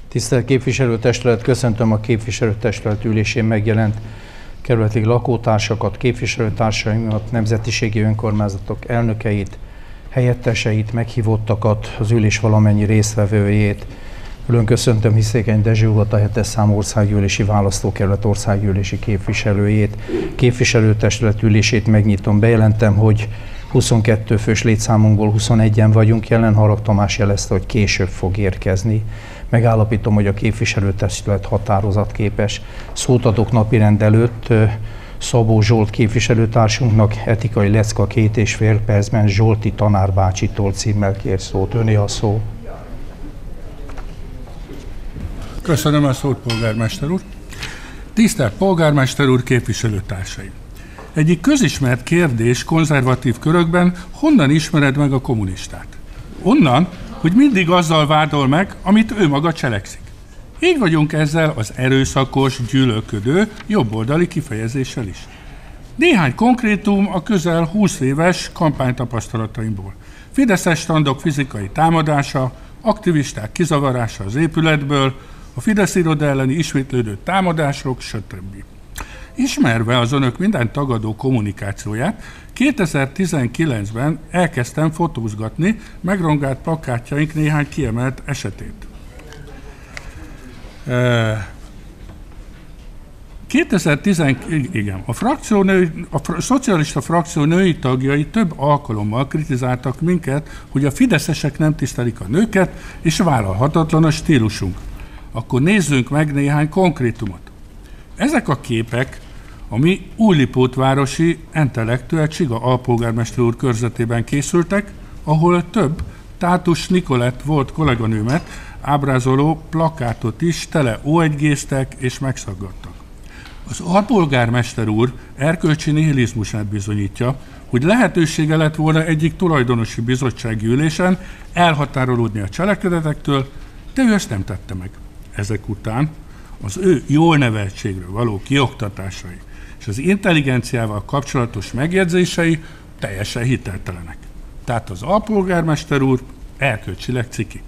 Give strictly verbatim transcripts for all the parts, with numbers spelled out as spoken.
Tisztelt képviselőtestület, köszöntöm a képviselőtestület ülésén megjelent kerületi lakótársakat, képviselőtársaimat, nemzetiségi önkormányzatok elnökeit, helyetteseit, meghívottakat, az ülés valamennyi résztvevőjét. Külön köszöntöm Hiszékeny Dezső urat, a hetes számú országgyűlési választókerület országgyűlési képviselőjét. Képviselőtestület ülését megnyitom, bejelentem, hogy huszonkettő fős létszámunkból huszonegyen vagyunk jelen, Harag Tamás jelezte, hogy később fog érkezni. Megállapítom, hogy a képviselőtestület határozatképes. Szót adok napirend előtt Szabó Zsolt képviselőtársunknak, etikai lecka két és fél percben Zsolti tanárbácsitól címmel kér szót. Öné a szó. Köszönöm a szót, polgármester úr. Tisztelt polgármester úr, képviselőtársaim! Egyik közismert kérdés konzervatív körökben, honnan ismered meg a kommunistát? Onnan, hogy mindig azzal vádol meg, amit ő maga cselekszik. Így vagyunk ezzel az erőszakos, gyűlölködő, jobboldali kifejezéssel is. Néhány konkrétum a közel húsz éves kampánytapasztalataimból. Fideszes standok fizikai támadása, aktivisták kizavarása az épületből, a Fidesz iroda elleni ismétlődő támadások, stb. Ismerve az önök minden tagadó kommunikációját, kétezer-tizenkilencben elkezdtem fotózgatni megrongált plakátjaink néhány kiemelt esetét. kétezer-tizenkilenc, igen, a, frakció nő, a szocialista frakció női tagjai több alkalommal kritizáltak minket, hogy a fideszesek nem tisztelik a nőket, és vállalhatatlan a stílusunk. Akkor nézzünk meg néhány konkrétumot. Ezek a képek a mi újlipótvárosi intellektuel Csiga alpolgármester úr körzetében készültek, ahol több Tátus Nikolett volt kolléganőmet ábrázoló plakátot is tele ó egygéztek és megszaggattak. Az alpolgármester úr erkölcsi nihilizmusát bizonyítja, hogy lehetősége lett volna egyik tulajdonosi bizottsági ülésen elhatárolódni a cselekedetektől, de ő ezt nem tette meg. Ezek után az ő jól neveltségről való kioktatásai és az intelligenciával kapcsolatos megjegyzései teljesen hiteltelenek. Tehát az alpolgármester úr erkölcsileg ciki.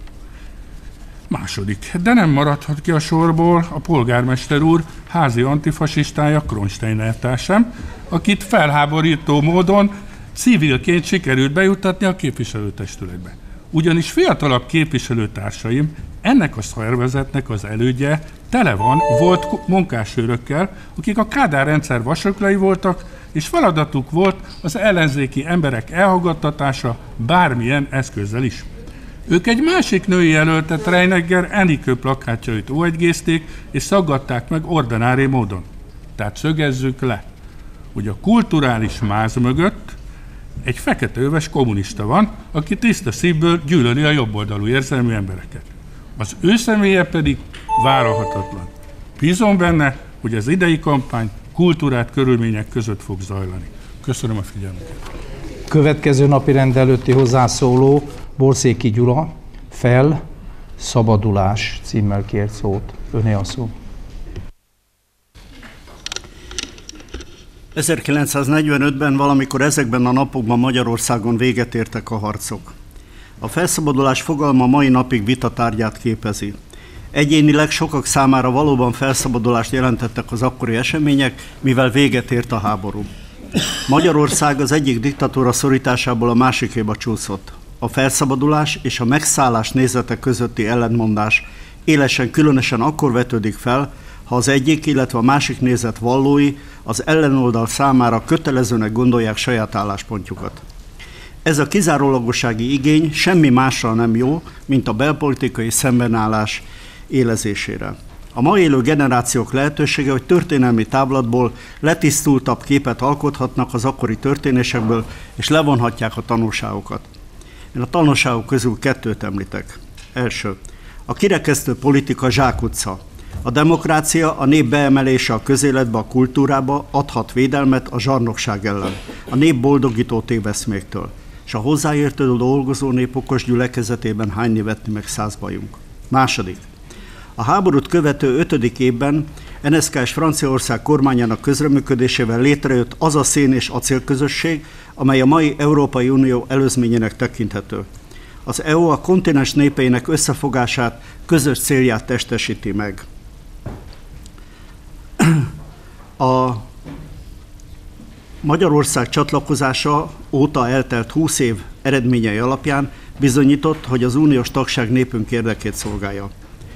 Második, de nem maradhat ki a sorból a polgármester úr házi antifasisztája Kronstein eltársam, akit felháborító módon civilként sikerült bejuttatni a képviselőtestületbe. Ugyanis fiatalabb képviselőtársaim, ennek a szervezetnek az elődje tele van volt munkásőrökkel, akik a Kádár rendszer vasaklai voltak, és feladatuk volt az ellenzéki emberek elhallgattatása bármilyen eszközzel is. Ők egy másik női jelöltet, Reiniger Enikő plakátjait ó egygézték és szaggatták meg ordinári módon. Tehát szögezzük le, hogy a kulturális máz mögött egy feketeöves kommunista van, aki tiszta szívből gyűlöli a jobboldalú érzelmű embereket. Az ő személye pedig vállalhatatlan. Bízom benne, hogy az idei kampány kultúrát körülmények között fog zajlani. Köszönöm a figyelmüket. Következő napi rend előtti hozzászóló Borszéki Gyula, Fel, Szabadulás címmel kért szót. Öné a szó. ezerkilencszáznegyvenötben valamikor ezekben a napokban Magyarországon véget értek a harcok. A felszabadulás fogalma mai napig vitatárgyát képezi. Egyénileg sokak számára valóban felszabadulást jelentettek az akkori események, mivel véget ért a háború. Magyarország az egyik diktatúra szorításából a másikéba csúszott. A felszabadulás és a megszállás nézetek közötti ellentmondás élesen különösen akkor vetődik fel, ha az egyik, illetve a másik nézet vallói az ellenoldal számára kötelezőnek gondolják saját álláspontjukat. Ez a kizárólagossági igény semmi másra nem jó, mint a belpolitikai szembenállás élezésére. A ma élő generációk lehetősége, hogy történelmi távlatból letisztultabb képet alkothatnak az akkori történésekből, és levonhatják a tanulságokat. Én a tanulságok közül kettőt említek. Első. A kirekesztő politika zsákutca. A demokrácia, a nép beemelése a közéletbe, a kultúrába adhat védelmet a zsarnokság ellen, a nép boldogító téveszméktől, és a hozzáértő dolgozó nép okos gyülekezetében hányni vetni meg száz bajunk. Második. A háborút követő ötödik évben en es ká es Franciaország kormányának közreműködésével létrejött az a szén és acélközösség, amely a mai Európai Unió előzményének tekinthető. Az é u a kontinens népeinek összefogását, közös célját testesíti meg. A Magyarország csatlakozása óta eltelt húsz év eredményei alapján bizonyított, hogy az uniós tagság népünk érdekét szolgálja.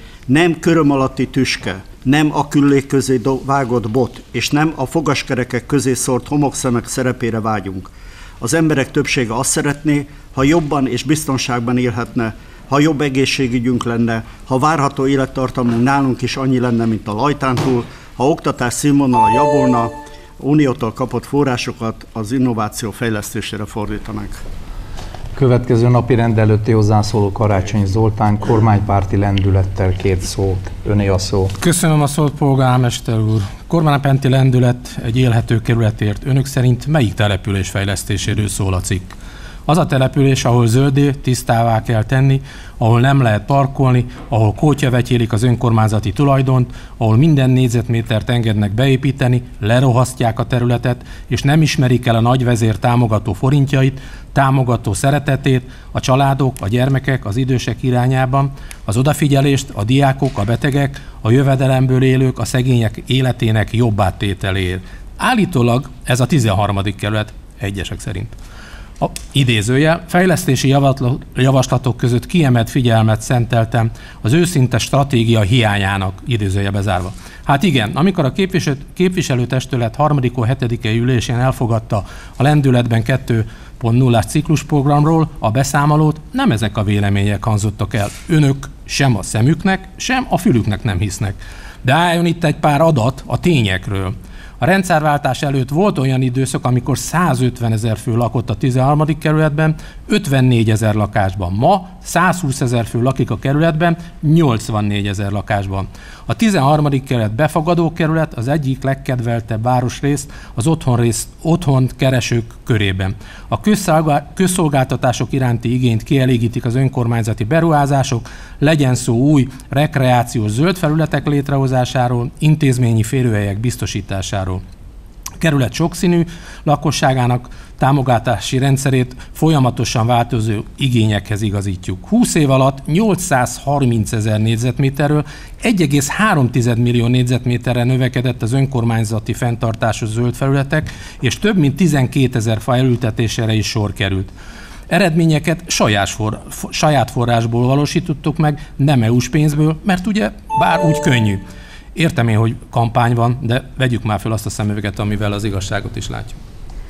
Nem köröm alatti tüske, nem a küllék közé vágott bot, és nem a fogaskerekek közé szórt homokszemek szerepére vágyunk. Az emberek többsége azt szeretné, ha jobban és biztonságban élhetne, ha jobb egészségügyünk lenne, ha várható élettartamunk nálunk is annyi lenne, mint a lajtán túl, ha oktatás színvonala javulna, uniótól kapott forrásokat az innováció fejlesztésére fordítanak. Következő napi rend előtti hozzászóló Karácsony Zoltán kormánypárti lendülettel kért szót. Öné a szó. Köszönöm a szót, polgármester úr. Kormánypárti lendület egy élhető kerületért. Önök szerint melyik település fejlesztéséről szól a cikk? Az a település, ahol zöldé, tisztává kell tenni, ahol nem lehet parkolni, ahol kótyavetyélik az önkormányzati tulajdont, ahol minden négyzetmétert engednek beépíteni, lerohasztják a területet, és nem ismerik el a nagyvezér támogató forintjait, támogató szeretetét, a családok, a gyermekek, az idősek irányában, az odafigyelést, a diákok, a betegek, a jövedelemből élők, a szegények életének jobb áttételéért. Állítólag ez a tizenharmadik kerület egyesek szerint. A idézőjel fejlesztési javaslatok között kiemelt figyelmet szenteltem az őszinte stratégia hiányának, idézője bezárva. Hát igen, amikor a képviselő, képviselőtestület harmadikon hetedikei ülésén elfogadta a lendületben kettő pont nullás ciklusprogramról a beszámolót, nem ezek a vélemények hangzottak el. Önök sem a szemüknek, sem a fülüknek nem hisznek. De álljon itt egy pár adat a tényekről. A rendszerváltás előtt volt olyan időszak, amikor százötven ezer fő lakott a tizenharmadik kerületben, ötvennégy ezer lakásban. Ma százhúsz ezer fő lakik a kerületben, nyolcvannégy ezer lakásban. A tizenharmadik kerület befogadó kerület az egyik legkedveltebb városrész az otthonrész, otthon keresők körében. A közszolgáltatások iránti igényt kielégítik az önkormányzati beruházások, legyen szó új rekreációs zöld felületek létrehozásáról, intézményi férőhelyek biztosításáról. A kerület sokszínű lakosságának támogatási rendszerét folyamatosan változó igényekhez igazítjuk. húsz év alatt nyolcszázharminc ezer négyzetméterről egy egész három millió négyzetméterre növekedett az önkormányzati fenntartású zöld felületek, és több mint tizenkétezer fa elültetésére is sor került. Eredményeket saját, for, saját forrásból valósítottuk meg, nem é u-s pénzből, mert ugye bár úgy könnyű. Értem én, hogy kampány van, de vegyük már fel azt a szemüveget, amivel az igazságot is látjuk.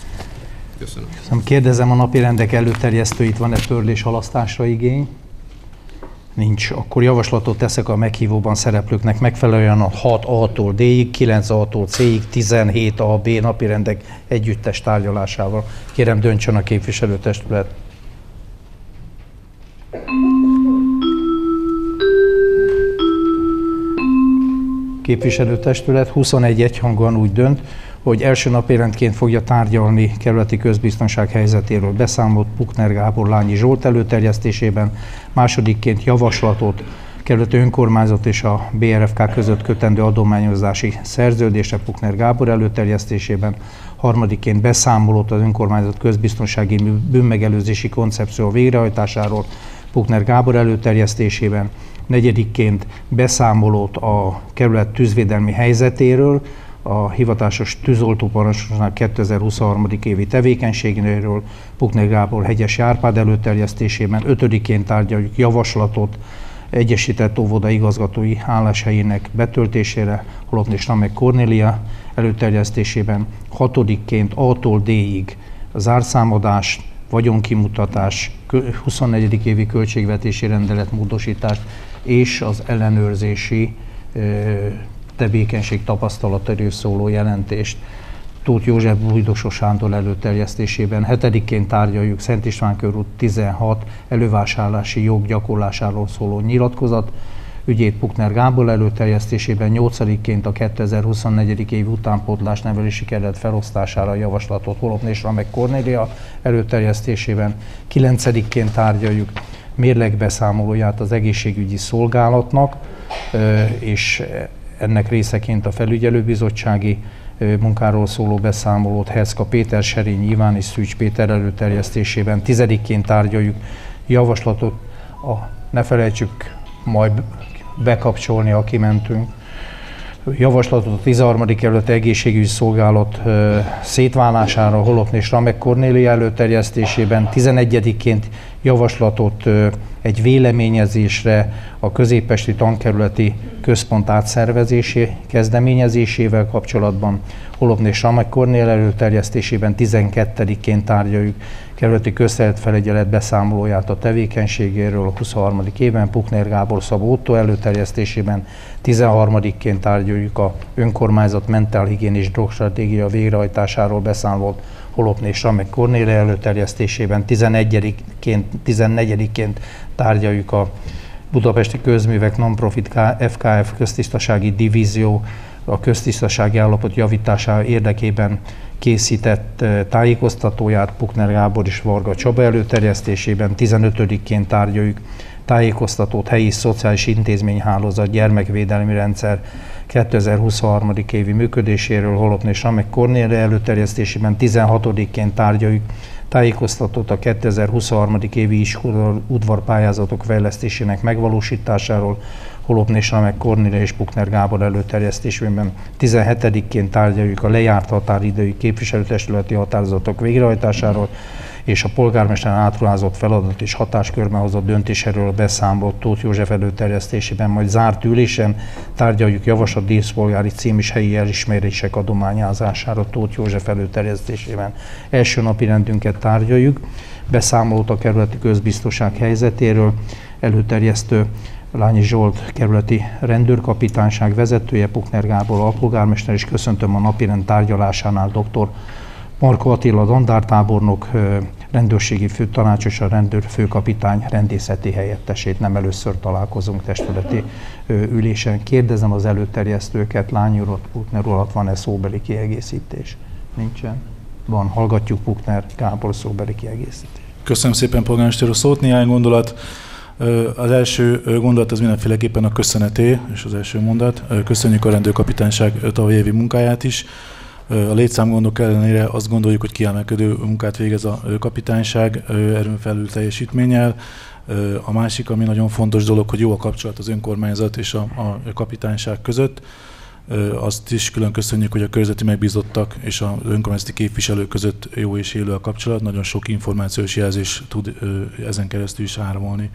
Köszönöm. Köszönöm. Kérdezem a napi rendek előterjesztőit, van-e törlés halasztásra igény? Nincs. Akkor javaslatot teszek a meghívóban szereplőknek megfelelően a hat A-tól D-ig, kilenc A-tól C-ig, tizenhét A, B napi rendek együttes tárgyalásával. Kérem, döntsön a képviselőtestület. Képviselőtestület huszonegy egyhangúan úgy dönt, hogy első napirendként fogja tárgyalni kerületi közbiztonság helyzetéről beszámolt Pukner Gábor Lányi Zsolt előterjesztésében, másodikként javaslatot kerületi önkormányzat és a bé er ef ká között kötendő adományozási szerződésre Pukner Gábor előterjesztésében, harmadikként beszámolót az önkormányzat közbiztonsági bűnmegelőzési koncepció végrehajtásáról Pukner Gábor előterjesztésében, negyedikként beszámolót a kerület tűzvédelmi helyzetéről, a hivatásos tűzoltóparancsnoknak kétezer-huszonhárom. évi tevékenységéről Pukner Gábor Hegyesi Árpád előterjesztésében, ötödikén tárgyaljuk javaslatot egyesített óvoda igazgatói álláshelyének betöltésére Holopné Stamek Kornélia előterjesztésében, hatodikként A-tól D-ig zárszámadás, vagyonkimutatás, huszonnegyedik évi költségvetési rendelet módosítást és az ellenőrzési tevékenység tapasztalatairól szóló jelentést Tóth József Bújdosos Sándor előterjesztésében. Hetedikként tárgyaljuk Szent István körút tizenhat elővásárlási jog gyakorlásáról szóló nyilatkozat ügyét Pukner Gábor előterjesztésében, nyolcadikként a kétezer-huszonnégy. év utánpótlás nevelési keret felosztására javaslatot Holopné Stamek Kornélia előterjesztésében, kilencedikként tárgyaljuk mérlegbeszámolóját az egészségügyi szolgálatnak, és ennek részeként a felügyelőbizottsági munkáról szóló beszámolót Herszka Péter, Serényi Iván és Szűcs Péter előterjesztésében, tizedikként tárgyaljuk javaslatot, a, ne felejtsük majd bekapcsolni, aki mentünk, javaslatot a tizenharmadik kerületi egészségügyi szolgálat ö, szétválására Holopné és Ramek Kornélia előterjesztésében, tizenegyediként javaslatot ö, egy véleményezésre a középpesti tankerületi központ átszervezési kezdeményezésével kapcsolatban, Holopné és Ramek Kornélia előterjesztésében tizenkettediként tárgyaljuk kerületi közterületfelügyelet beszámolóját a tevékenységéről a huszonharmadik évben, Pukner Gábor Szabó Otto előterjesztésében, tizenharmadiként tárgyaljuk a önkormányzat mentálhigiénis drogstratégia végrehajtásáról beszámolt Holopné és Ramek Kornélia előterjesztésében, tizenegyediként, tizennegyediként tárgyaljuk a Budapesti Közművek Nonprofit ef ká ef köztisztasági divízió a köztisztasági állapot javítása érdekében készített tájékoztatóját Pukner Gábor és Varga Csaba előterjesztésében, tizenötödiként tárgyaljuk tájékoztatót helyi szociális intézményhálózat gyermekvédelmi rendszer kétezer-huszonhárom. évi működéséről Holopné és Ramek Kornélia előterjesztésében, tizenhatodiként tárgyaljuk tájékoztatót a kétezer-huszonhárom. évi iskola udvarpályázatok fejlesztésének megvalósításáról Holopné és Ramek Kornélia és Pukner Gábor előterjesztésében, tizenhetediként tárgyaljuk a lejárt határidői képviselőtestületi határozatok végrehajtásáról és a polgármesteren átruházott feladat és hatáskörben hozott döntéséről beszámolt Tóth József előterjesztésében, majd zárt ülésen tárgyaljuk javaslat díszpolgári cím és helyi elismerések adományázására Tóth József előterjesztésében. Első napi rendünket tárgyaljuk, beszámolt a kerületi közbiztonság helyzetéről, előterjesztő Lányi Zsolt kerületi rendőrkapitányság vezetője, Pukner Gábor alpolgármester, és köszöntöm a napirend tárgyalásánál dr. Marko Attila dandártábornok, rendőrségi főtanácsos, a rendőrfőkapitány rendészeti helyettesét. Nem először találkozunk testületi ülésen. Kérdezem az előterjesztőket, Lányi urat, Pukner urat, van-e szóbeli kiegészítés? Nincsen? Van, hallgatjuk Pukner Gábor szóbeli kiegészítés. Köszönöm szépen, polgármester úr, szót, néhány gondolat. Az első gondolat az mindenféleképpen a köszöneté, és az első mondat. Köszönjük a rendőrkapitányság tavalyi évi munkáját is. A létszámgondok ellenére azt gondoljuk, hogy kiemelkedő munkát végez a kapitányság erőn felül teljesítménnyel. A másik, ami nagyon fontos dolog, hogy jó a kapcsolat az önkormányzat és a, a kapitányság között. Azt is külön köszönjük, hogy a körzeti megbízottak és az önkormányzati képviselők között jó és élő a kapcsolat. Nagyon sok információs jelzés tud ezen keresztül is áramolni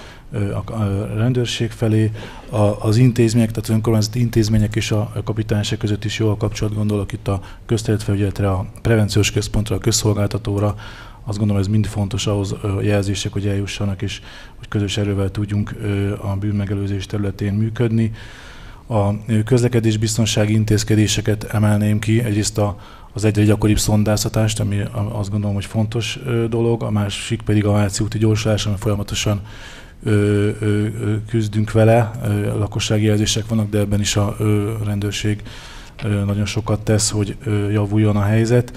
a rendőrség felé. Az intézmények, tehát az önkormányzati intézmények és a kapitányság között is jó a kapcsolat, gondolok itt a közterületfelügyeletre, a prevenciós központra, a közszolgáltatóra. Azt gondolom, ez mind fontos ahhoz a jelzések, hogy eljussanak, és hogy közös erővel tudjunk a bűnmegelőzés területén működni. A közlekedésbiztonsági intézkedéseket emelném ki, egyrészt a, az egyre gyakoribb szondáztatást, ami azt gondolom, hogy fontos dolog, a másik pedig a Váci úti gyorsulás, ami folyamatosan ö, ö, küzdünk vele, ö, lakossági jelzések vannak, de ebben is a ö, rendőrség ö, nagyon sokat tesz, hogy ö, javuljon a helyzet.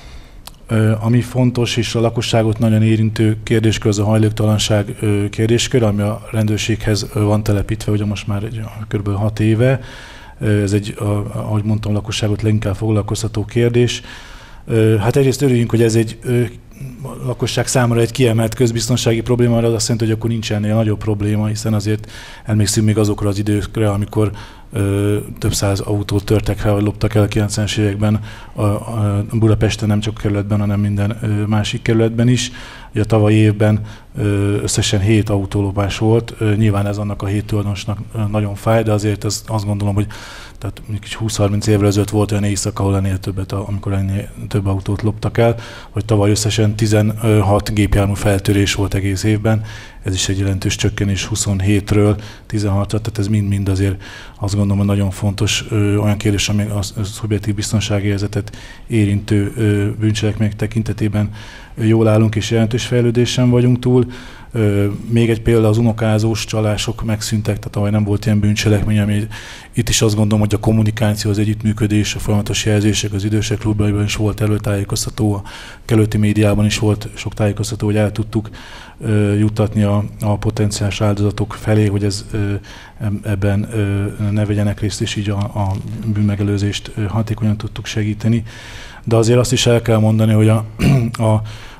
Ö, ami fontos és a lakosságot nagyon érintő kérdéskör, az a hajléktalanság ö, kérdéskör, ami a rendőrséghez van telepítve, ugye most már kb. hat éve. Ez egy, ahogy mondtam, lakosságot leginkább foglalkoztató kérdés. Hát egyrészt örüljünk, hogy ez egy a lakosság számára egy kiemelt közbiztonsági probléma, az azt jelenti, hogy akkor nincs ennél nagyobb probléma, hiszen azért emlékszünk még azokra az időkre, amikor ö, több száz autót törtek fel, vagy loptak el a kilencvenes években a, a Budapesten, nem csak a kerületben, hanem minden ö, másik kerületben is. Ugye a tavalyi évben ö, összesen hét autólopás volt, ö, nyilván ez annak a hét tulajdonosnak nagyon fáj, de azért ez, azt gondolom, hogy tehát húsz-harminc évre ezelőtt volt olyan éjszaka, ahol ennél többet, amikor ennél több autót loptak el, hogy tavaly összesen tizenhat gépjármű feltörés volt egész évben, ez is egy jelentős csökkenés huszonhétről tizenhatra, tehát ez mind-mind azért azt gondolom, hogy nagyon fontos ö, olyan kérdés, ami a, a szubjektív biztonsági érzetet érintő ö, bűncselekmények tekintetében jól állunk és jelentős fejlődésen vagyunk túl. Ö, még egy példa, az unokázós csalások megszűntek, tehát ahogy nem volt ilyen bűncselekmény, ami itt is azt gondolom, hogy a kommunikáció, az együttműködés, a folyamatos jelzések, az idősek klubjaiban is volt előtájékoztató, a keleti médiában is volt sok tájékoztató, hogy el tudtuk ö, juttatni a, a potenciális áldozatok felé, hogy ez ö, ebben ö, ne vegyenek részt, és így a, a bűnmegelőzést ö, hatékonyan tudtuk segíteni. De azért azt is el kell mondani, hogy a, a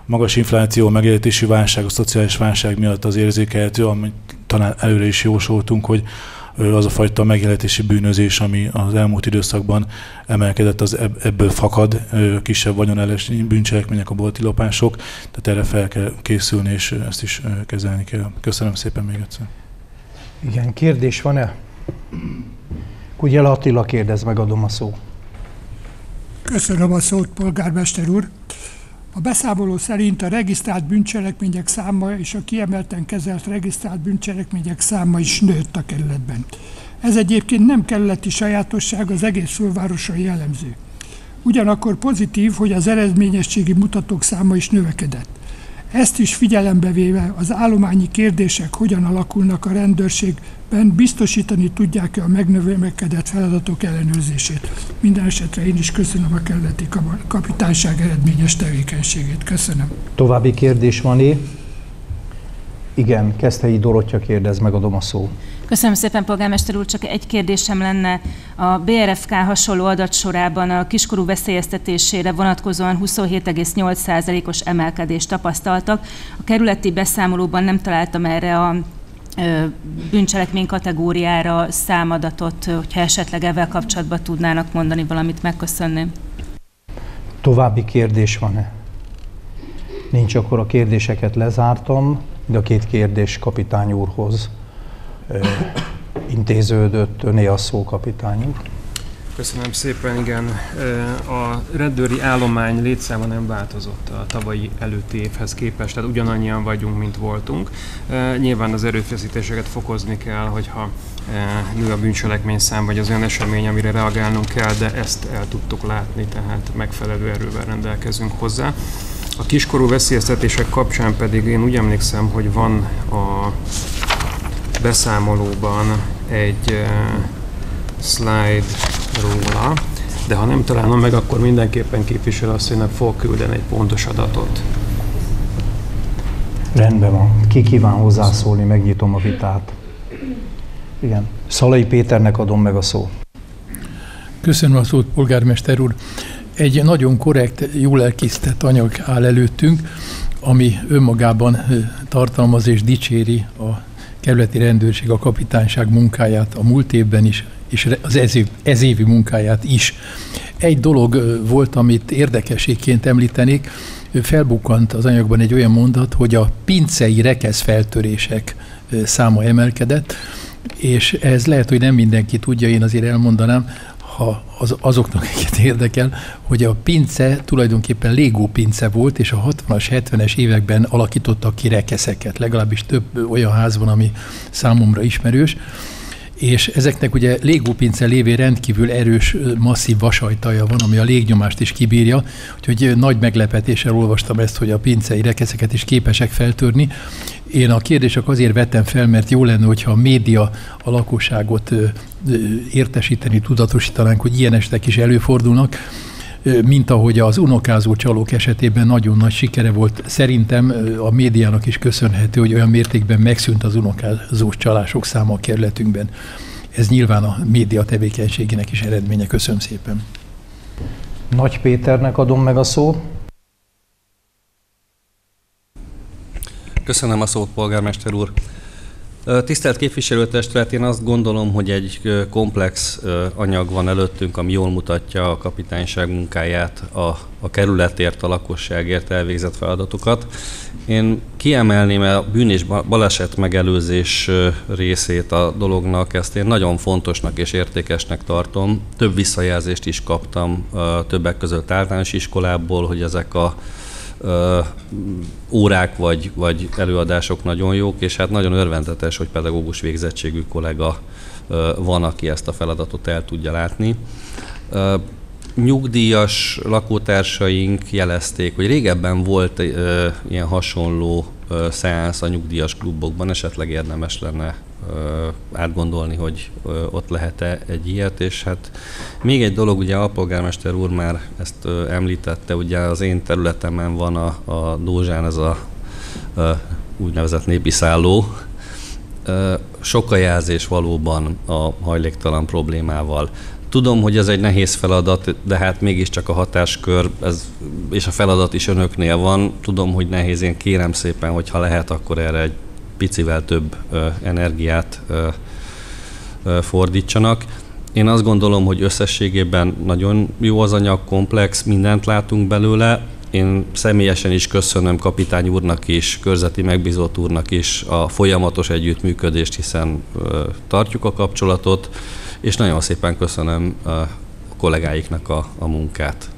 magas infláció, a megélhetési válság, a szociális válság miatt az érzékelhető, amit talán előre is jósoltunk, hogy az a fajta megélhetési bűnözés, ami az elmúlt időszakban emelkedett, az ebből fakad, kisebb vagyonellenes bűncselekmények, a bolti lopások, tehát erre fel kell készülni, és ezt is kezelni kell. Köszönöm szépen még egyszer. Igen, kérdés van-e? Kugyela Attila kérdez, megadom a szót. Köszönöm a szót, polgármester úr. A beszámoló szerint a regisztrált bűncselekmények száma és a kiemelten kezelt regisztrált bűncselekmények száma is nőtt a kerületben. Ez egyébként nem kerületi sajátosság, az egész fővárosra jellemző. Ugyanakkor pozitív, hogy az eredményességi mutatók száma is növekedett. Ezt is figyelembe véve az állományi kérdések hogyan alakulnak a rendőrségben, biztosítani tudják-e a megnövekedett feladatok ellenőrzését. Minden esetre én is köszönöm a kerületi kapitányság eredményes tevékenységét. Köszönöm. További kérdés van-e? Igen, Keszthelyi Dorottya kérdez, megadom a szót. Köszönöm szépen, polgármester úr, csak egy kérdésem lenne. A bé er ef ká hasonló adatsorában a kiskorú veszélyeztetésére vonatkozóan huszonhét egész nyolc százalékos emelkedést tapasztaltak. A kerületi beszámolóban nem találtam erre a bűncselekmény kategóriára számadatot, hogyha esetleg ezzel kapcsolatban tudnának mondani valamit, megköszönném. További kérdés van-e? Nincs, akkor a kérdéseket lezártam, de a két kérdés kapitány úrhoz intéződött. Öné a szó, kapitány úr. Köszönöm szépen, igen. A rendőri állomány létszáma nem változott a tavalyi előtti évhez képest, tehát ugyanannyian vagyunk, mint voltunk. Nyilván az erőfeszítéseket fokozni kell, hogyha nő a bűncselekmény szám, vagy az olyan esemény, amire reagálnunk kell, de ezt el tudtuk látni, tehát megfelelő erővel rendelkezünk hozzá. A kiskorú veszélyeztetések kapcsán pedig én úgy emlékszem, hogy van a beszámolóban egy uh, slide róla, de ha nem találom meg, akkor mindenképpen képviselő asszonynak fog küldeni egy pontos adatot. Rendben van. Ki kíván hozzászólni, megnyitom a vitát. Igen. Szalai Péternek adom meg a szót. Köszönöm a szót, polgármester úr. Egy nagyon korrekt, jól elkészített anyag áll előttünk, ami önmagában tartalmaz és dicséri a kerületi rendőrség, a kapitányság munkáját a múlt évben is, és az ez, év, ez évi munkáját is. Egy dolog volt, amit érdekességként említenék, felbukkant az anyagban egy olyan mondat, hogy a pincei rekeszfeltörések száma emelkedett, és ez lehet, hogy nem mindenki tudja, én azért elmondanám, ha az, azoknak egyet érdekel, hogy a pince tulajdonképpen Lego pince volt, és a hatvanas, hetvenes években alakítottak ki rekeszeket. Legalábbis több olyan ház van, ami számomra ismerős. És ezeknek ugye Lego pince lévén rendkívül erős, masszív vasajtaja van, ami a légnyomást is kibírja, úgyhogy nagy meglepetéssel olvastam ezt, hogy a pincei rekeszeket is képesek feltörni. Én a kérdések azért vettem fel, mert jó lenne, hogyha a média a lakosságot értesíteni, tudatosítanánk, hogy ilyen esetek is előfordulnak, mint ahogy az unokázó csalók esetében nagyon nagy sikere volt. Szerintem a médiának is köszönhető, hogy olyan mértékben megszűnt az unokázós csalások száma a kerületünkben. Ez nyilván a média tevékenységének is eredménye. Köszönöm szépen. Nagy Péternek adom meg a szót. Köszönöm a szót, polgármester úr. Tisztelt képviselőtestület, én azt gondolom, hogy egy komplex anyag van előttünk, ami jól mutatja a kapitányság munkáját, a, a kerületért, a lakosságért elvégzett feladatokat. Én kiemelném a bűn- és baleset megelőzés részét a dolognak, ezt én nagyon fontosnak és értékesnek tartom. Több visszajelzést is kaptam többek között általános iskolából, hogy ezek a Ö, órák vagy, vagy előadások nagyon jók, és hát nagyon örvendetes, hogy pedagógus végzettségű kollega ö, van, aki ezt a feladatot el tudja látni. Ö, nyugdíjas lakótársaink jelezték, hogy régebben volt ö, ilyen hasonló ö, szeánsz a nyugdíjas klubokban, esetleg érdemes lenne ö, átgondolni, hogy ö, ott lehet-e egy ilyet, és hát még egy dolog, ugye a polgármester úr már ezt ö, említette, ugye az én területemen van a, a Dózsán ez a ö, úgynevezett népi szálló. Ö, sok a jelzés valóban a hajléktalan problémával. Tudom, hogy ez egy nehéz feladat, de hát mégiscsak a hatáskör ez, és a feladat is önöknél van. Tudom, hogy nehéz, én kérem szépen, hogyha lehet, akkor erre egy picivel több ö, energiát ö, ö, fordítsanak. Én azt gondolom, hogy összességében nagyon jó az anyag, komplex, mindent látunk belőle. Én személyesen is köszönöm kapitány úrnak is, körzeti megbízott úrnak is a folyamatos együttműködést, hiszen ö, tartjuk a kapcsolatot, és nagyon szépen köszönöm a kollégáiknak a, a munkát.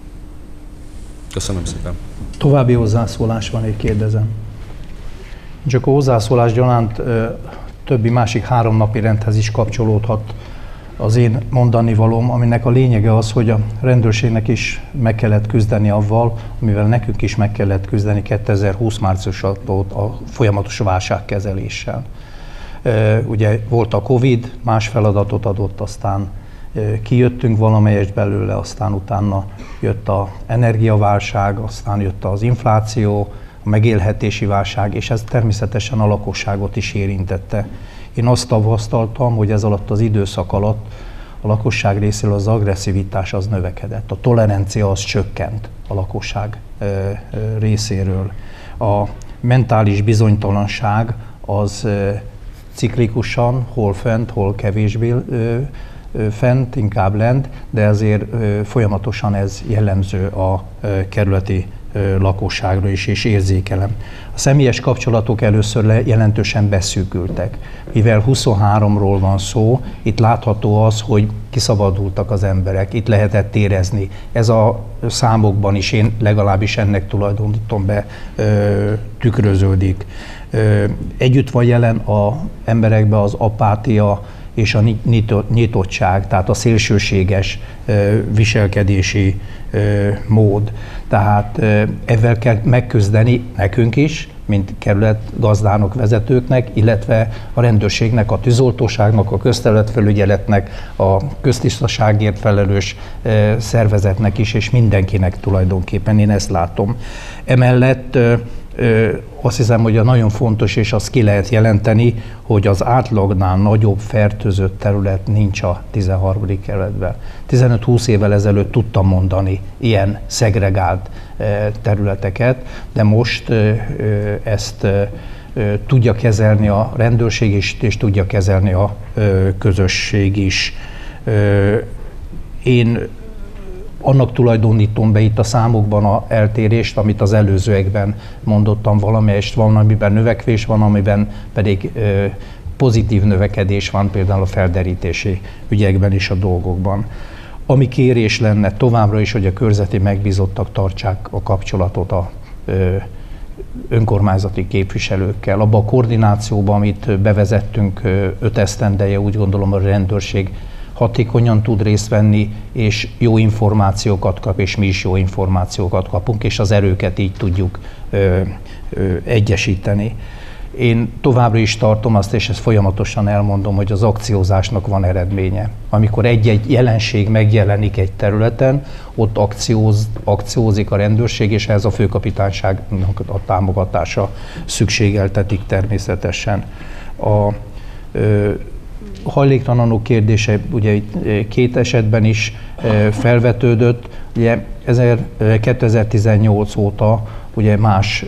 Köszönöm szépen. További hozzászólás van, egy kérdezem. Csak a hozzászólás gyanánt ö, többi másik három napi rendhez is kapcsolódhat az én mondani valóm, aminek a lényege az, hogy a rendőrségnek is meg kellett küzdeni avval, amivel nekünk is meg kellett küzdeni kétezer-húsz márciusától a folyamatos válságkezeléssel. Ugye volt a Covid, más feladatot adott, aztán kijöttünk valamelyest belőle, aztán utána jött az energiaválság, aztán jött az infláció, a megélhetési válság, és ez természetesen a lakosságot is érintette. Én azt tapasztaltam, hogy ez alatt az időszak alatt a lakosság részéről az agresszivitás az növekedett, a tolerancia az csökkent a lakosság részéről. A mentális bizonytalanság az ciklikusan, hol fent, hol kevésbé fent, inkább lent, de azért folyamatosan ez jellemző a kerületi lakosságra is, és érzékelem. A személyes kapcsolatok először jelentősen beszűkültek. Mivel huszonháromról van szó, itt látható az, hogy kiszabadultak az emberek, itt lehetett érezni. Ez a számokban is, én legalábbis ennek tulajdonítom be, ö, tükröződik. Ö, együtt van jelen az emberekben az apátia és a nyitottság, tehát a szélsőséges ö, viselkedési ö, mód. Tehát ö, ezzel kell megküzdeni nekünk is, mint kerületgazdának, vezetőknek, illetve a rendőrségnek, a tűzoltóságnak, a közterületfelügyeletnek, a köztisztaságért felelős ö, szervezetnek is, és mindenkinek tulajdonképpen, én ezt látom. Emellett ö, ö, azt hiszem, hogy a nagyon fontos, és azt ki lehet jelenteni, hogy az átlagnál nagyobb fertőzött terület nincs a tizenharmadik kerületben. tizenöt-húsz évvel ezelőtt tudtam mondani ilyen szegregált területeket, de most ezt tudja kezelni a rendőrség is, és tudja kezelni a közösség is. Én annak tulajdonítom be itt a számokban a eltérést, amit az előzőekben mondottam, valamelyest van, amiben növekvés van, amiben pedig ö, pozitív növekedés van, például a felderítési ügyekben és a dolgokban. Ami kérés lenne továbbra is, hogy a körzeti megbízottak tartsák a kapcsolatot a ö, önkormányzati képviselőkkel. Abba a koordinációban, amit bevezettünk öt esztendeje, úgy gondolom, a rendőrség hatékonyan tud részt venni, és jó információkat kap, és mi is jó információkat kapunk, és az erőket így tudjuk ö, ö, egyesíteni. Én továbbra is tartom azt, és ezt folyamatosan elmondom, hogy az akciózásnak van eredménye. Amikor egy-egy jelenség megjelenik egy területen, ott akcióz, akciózik a rendőrség, és ez a főkapitányságnak a támogatása szükségeltetik természetesen. A, ö, A hajléktalanok kérdése ugye két esetben is felvetődött. Ugye kétezer-tizennyolc óta ugye más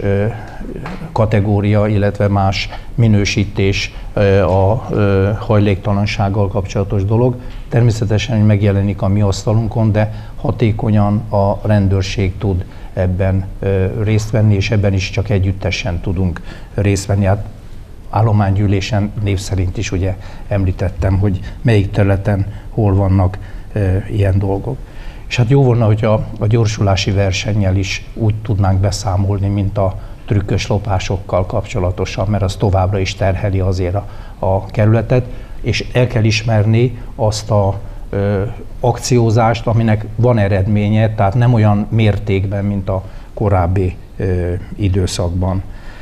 kategória, illetve más minősítés a hajléktalansággal kapcsolatos dolog. Természetesen megjelenik a mi asztalunkon, de hatékonyan a rendőrség tud ebben részt venni, és ebben is csak együttesen tudunk részt venni. Hát állománygyűlésen név szerint is ugye említettem, hogy melyik területen hol vannak e, ilyen dolgok. És hát jó volna, hogy a, a gyorsulási versennyel is úgy tudnánk beszámolni, mint a trükkös lopásokkal kapcsolatosan, mert az továbbra is terheli azért a, a kerületet, és el kell ismerni azt a e, akciózást, aminek van eredménye, tehát nem olyan mértékben, mint a korábbi e, időszakban.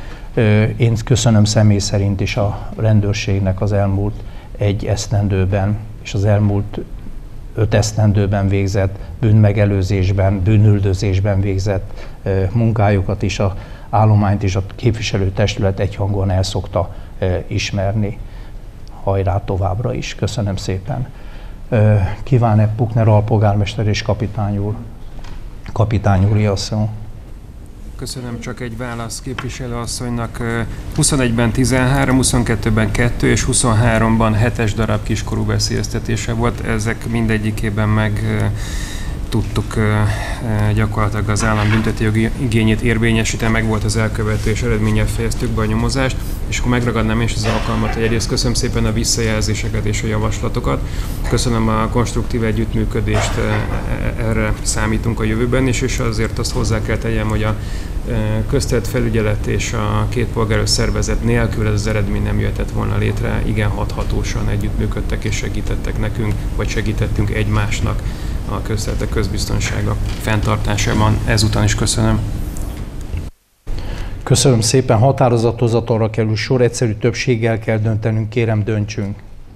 Én köszönöm személy szerint is a rendőrségnek az elmúlt egy esztendőben és az elmúlt öt esztendőben végzett bűnmegelőzésben, bűnüldözésben végzett munkájukat is, a állományt is a képviselőtestület egyhangúan el szokta ismerni. Hajrá továbbra is. Köszönöm szépen. Kíván-e Pukner alpolgármester és kapitány úr? Kapitány úr, a szó. Köszönöm, csak egy válasz képviselőasszonynak. huszonegyben tizenhárom, huszonkettőben kettő és huszonháromban hetes darab kiskorú veszélyeztetése volt. Ezek mindegyikében meg tudtuk gyakorlatilag az állam büntetőjogi igényét érvényesíteni, meg volt az elkövetés, eredménnyel fejeztük be a nyomozást, és akkor megragadnám is az alkalmat, hogy egyrészt köszönöm szépen a visszajelzéseket és a javaslatokat. Köszönöm a konstruktív együttműködést, erre számítunk a jövőben is, és azért azt hozzá kell tegyem, hogy a közterület felügyelet és a két polgárőr szervezet nélkül ez az eredmény nem jöhetett volna létre, igen hathatósan együttműködtek és segítettek nekünk, vagy segítettünk egymásnak a közterületek közbiztonsága fenntartásában. Ezután is köszönöm. Köszönöm szépen. Határozathozatalra kerül sor, egyszerű többséggel kell döntenünk, kérem döntsünk.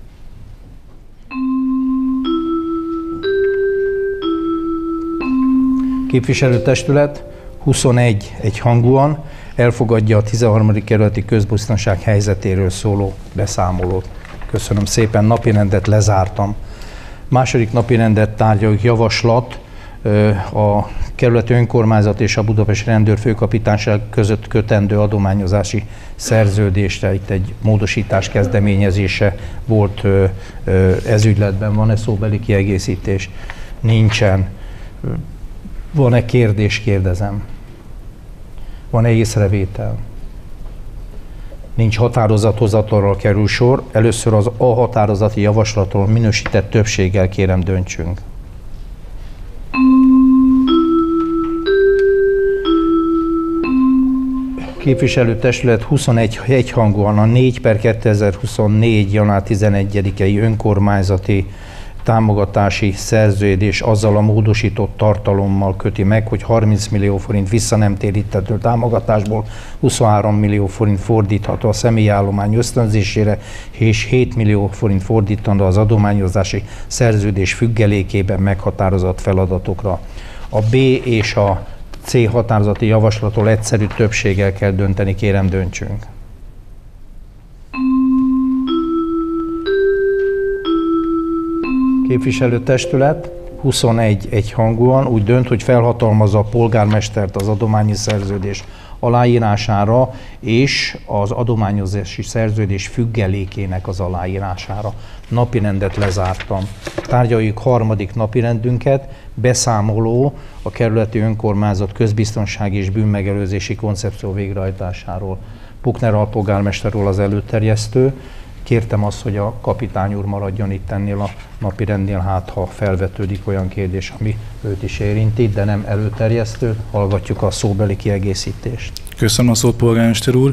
Képviselőtestület huszonegy egyhangúan elfogadja a tizenharmadik kerületi közbiztonság helyzetéről szóló beszámolót. Köszönöm szépen, napirendet lezártam. Második napirendet tárgyaljuk javaslat a kerületi önkormányzat és a Budapesti Rendőrfőkapitányság között kötendő adományozási szerződésre. Itt egy módosítás kezdeményezése volt ez ügyletben. Van-e szóbeli kiegészítés? Nincsen. Van-e kérdés, kérdezem. Van-e észrevétel? Nincs, határozathozatalra kerül sor. Először az A határozati javaslatról minősített többséggel kérem döntsünk. Képviselőtestület huszonegy egyhangúan a négy per kétezer-huszonnégy. január tizenegyedikei önkormányzati támogatási szerződés azzal a módosított tartalommal köti meg, hogy harminc millió forint visszanemtérítető támogatásból huszonhárom millió forint fordítható a személyállomány ösztönzésére, és hét millió forint fordítandó az adományozási szerződés függelékében meghatározott feladatokra. A B és a C határozati javaslatról egyszerű többséggel kell dönteni, kérem döntsünk. Képviselőtestület huszonegy egyhangúan úgy dönt, hogy felhatalmazza a polgármestert az adományi szerződés aláírására és az adományozási szerződés függelékének az aláírására. Napirendet lezártam. Tárgyaljuk harmadik napirendünket, beszámoló a kerületi önkormányzat közbiztonsági és bűnmegelőzési koncepció végrehajtásáról. Pukner alpolgármester úr az előterjesztő. Kértem azt, hogy a kapitány úr maradjon itt ennél a napirendnél, hát ha felvetődik olyan kérdés, ami őt is érinti, de nem előterjesztő. Hallgatjuk a szóbeli kiegészítést. Köszönöm a szót, polgármester úr.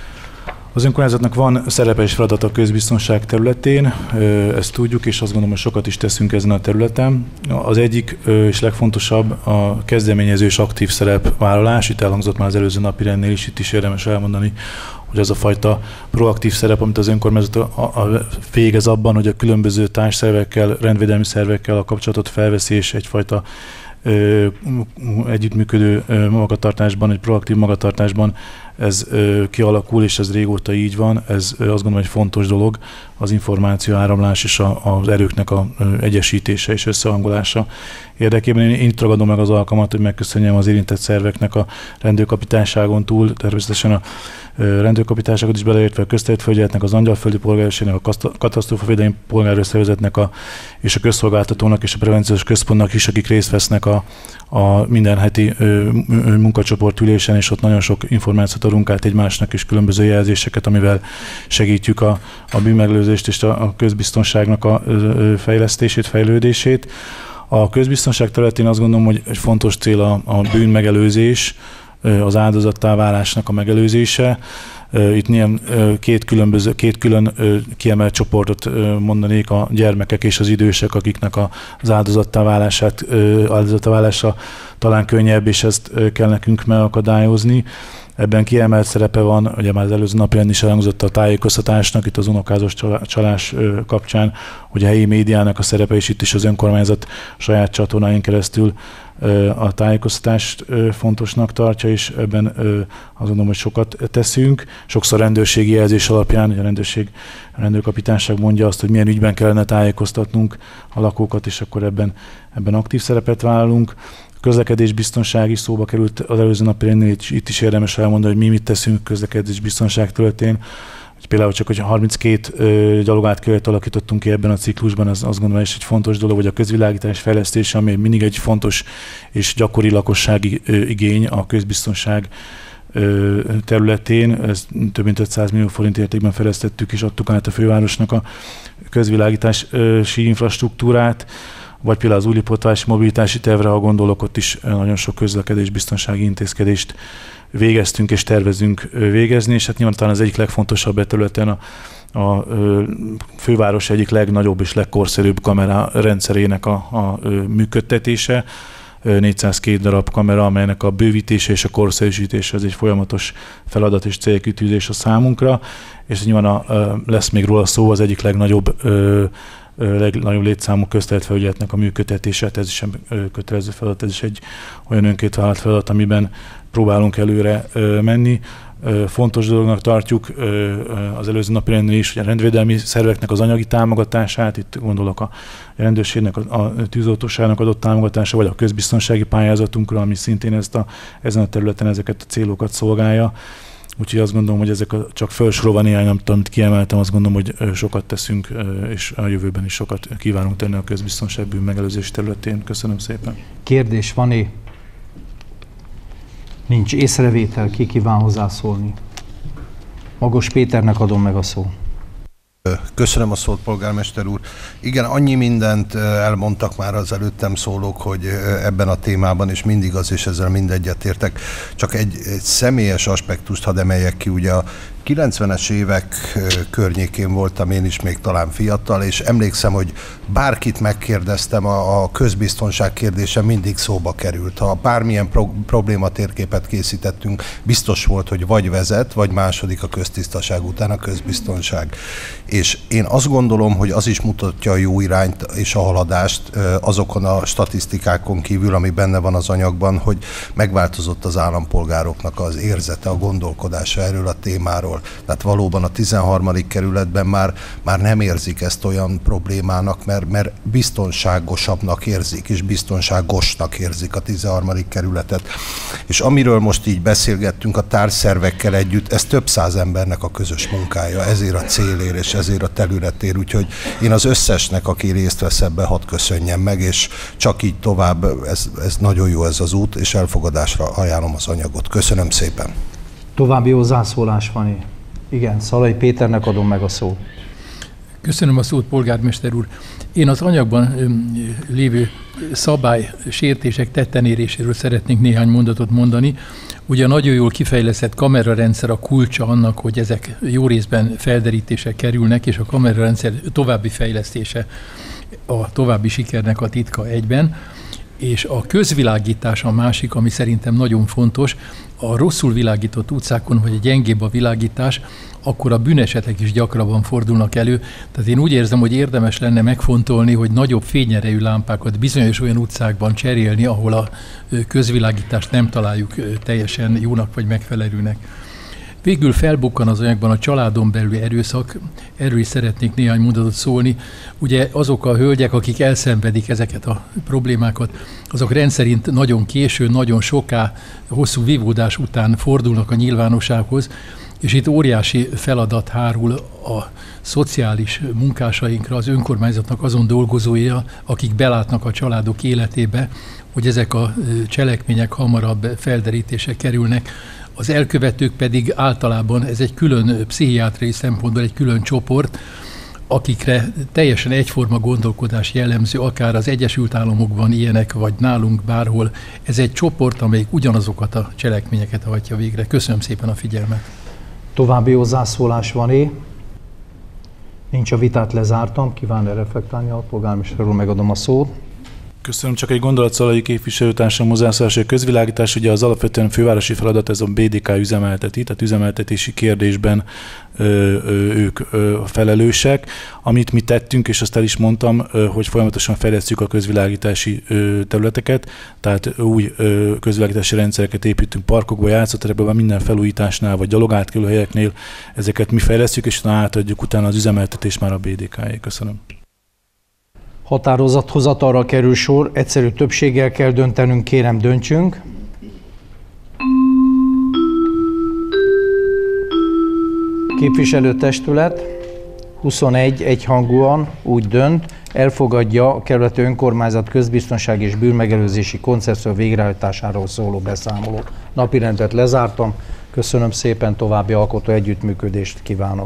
Az önkormányzatnak van szerepe és feladata a közbiztonság területén, ezt tudjuk, és azt gondolom, hogy sokat is teszünk ezen a területen. Az egyik és legfontosabb a kezdeményező és aktív szerepvállalás. Itt elhangzott már az előző napirendnél is, itt is érdemes elmondani, hogy az a fajta proaktív szerep, amit az önkormányzat végez abban, hogy a különböző társszervekkel, rendvédelmi szervekkel a kapcsolatot felveszi, és egyfajta ö, együttműködő ö, magatartásban, egy proaktív magatartásban ez ö, kialakul, és ez régóta így van. Ez ö, azt gondolom, egy fontos dolog, az információ áramlás és a, az erőknek a ö, egyesítése és összehangolása érdekében. Én, én itt ragadom meg az alkalmat, hogy megköszönjem az érintett szerveknek a rendőrkapitányságon túl, természetesen a rendőrkapitányságot is beleértve, a közterületfelügyeletnek, az Angyalföldi Polgárőrségnek, a katasztrófavédelmi polgárőrszervezetnek a, és a közszolgáltatónak és a prevenciós központnak is, akik részt vesznek a, a minden heti ö, ö, munkacsoportülésen, és ott nagyon sok információt adunk át egymásnak, és különböző jelzéseket, amivel segítjük a, a bűnmegelőzést és a, a közbiztonságnak a ö, fejlesztését, fejlődését. A közbiztonság területén azt gondolom, hogy egy fontos cél a, a bűnmegelőzés, az áldozattá válásnak a megelőzése. Itt nyilván két, különböző, két külön kiemelt csoportot mondanék, a gyermekek és az idősek, akiknek az áldozattá válását, áldozattá válása talán könnyebb, és ezt kell nekünk megakadályozni. Ebben kiemelt szerepe van, ugye már az előző napján is elhangzott a tájékoztatásnak, itt az unokázós csalás kapcsán, hogy a helyi médiának a szerepe is itt is az önkormányzat saját csatornáin keresztül a tájékoztatást fontosnak tartja, és ebben azt gondolom, hogy sokat teszünk. Sokszor rendőrségi jelzés alapján, a rendőrség, a rendőrkapitányság mondja azt, hogy milyen ügyben kellene tájékoztatnunk a lakókat, és akkor ebben, ebben aktív szerepet vállalunk. Közlekedésbiztonság is szóba került az előző napi, itt is érdemes elmondani, hogy mi mit teszünk közlekedésbiztonság területén. Például csak, hogy harminckét ö, gyalogátkövet alakítottunk ki ebben a ciklusban, az azt gondolom, is egy fontos dolog, hogy a közvilágítás fejlesztése, ami mindig egy fontos és gyakori lakossági ö, igény a közbiztonság ö, területén. Ezt több mint ötszáz millió forint értékben fejlesztettük és adtuk át a fővárosnak a közvilágítási infrastruktúrát, vagy például az újlipotvási mobilitási tervre, ha gondolok, ott is nagyon sok közlekedésbiztonsági intézkedést végeztünk és tervezünk végezni, és hát nyilván talán az egyik legfontosabb területen a, a főváros egyik legnagyobb és legkorszerűbb kamera rendszerének a, a működtetése. négyszázkettő darab kamera, amelynek a bővítése és a korszerűsítése az egy folyamatos feladat és célkitűzés a számunkra, és nyilván a, lesz még róla szó, az egyik legnagyobb legnagyobb létszámú közterületfelügyeletnek a működtetése, ez is kötelező feladat, ez is egy olyan önként vállalt feladat, amiben próbálunk előre menni. Fontos dolognak tartjuk az előző napi rendben is, hogy a rendvédelmi szerveknek az anyagi támogatását, itt gondolok a rendőrségnek, a tűzoltóságnak adott támogatása, vagy a közbiztonsági pályázatunkra, ami szintén ezt a, ezen a területen ezeket a célokat szolgálja. Úgyhogy azt gondolom, hogy ezek a, csak felsorolva néhány, amit kiemeltem, azt gondolom, hogy sokat teszünk, és a jövőben is sokat kívánunk tenni a közbiztonság bűn megelőzés területén. Köszönöm szépen. Kérdés van-e? Nincs észrevétel, ki kíván hozzászólni? Magos Péternek adom meg a szót. Köszönöm a szót, polgármester úr. Igen, annyi mindent elmondtak már az előttem szólók, hogy ebben a témában, és mindig az, és ezzel mindegyet értek, csak egy, egy személyes aspektust hadd emeljek ki, ugye a kilencvenes évek környékén voltam én is még talán fiatal, és emlékszem, hogy bárkit megkérdeztem, a, a közbiztonság kérdése mindig szóba került. Ha bármilyen pro, problématérképet készítettünk, biztos volt, hogy vagy vezet, vagy második a köztisztaság után a közbiztonság. És én azt gondolom, hogy az is mutatja a jó irányt és a haladást azokon a statisztikákon kívül, ami benne van az anyagban, hogy megváltozott az állampolgároknak az érzete, a gondolkodása erről a témáról. Tehát valóban a tizenharmadik kerületben már, már nem érzik ezt olyan problémának, mert, mert biztonságosabbnak érzik, és biztonságosnak érzik a tizenharmadik kerületet. És amiről most így beszélgettünk a társszervekkel együtt, ez több száz embernek a közös munkája, ezért a célért és ezért a területért. Úgyhogy én az összesnek, aki részt vesz ebbe, hadd köszönjem meg, és csak így tovább, ez, ez nagyon jó ez az út, és elfogadásra ajánlom az anyagot. Köszönöm szépen. További hozzászólás van-e? Igen, Szalai Péternek adom meg a szót. Köszönöm a szót, polgármester úr. Én az anyagban lévő szabály sértések tettenéréséről szeretnék néhány mondatot mondani. Ugye nagyon jól kifejlesztett kamerarendszer a kulcsa annak, hogy ezek jó részben felderítésre kerülnek, és a kamerarendszer további fejlesztése a további sikernek a titka egyben. És a közvilágítás a másik, ami szerintem nagyon fontos. A rosszul világított utcákon, vagy a gyengébb a világítás, akkor a bűnesetek is gyakrabban fordulnak elő. Tehát én úgy érzem, hogy érdemes lenne megfontolni, hogy nagyobb fényerejű lámpákat bizonyos olyan utcákban cserélni, ahol a közvilágítást nem találjuk teljesen jónak vagy megfelelőnek. Végül felbukkan az anyagban a családon belüli erőszak, erről is szeretnék néhány mondatot szólni. Ugye azok a hölgyek, akik elszenvedik ezeket a problémákat, azok rendszerint nagyon későn, nagyon soká, hosszú vívódás után fordulnak a nyilvánossághoz, és itt óriási feladat hárul a szociális munkásainkra, az önkormányzatnak azon dolgozója, akik belátnak a családok életébe, hogy ezek a cselekmények hamarabb felderítésre kerülnek. Az elkövetők pedig általában, ez egy külön pszichiátriai szempontból egy külön csoport, akikre teljesen egyforma gondolkodás jellemző, akár az Egyesült Államokban ilyenek, vagy nálunk bárhol. Ez egy csoport, amelyik ugyanazokat a cselekményeket hajtja végre. Köszönöm szépen a figyelmet. További hozzászólás van-e? Nincs, a vitát lezártam. Kíván-e reflektálni a polgármester úr? Megadom a szót. Köszönöm, csak egy gondolat Szalai képviselőtársam hozzászólása, a közvilágítás, ugye az alapvetően fővárosi feladat, ez a bé dé ká üzemelteti, tehát üzemeltetési kérdésben ö, ö, ők ö, felelősek. Amit mi tettünk, és azt el is mondtam, ö, hogy folyamatosan fejlesztjük a közvilágítási ö, területeket, tehát új ö, közvilágítási rendszereket építünk parkokba, játszóterekben, minden felújításnál, vagy gyalogátkelő helyeknél, ezeket mi fejlesztjük, és utána átadjuk utána az üzemeltetés már a bé dé ká-é. Köszönöm. Határozathozatalra kerül sor, egyszerű többséggel kell döntenünk, kérem döntsünk. Képviselőtestület huszonegy egyhangúan úgy dönt, elfogadja a kerületi önkormányzat közbiztonság és bűnmegelőzési koncepció végrehajtásáról szóló beszámolót. Napirendet lezártam, köszönöm szépen, további alkotó együttműködést kívánok.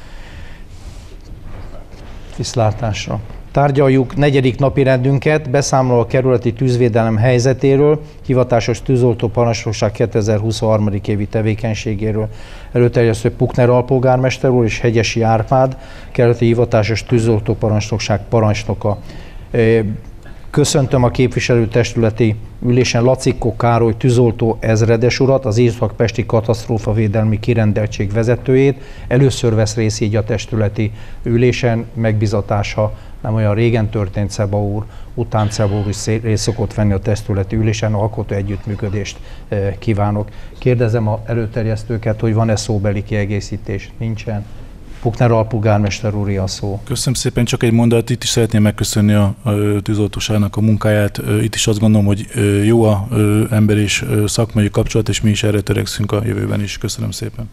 Viszlátásra! Tárgyaljuk negyedik napi rendünket, beszámoló a kerületi tűzvédelem helyzetéről, hivatásos tűzoltó parancsnokság kétezer-huszonhárom. évi tevékenységéről. Előterjesztő Pukner alpolgármester úr és Hegyesi Árpád, kerületi hivatásos tűzoltó parancsnokság parancsnoka. Köszöntöm a képviselőtestületi ülésen Lacikko Károly tűzoltó ezredes urat, az Észak-Pesti katasztrófavédelmi kirendeltség vezetőjét. Először vesz részt így a testületi ülésen, megbizatása nem olyan régen történt, Szeba úr, után Szeba úr is részt szokott venni a testületi ülésen, alkotó együttműködést kívánok. Kérdezem az előterjesztőket, hogy van-e szóbeli kiegészítés? Nincsen. Pukner alpolgármester úr, a szó. Köszönöm szépen, csak egy mondat, itt is szeretném megköszönni a, a tűzoltóságnak a munkáját. Itt is azt gondolom, hogy jó a ember és szakmai kapcsolat, és mi is erre törekszünk a jövőben is. Köszönöm szépen.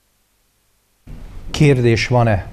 Kérdés van-e?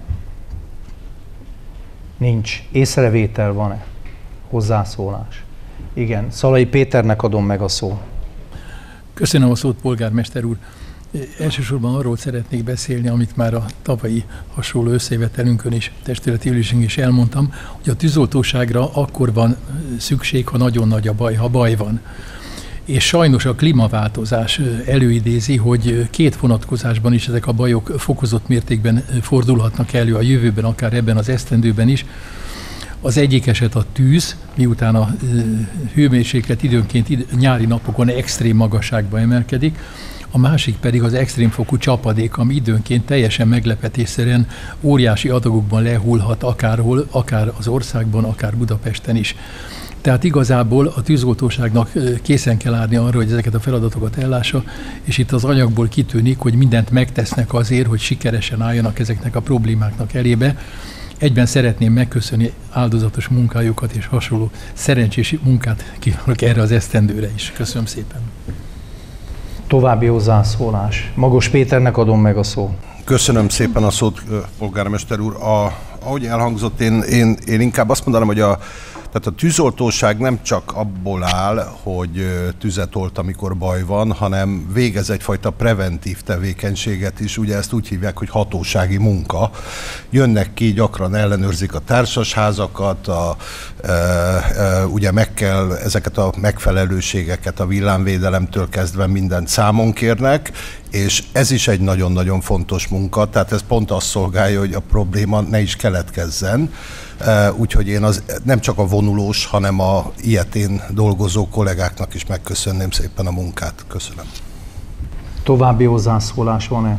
Nincs. Észrevétel van-e? Hozzászólás? Igen. Szalai Péternek adom meg a szó. Köszönöm a szót, polgármester úr. Elsősorban arról szeretnék beszélni, amit már a tavalyi hasonló összejövetelünkön és testületi ülésünk is elmondtam, hogy a tűzoltóságra akkor van szükség, ha nagyon nagy a baj, ha baj van. És sajnos a klímaváltozás előidézi, hogy két vonatkozásban is ezek a bajok fokozott mértékben fordulhatnak elő a jövőben, akár ebben az esztendőben is. Az egyik eset a tűz, miután a hőmérséklet időnként nyári napokon extrém magasságba emelkedik, a másik pedig az extrémfokú csapadék, ami időnként teljesen meglepetésszerűen óriási adagokban lehullhat akárhol, akár az országban, akár Budapesten is. Tehát igazából a tűzoltóságnak készen kell állni arra, hogy ezeket a feladatokat ellássa, és itt az anyagból kitűnik, hogy mindent megtesznek azért, hogy sikeresen álljanak ezeknek a problémáknak elébe. Egyben szeretném megköszönni áldozatos munkájukat és hasonló szerencsés munkát kívánok erre az esztendőre is. Köszönöm szépen. További hozzászólás. Magos Péternek adom meg a szót. Köszönöm szépen a szót, polgármester úr. A, ahogy elhangzott, én, én, én inkább azt mondanám, hogy a, tehát a tűzoltóság nem csak abból áll, hogy tüzet olt, amikor baj van, hanem végez egyfajta preventív tevékenységet is. Ugye ezt úgy hívják, hogy hatósági munka. Jönnek ki, gyakran ellenőrzik a társasházakat, a, e, e, ugye meg kell ezeket a megfelelőségeket a villámvédelemtől kezdve mindent számon kérnek, és ez is egy nagyon-nagyon fontos munka, tehát ez pont azt szolgálja, hogy a probléma ne is keletkezzen. Úgyhogy én az nem csak a vonulós, hanem a ilyetén dolgozó kollégáknak is megköszönném szépen a munkát. Köszönöm. További hozzászólás van-e?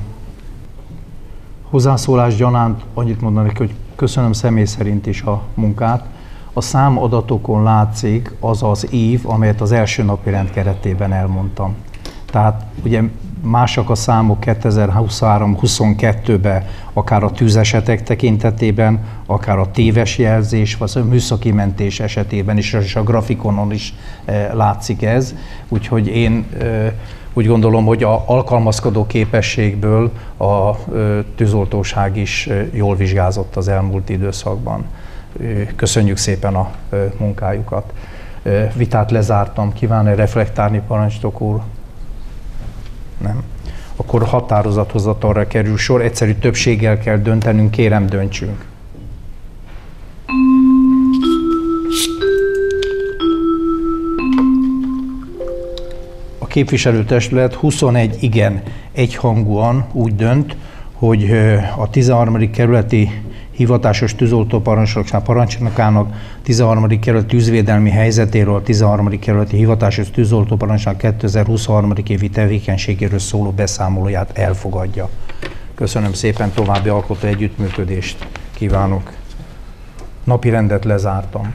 Hozzászólás gyanánt annyit mondanék, hogy köszönöm személy szerint is a munkát. A számadatokon látszik az az ív, amelyet az első napi rend keretében elmondtam. Tehát ugye másak a számok kétezer-huszonhárom huszonkettőben, akár a tűzesetek tekintetében, akár a téves jelzés, vagy a műszaki mentés esetében is, és a grafikonon is e, látszik ez. Úgyhogy én e, úgy gondolom, hogy a alkalmazkodó képességből a e, tűzoltóság is e, jól vizsgázott az elmúlt időszakban. E, köszönjük szépen a e, munkájukat. E, vitát lezártam. Kíván-e reflektálni, parancsnok úr? Nem. Akkor határozathozatalra kerül sor, egyszerű többséggel kell döntenünk, kérem döntsünk. A képviselőtestület huszonegy igen egyhangúan úgy dönt, hogy a tizenharmadik kerületi hivatásos tűzoltóparancsnokság parancsnokának tizenharmadik kerület tűzvédelmi helyzetéről, a tizenharmadik kerületi hivatásos tűzoltóparancsnok kétezer-huszonhárom. évi tevékenységéről szóló beszámolóját elfogadja. Köszönöm szépen, további alkotó együttműködést kívánok. Napirendet lezártam.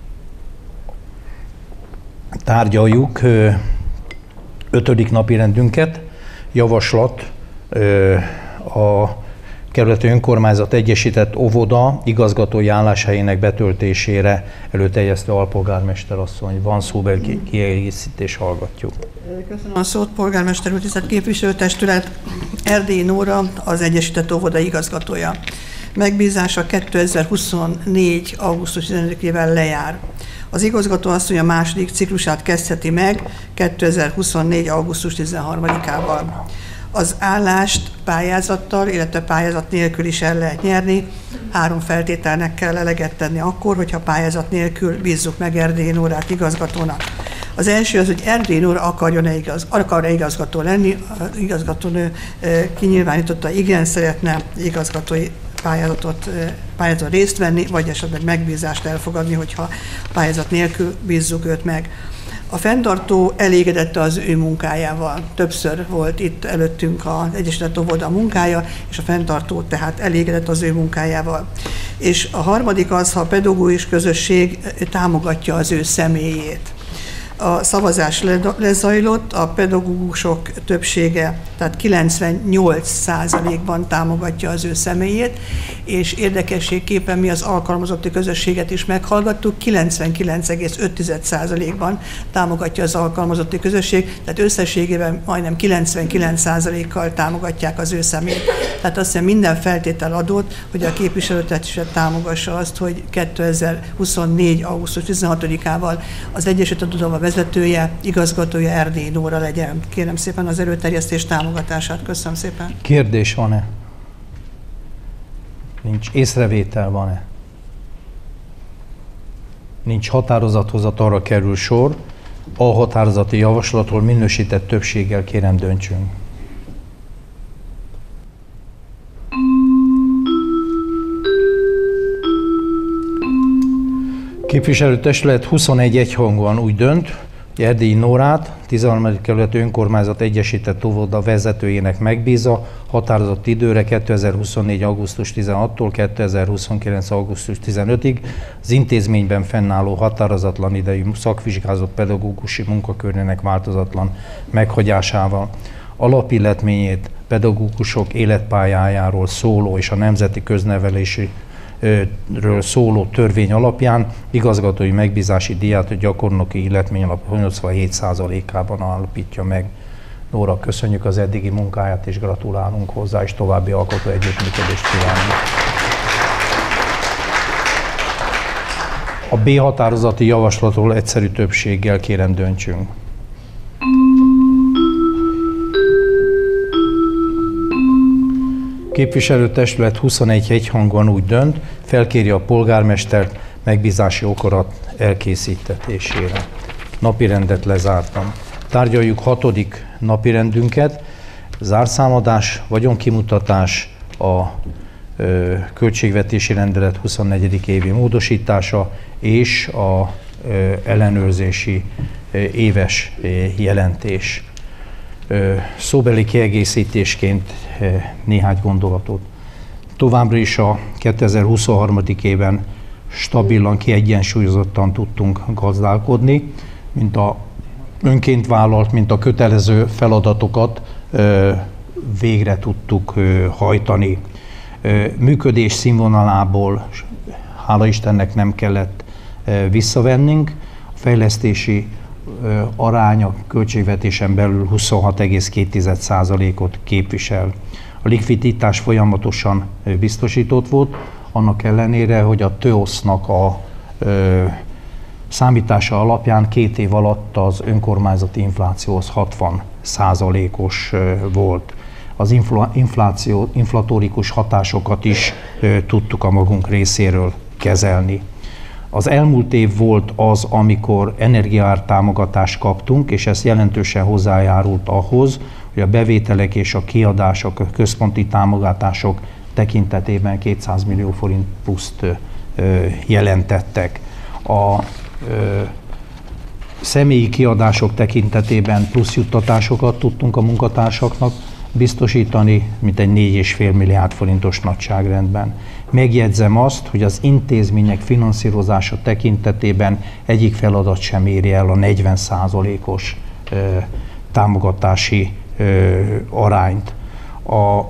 Tárgyaljuk ötödik napirendünket, javaslat a kerületi önkormányzat egyesített óvoda igazgatói álláshelyének betöltésére előterjesztő alpolgármester asszony. Van szóbeli kiegészítés, hallgatjuk. Köszönöm a szót, polgármester úr, tisztelt képviselőtestület. Erdélyi Nóra, az egyesített óvoda igazgatója. Megbízása kétezer-huszonnégy. augusztus tizenötödikével lejár. Az igazgató asszony a második ciklusát kezdheti meg kétezer-huszonnégy. augusztus tizenharmadikával. Az állást pályázattal, illetve pályázat nélkül is el lehet nyerni. Három feltételnek kell eleget tenni akkor, hogyha pályázat nélkül bízzuk meg Erdélyi Nórát igazgatónak. Az első az, hogy Erdélyi Nóra akarjon-e igaz, akar-e igazgató lenni. Az igazgatónő kinyilvánította, igen, szeretne igazgatói pályázatot, pályázaton részt venni, vagy esetleg megbízást elfogadni, hogyha pályázat nélkül bízzuk őt meg. A fenntartó elégedett az ő munkájával. Többször volt itt előttünk az egyesített óvoda munkája, és a fenntartó tehát elégedett az ő munkájával. És a harmadik az, ha a pedagógus közösség támogatja az ő személyét. A szavazás lezajlott, a pedagógusok többsége, tehát kilencvennyolc százalékban támogatja az ő személyét, és érdekességképpen mi az alkalmazotti közösséget is meghallgattuk, kilencvenkilenc egész öt százalékban támogatja az alkalmazotti közösség, tehát összességében majdnem kilencvenkilenc százalékkal támogatják az ő személyét. Tehát azt hiszem minden feltétel adott, hogy a képviselőtestület támogassa azt, hogy kétezer-huszonnégy. augusztus tizenhatodikával az egyesített óvoda vezetője, igazgatója Erdélyi Nóra legyen. Kérem szépen az erőterjesztés támogatását. Köszönöm szépen. Kérdés van-e? Nincs. Észrevétel van-e? Nincs. Határozathozatalra kerül sor. A határozati javaslatról minősített többséggel kérem döntsünk. Képviselőtestület huszonegy egyhangúan úgy dönt, hogy Erdélyi Nórát, tizenharmadik kerület önkormányzat egyesített óvoda vezetőjének megbízza határozott időre kétezer-huszonnégy. augusztus tizenhatodikától kétezer-huszonkilenc. augusztus tizenötödikéig az intézményben fennálló határozatlan idejű szakvizsgázott pedagógusi munkakörének változatlan meghagyásával. Alapilletményét pedagógusok életpályájáról szóló és a nemzeti köznevelési ről szóló törvény alapján igazgatói megbízási díját a gyakornoki illetmény alap nyolcvanhét százalékában állapítja meg. Nóra, köszönjük az eddigi munkáját és gratulálunk hozzá, és további alkotó együttműködést kívánunk. A B határozati javaslatról egyszerű többséggel kérem döntsünk. Képviselőtestület huszonegy egyhangúan úgy dönt, felkéri a polgármestert megbízási okorat elkészítetésére. Napirendet lezártam. Tárgyaljuk hatodik napirendünket, zárszámadás, vagyonkimutatás, a ö, költségvetési rendelet huszonnegyedik évi módosítása és a ö, ellenőrzési ö, éves ö, jelentés. Szóbeli kiegészítésként néhány gondolatot. Továbbra is a kétezer-huszonhárom. évben stabilan, kiegyensúlyozottan tudtunk gazdálkodni, mint a önként vállalt, mint a kötelező feladatokat végre tudtuk hajtani. Működés színvonalából hála Istennek nem kellett visszavennünk. A fejlesztési aránya költségvetésen belül huszonhat egész két százalékot képvisel. A likviditás folyamatosan biztosított volt, annak ellenére, hogy a TÖOSZ-nak a ö, számítása alapján két év alatt az önkormányzati inflációhoz hatvan százalékos volt. Az infláció, inflatórikus hatásokat is ö, tudtuk a magunk részéről kezelni. Az elmúlt év volt az, amikor energiaár támogatást kaptunk, és ez jelentősen hozzájárult ahhoz, hogy a bevételek és a kiadások, a központi támogatások tekintetében kétszáz millió forint pluszt jelentettek. A személyi kiadások tekintetében plusz juttatásokat tudtunk a munkatársaknak biztosítani, mint egy négy egész öt milliárd forintos nagyságrendben. Megjegyzem azt, hogy az intézmények finanszírozása tekintetében egyik feladat sem éri el a negyven százalékos támogatási ö, arányt. A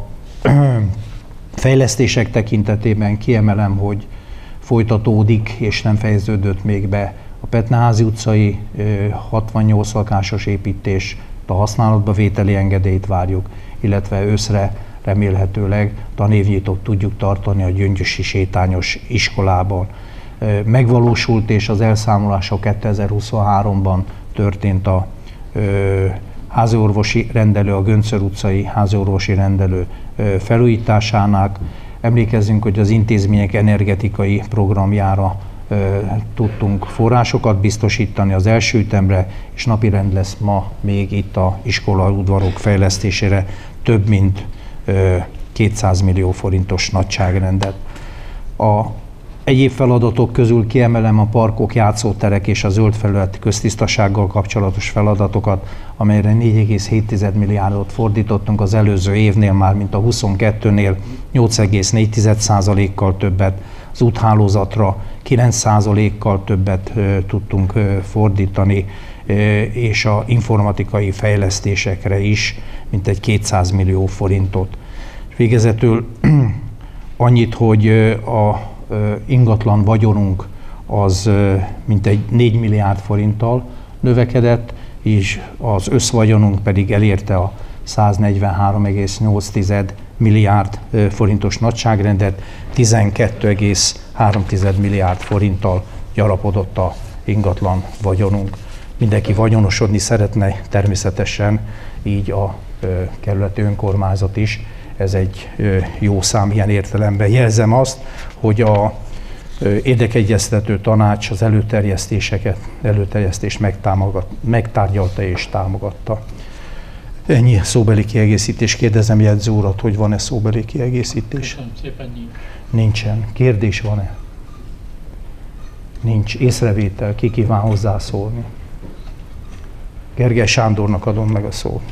fejlesztések tekintetében kiemelem, hogy folytatódik és nem fejeződött még be a Petneházi utcai ö, hatvannyolc lakásos építés, a használatba vételi engedélyt várjuk, illetve őszre remélhetőleg tanévnyitót tudjuk tartani a Gyöngyösi sétányos iskolában. Ö, megvalósult és az elszámolása kétezer-huszonháromban történt a ö, háziorvosi rendelő, a Göncör utcai háziorvosi rendelő felújításának. Emlékezzünk, hogy az intézmények energetikai programjára ö, tudtunk forrásokat biztosítani az első ütemre, és napirend lesz ma még itt a iskolaudvarok fejlesztésére több mint ö, kétszáz millió forintos nagyságrendet. A egyéb feladatok közül kiemelem a parkok, játszóterek és a zöld felület köztisztasággal kapcsolatos feladatokat, amelyre négy egész hét milliárdot fordítottunk az előző évnél, már mint a huszonkettőnél nyolc egész négy százalékkal többet, az úthálózatra kilenc százalékkal többet ö, tudtunk ö, fordítani, ö, és a informatikai fejlesztésekre is mintegy kétszáz millió forintot. Végezetül annyit, hogy ö, a ingatlan vagyonunk az mintegy négy milliárd forinttal növekedett, és az összvagyonunk pedig elérte a száznegyvenhárom egész nyolc milliárd forintos nagyságrendet, tizenkét egész három milliárd forinttal gyarapodott a ingatlan vagyonunk. Mindenki vagyonosodni szeretne, természetesen így a kerületi önkormányzat is. Ez egy jó szám ilyen értelemben. Jelzem azt, hogy a érdekegyeztető tanács az előterjesztéseket, előterjesztést megtárgyalta és támogatta. Ennyi szóbeli kiegészítés. Kérdezem jegyző urat, hogy van-e szóbeli kiegészítés? Köszönöm szépen, nincs. Nincsen. Kérdés van-e? Nincs. Észrevétel. Ki kíván hozzászólni? Gergely Sándornak adom meg a szót.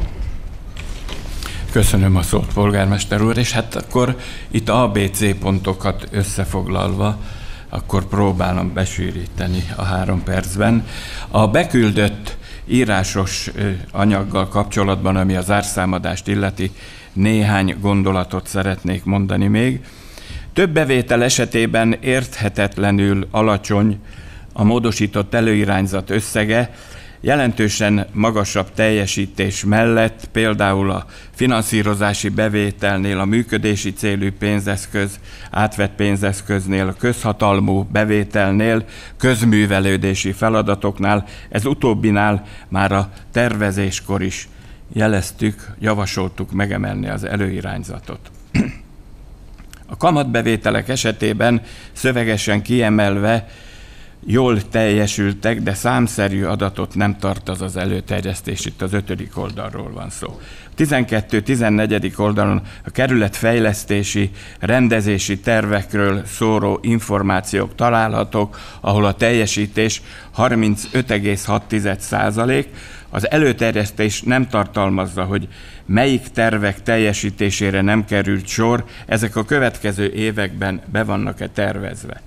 Köszönöm a szót, polgármester úr, és hát akkor itt á bé cé pontokat összefoglalva, akkor próbálom besűríteni a három percben. A beküldött írásos anyaggal kapcsolatban, ami a zárszámadást illeti, néhány gondolatot szeretnék mondani még. Több bevétel esetében érthetetlenül alacsony a módosított előirányzat összege, jelentősen magasabb teljesítés mellett, például a finanszírozási bevételnél, a működési célú pénzeszköz, átvett pénzeszköznél, a közhatalmú bevételnél, közművelődési feladatoknál, ez utóbbinál már a tervezéskor is jeleztük, javasoltuk megemelni az előirányzatot. A kamatbevételek esetében szövegesen kiemelve jól teljesültek, de számszerű adatot nem tartalmaz az előterjesztés, itt az ötödik oldalról van szó. tizenkettő-tizennegyedik oldalon a kerületfejlesztési, rendezési tervekről szóró információk találhatók, ahol a teljesítés harmincöt egész hat százalék, az előterjesztés nem tartalmazza, hogy melyik tervek teljesítésére nem került sor, ezek a következő években be vannak-e tervezve.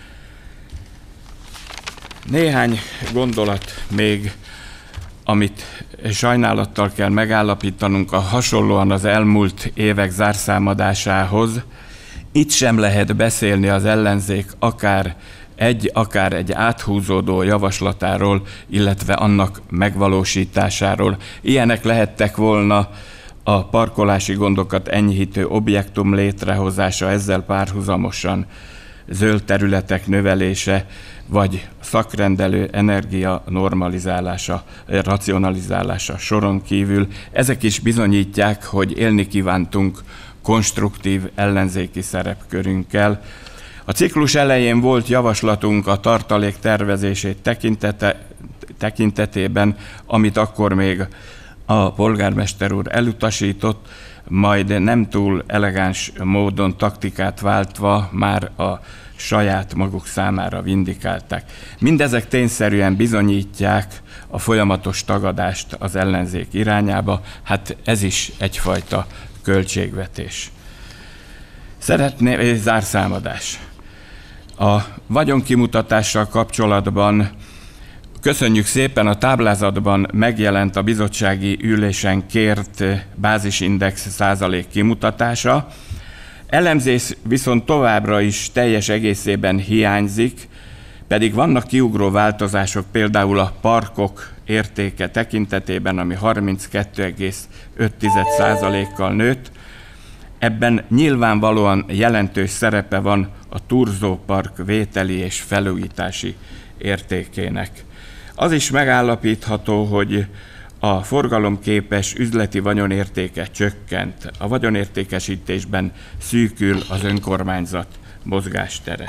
Néhány gondolat még, amit sajnálattal kell megállapítanunk, a hasonlóan az elmúlt évek zárszámadásához. Itt sem lehet beszélni az ellenzék akár egy, akár egy áthúzódó javaslatáról, illetve annak megvalósításáról. Ilyenek lehettek volna a parkolási gondokat enyhítő objektum létrehozása, ezzel párhuzamosan zöld területek növelése, vagy szakrendelő energia normalizálása, racionalizálása soron kívül. Ezek is bizonyítják, hogy élni kívántunk konstruktív ellenzéki szerepkörünkkel. A ciklus elején volt javaslatunk a tartalék tervezését tekintete, tekintetében, amit akkor még a polgármester úr elutasított, majd nem túl elegáns módon taktikát váltva már a saját maguk számára vindikálták. Mindezek tényszerűen bizonyítják a folyamatos tagadást az ellenzék irányába, hát ez is egyfajta költségvetés. Szeretné zárszámadás. A vagyonkimutatással kapcsolatban köszönjük szépen, a táblázatban megjelent a bizottsági ülésen kért bázisindex százalék kimutatása. Elemzés viszont továbbra is teljes egészében hiányzik, pedig vannak kiugró változások, például a parkok értéke tekintetében, ami harminckettő egész öt százalékkal nőtt. Ebben nyilvánvalóan jelentős szerepe van a Thurzó park vételi és felújítási értékének. Az is megállapítható, hogy a forgalomképes üzleti vagyonértéke csökkent. A vagyonértékesítésben szűkül az önkormányzat mozgástere.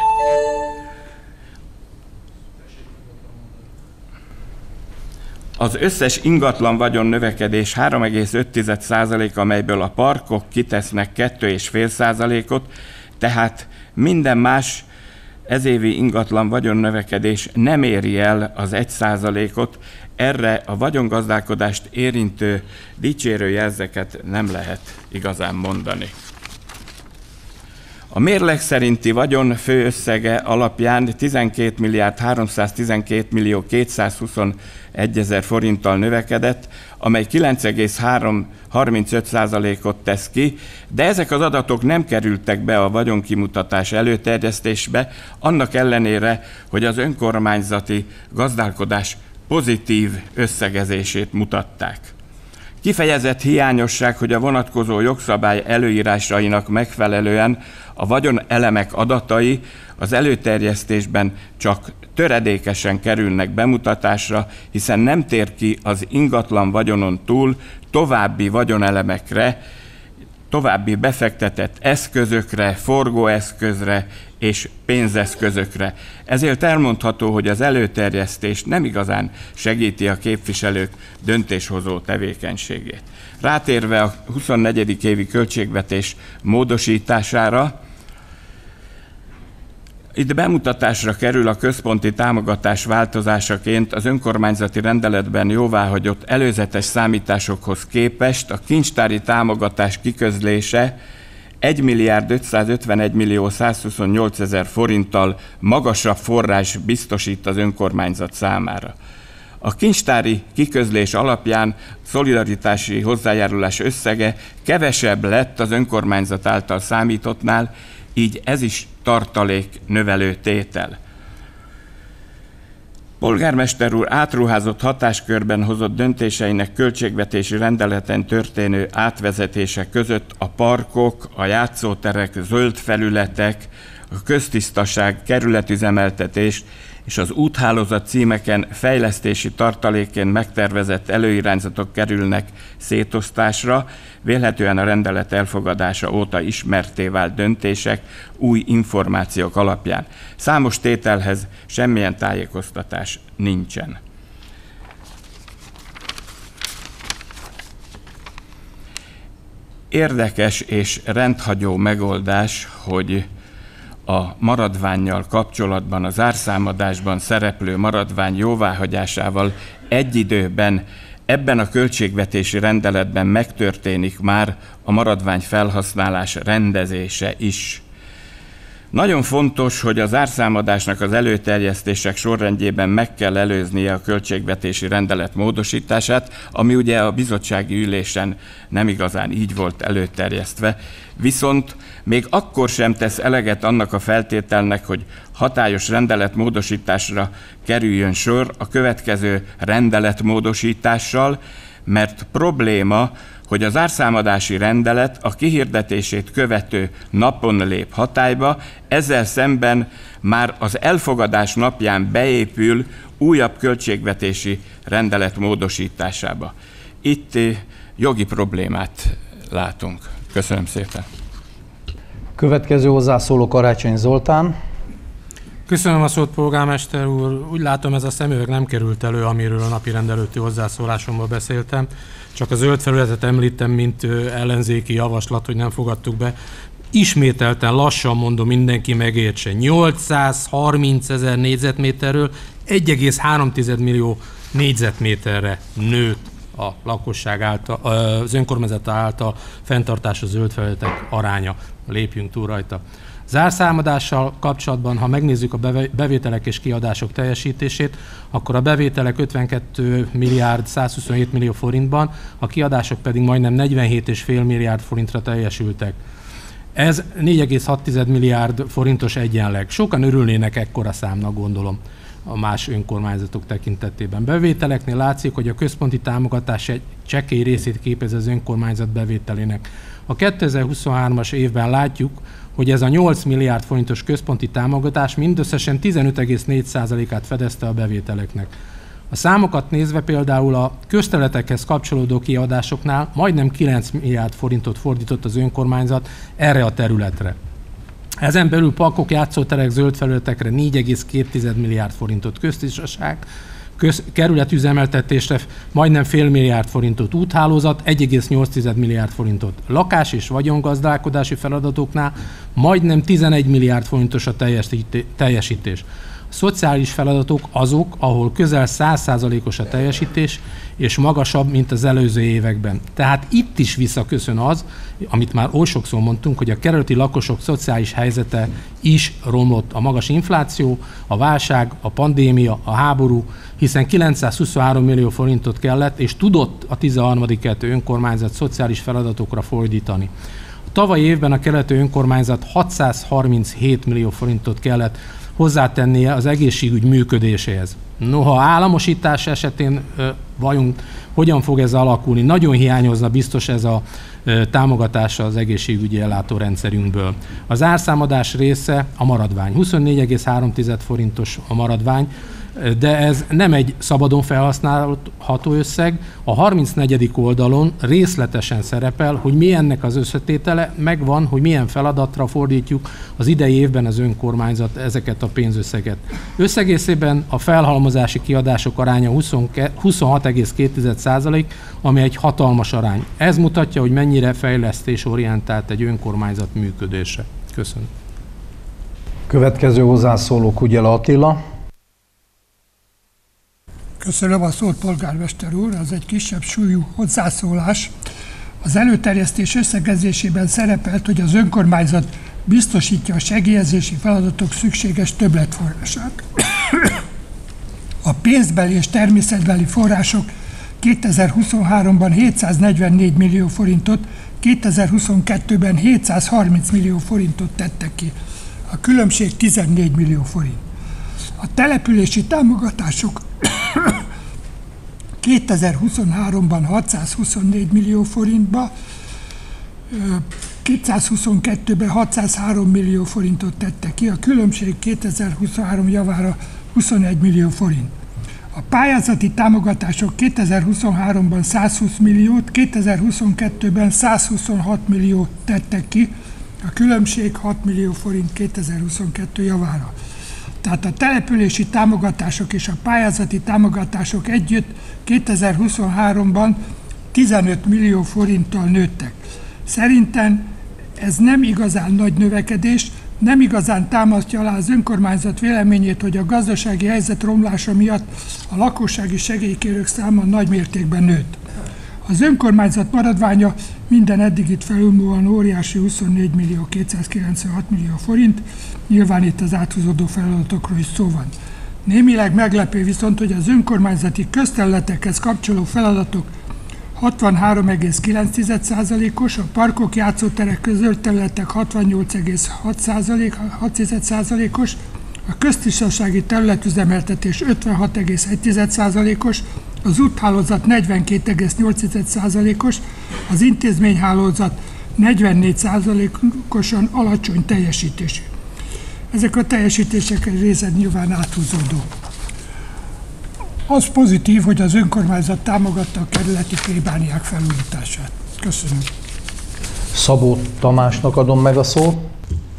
Az összes ingatlan vagyon növekedés három egész öt százalék, amelyből a parkok kitesznek kettő egész öt százalékot, tehát minden más ezévi ingatlan vagyonnövekedés nem éri el az egy százalékot, erre a vagyongazdálkodást érintő dicsérő jelzeket nem lehet igazán mondani. A mérleg szerinti vagyon főösszege alapján tizenkét milliárd háromszáztizenkét millió kétszázhuszonegy ezer forinttal növekedett, amely kilenc egész harmincöt százalékot tesz ki, de ezek az adatok nem kerültek be a vagyonkimutatás előterjesztésbe, annak ellenére, hogy az önkormányzati gazdálkodás pozitív összegezését mutatták. Kifejezett hiányosság, hogy a vonatkozó jogszabály előírásainak megfelelően a vagyonelemek adatai az előterjesztésben csak töredékesen kerülnek bemutatásra, hiszen nem tér ki az ingatlan vagyonon túl további vagyonelemekre, további befektetett eszközökre, forgóeszközre és pénzeszközökre. Ezért elmondható, hogy az előterjesztés nem igazán segíti a képviselők döntéshozó tevékenységét. Rátérve a huszonnegyedik évi költségvetés módosítására, itt bemutatásra kerül a központi támogatás változásaként az önkormányzati rendeletben jóváhagyott előzetes számításokhoz képest a kincstári támogatás kiközlése egy milliárd ötszázötvenegy millió százhuszonnyolc ezer forinttal magasabb forrás biztosít az önkormányzat számára. A kincstári kiközlés alapján szolidaritási hozzájárulás összege kevesebb lett az önkormányzat által számítottnál, így ez is tartalék növelő tétel. Polgármester úr átruházott hatáskörben hozott döntéseinek költségvetési rendeleten történő átvezetése között a parkok, a játszóterek, zöld felületek, a köztisztaság, kerületüzemeltetés és az úthálózat címeken fejlesztési tartalékén megtervezett előirányzatok kerülnek szétosztásra, vélhetően a rendelet elfogadása óta ismertté vált döntések új információk alapján. Számos tételhez semmilyen tájékoztatás nincsen. Érdekes és rendhagyó megoldás, hogy a maradvánnyal kapcsolatban, a zárszámadásban szereplő maradvány jóváhagyásával egy időben ebben a költségvetési rendeletben megtörténik már a maradvány felhasználás rendezése is. Nagyon fontos, hogy a zárszámadásnak az előterjesztések sorrendjében meg kell előznie a költségvetési rendelet módosítását, ami ugye a bizottsági ülésen nem igazán így volt előterjesztve, viszont még akkor sem tesz eleget annak a feltételnek, hogy hatályos rendeletmódosításra kerüljön sor a következő rendeletmódosítással, mert probléma, hogy az zárszámadási rendelet a kihirdetését követő napon lép hatályba, ezzel szemben már az elfogadás napján beépül újabb költségvetési rendelet módosításába. Itt jogi problémát látunk. Köszönöm szépen. Következő hozzászóló Karácsony Zoltán. Köszönöm a szót, polgármester úr. Úgy látom, ez a szemüveg nem került elő, amiről a napi rendelőtti hozzászólásomban beszéltem. Csak a zöld felületet említem, mint ellenzéki javaslat, hogy nem fogadtuk be. Ismételten lassan mondom, mindenki megértse. nyolcszázharmincezer négyzetméterről egy egész három millió négyzetméterre nőtt a lakosság által, az önkormányzat által fenntartás a zöld felületek aránya. Lépjünk túl rajta. Zárszámadással kapcsolatban, ha megnézzük a bevételek és kiadások teljesítését, akkor a bevételek ötvenkettő milliárd százhuszonhét millió forintban, a kiadások pedig majdnem negyvenhét egész öt milliárd forintra teljesültek. Ez négy egész hat milliárd forintos egyenleg. Sokan örülnének ekkora számnak, gondolom, a más önkormányzatok tekintetében. Bevételeknél látszik, hogy a központi támogatás egy csekély részét képez az önkormányzat bevételének. A kétezer-huszonhármas évben látjuk, hogy ez a nyolc milliárd forintos központi támogatás mindösszesen tizenöt egész négy százalékát fedezte a bevételeknek. A számokat nézve például a közterületekhez kapcsolódó kiadásoknál majdnem kilenc milliárd forintot fordított az önkormányzat erre a területre. Ezen belül parkok, játszóterek, zöld felületekre négy egész két milliárd forintot, köztisztaság, köz, kerületüzemeltetésre majdnem fél milliárd forintot, úthálózat egy egész nyolc milliárd forintot. Lakás és vagyongazdálkodási feladatoknál majdnem tizenegy milliárd forintos a teljesítés. A szociális feladatok azok, ahol közel száz százalékos a teljesítés, és magasabb, mint az előző években. Tehát itt is visszaköszön az, amit már oly sokszor mondtunk, hogy a kerületi lakosok szociális helyzete is romlott. A magas infláció, a válság, a pandémia, a háború, hiszen kilencszázhuszonhárom millió forintot kellett, és tudott a tizenharmadik kerületi önkormányzat szociális feladatokra fordítani. A tavalyi évben a kerületi önkormányzat hatszázharminchét millió forintot kellett hozzátennie az egészségügy működéséhez. Noha államosítás esetén vajon hogyan fog ez alakulni? Nagyon hiányozna biztos ez a támogatása az egészségügyi ellátórendszerünkből. Az árszámadás része a maradvány. huszonnégy egész három forintos a maradvány, de ez nem egy szabadon felhasználható összeg. A harmincnegyedik oldalon részletesen szerepel, hogy mi ennek az összetétele, megvan, hogy milyen feladatra fordítjuk az idei évben az önkormányzat ezeket a pénzösszeget. Összegészében a felhalmozási kiadások aránya huszonhat egész két százalék, ami egy hatalmas arány. Ez mutatja, hogy mennyire fejlesztésorientált egy önkormányzat működése. Köszönöm. Következő hozzászóló Kugyela Attila. Köszönöm a szót, polgármester úr, ez egy kisebb súlyú hozzászólás. Az előterjesztés összegezésében szerepelt, hogy az önkormányzat biztosítja a segélyezési feladatok szükséges többletforrását. A pénzbeli és természetbeli források kétezer-huszonháromban hétszáznegyvennégy millió forintot, kétezer-huszonkettőben hétszázharminc millió forintot tettek ki. A különbség tizennégy millió forint. A települési támogatások kétezer-huszonháromban hatszázhuszonnégy millió forintba, kétezer-huszonkettőben hatszázhárom millió forintot tette ki, a különbség kétezer-huszonhárom javára huszonegy millió forint. A pályázati támogatások kétezer-huszonháromban százhúsz milliót, kétezer-huszonkettőben százhuszonhat milliót tettek ki, a különbség hat millió forint kétezer-huszonkettő javára. Tehát a települési támogatások és a pályázati támogatások együtt kétezer-huszonháromban tizenöt millió forinttal nőttek. Szerintem ez nem igazán nagy növekedés, nem igazán támasztja alá az önkormányzat véleményét, hogy a gazdasági helyzet romlása miatt a lakossági segélykérők száma nagy mértékben nőtt. Az önkormányzat maradványa minden eddigit felülmúlóan óriási huszonnégy millió kétszázkilencvenhat millió forint, nyilván itt az áthúzódó feladatokról is szó van. Némileg meglepő viszont, hogy az önkormányzati közterületekhez kapcsoló feladatok hatvanhárom egész kilenc százalékos, a parkok, játszóterek, közölterületek hatvannyolc egész hat százalékos, a köztisztasági területüzemeltetés ötvenhat egész egy százalékos, az úthálózat negyvenkét egész nyolc százalékos, az intézményhálózat negyvennégy százalékosan alacsony teljesítésű. Ezek a teljesítések egy része nyilván áthúzódó. Az pozitív, hogy az önkormányzat támogatta a kerületi plébániák felújítását. Köszönöm. Szabó Tamásnak adom meg a szót.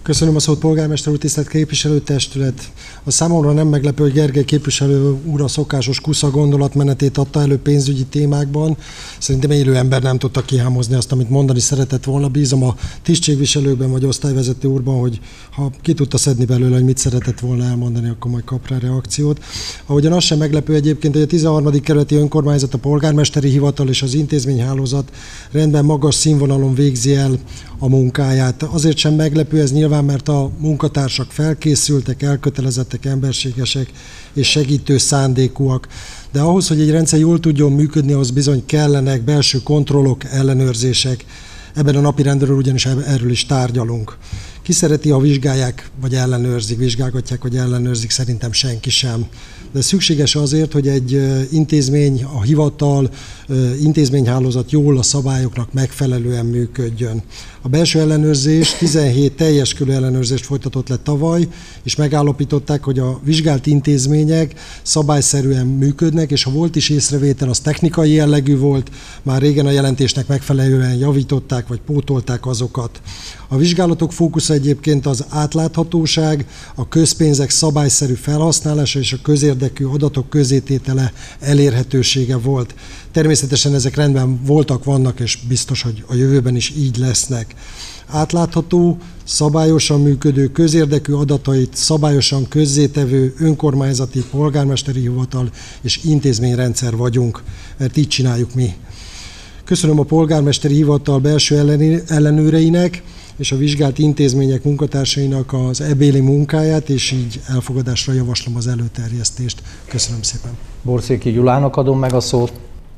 Köszönöm a szót, polgármester úr, tisztelt képviselőtestület. A számomra nem meglepő, hogy Gergely képviselő úr a szokásos kusza gondolatmenetét adta elő pénzügyi témákban. Szerintem élő ember nem tudta kihámozni azt, amit mondani szeretett volna. Bízom a tisztségviselőkben vagy osztályvezető úrban, hogy ha ki tudta szedni belőle, hogy mit szeretett volna elmondani, akkor majd kap rá reakciót. Ahogyan az sem meglepő egyébként, hogy a tizenharmadik kerületi önkormányzat, a polgármesteri hivatal és az intézményhálózat rendben magas színvonalon végzi el a munkáját. Azért sem meglepő ez nyilván, mert a munkatársak felkészültek, elkötelezettek, emberségesek és segítő szándékúak. De ahhoz, hogy egy rendszer jól tudjon működni, ahhoz bizony kellenek belső kontrollok, ellenőrzések. Ebben a napirendről ugyanis erről is tárgyalunk. Ki szereti, ha vizsgálják, vagy ellenőrzik, vizsgálgatják, vagy ellenőrzik, szerintem senki sem. De szükséges azért, hogy egy intézmény, a hivatal, intézményhálózat jól a szabályoknak megfelelően működjön. A belső ellenőrzés tizenhét teljes körű ellenőrzést folytatott le tavaly, és megállapították, hogy a vizsgált intézmények szabályszerűen működnek, és ha volt is észrevétel, az technikai jellegű volt, már régen a jelentésnek megfelelően javították, vagy pótolták azokat. A vizsgálatok fókusza egyébként az átláthatóság, a közpénzek szabályszerű felhasználása és a közérdekű adatok közététele elérhetősége volt. Természetesen ezek rendben voltak, vannak, és biztos, hogy a jövőben is így lesznek. Átlátható, szabályosan működő, közérdekű adatait szabályosan közzétevő önkormányzati, polgármesteri hivatal és intézményrendszer vagyunk, mert így csináljuk mi. Köszönöm a polgármesteri hivatal belső ellenőreinek és a vizsgált intézmények munkatársainak az ebéli munkáját, és így elfogadásra javaslom az előterjesztést. Köszönöm szépen. Borszéki Gyulának adom meg a szót.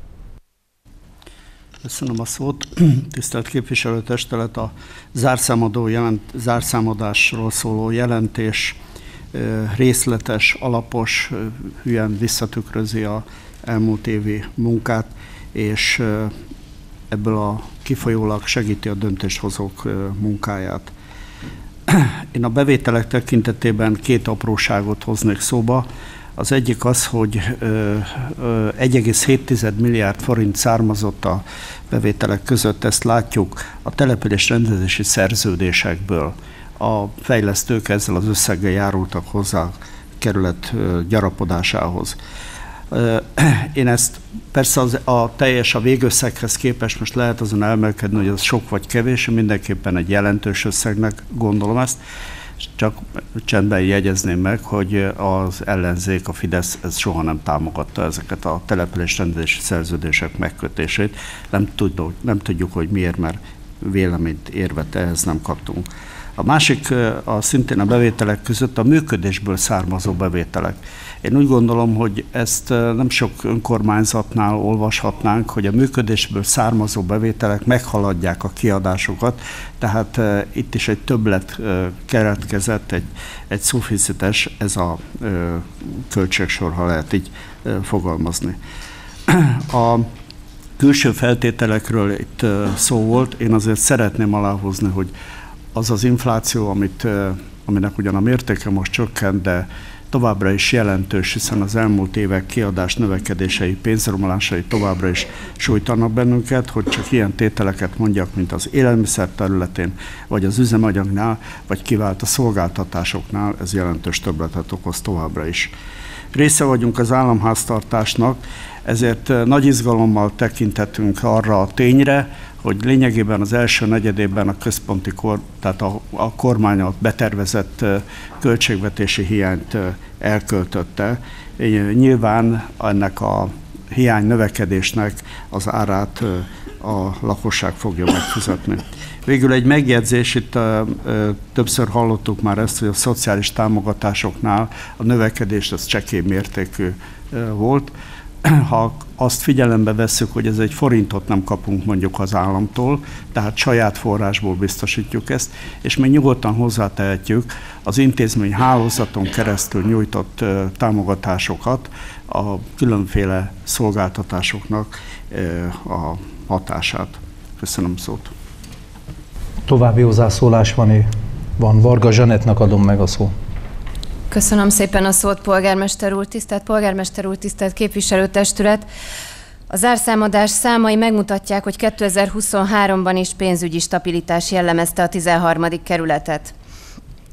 Köszönöm a szót. Tisztelt képviselőtestület, a zárszámadó jelent, zárszámadásról szóló jelentés részletes, alapos, hülyen visszatükrözi a elmúlt évi munkát, és ebből a kifolyólag segíti a döntéshozók munkáját. Én a bevételek tekintetében két apróságot hoznék szóba. Az egyik az, hogy egy egész hét milliárd forint származott a bevételek között, ezt látjuk a település rendezési szerződésekből. A fejlesztők ezzel az összeggel járultak hozzá a kerület gyarapodásához. Én ezt persze az, a teljes a végösszeghez képest most lehet azon elmélkedni, hogy az sok vagy kevés, mindenképpen egy jelentős összegnek gondolom ezt, csak csendben jegyezném meg, hogy az ellenzék, a Fidesz ez soha nem támogatta ezeket a településrendezési szerződések megkötését. Nem tudjuk, nem tudjuk, hogy miért, mert véleményt, érvet ehhez nem kaptunk. A másik, a szintén a bevételek között a működésből származó bevételek. Én úgy gondolom, hogy ezt nem sok önkormányzatnál olvashatnánk, hogy a működésből származó bevételek meghaladják a kiadásokat, tehát uh, itt is egy többlet uh, keretkezett, egy, egy szuficites, ez a uh, költségsor, ha lehet így uh, fogalmazni. A külső feltételekről itt uh, szó volt, én azért szeretném aláhozni, hogy az az infláció, amit, uh, aminek ugyan a mértéke most csökkent, de továbbra is jelentős, hiszen az elmúlt évek kiadás növekedései, pénzromlásai továbbra is sújtanak bennünket, hogy csak ilyen tételeket mondjak, mint az élelmiszer területén, vagy az üzemanyagnál, vagy kivált a szolgáltatásoknál, ez jelentős többletet okoz továbbra is. Része vagyunk az államháztartásnak, ezért nagy izgalommal tekinthetünk arra a tényre, hogy lényegében az első negyedében a központi kor, tehát a, a kormány a betervezett költségvetési hiányt elköltötte. Nyilván ennek a hiány növekedésnek az árát a lakosság fogja megfizetni. Végül egy megjegyzés, itt többször hallottuk már ezt, hogy a szociális támogatásoknál a növekedés az csekély mértékű volt. Ha azt figyelembe vesszük, hogy ez egy forintot nem kapunk mondjuk az államtól, tehát saját forrásból biztosítjuk ezt, és még nyugodtan hozzátehetjük az intézmény hálózaton keresztül nyújtott uh, támogatásokat a különféle szolgáltatásoknak uh, a hatását. Köszönöm a szót. További hozzászólás van, van. Varga Zsanettnak adom meg a szót. Köszönöm szépen a szót, polgármester úr, tisztelt polgármester úr, tisztelt képviselőtestület. A zárszámadás számai megmutatják, hogy kétezer-huszonháromban is pénzügyi stabilitás jellemezte a tizenharmadik kerületet.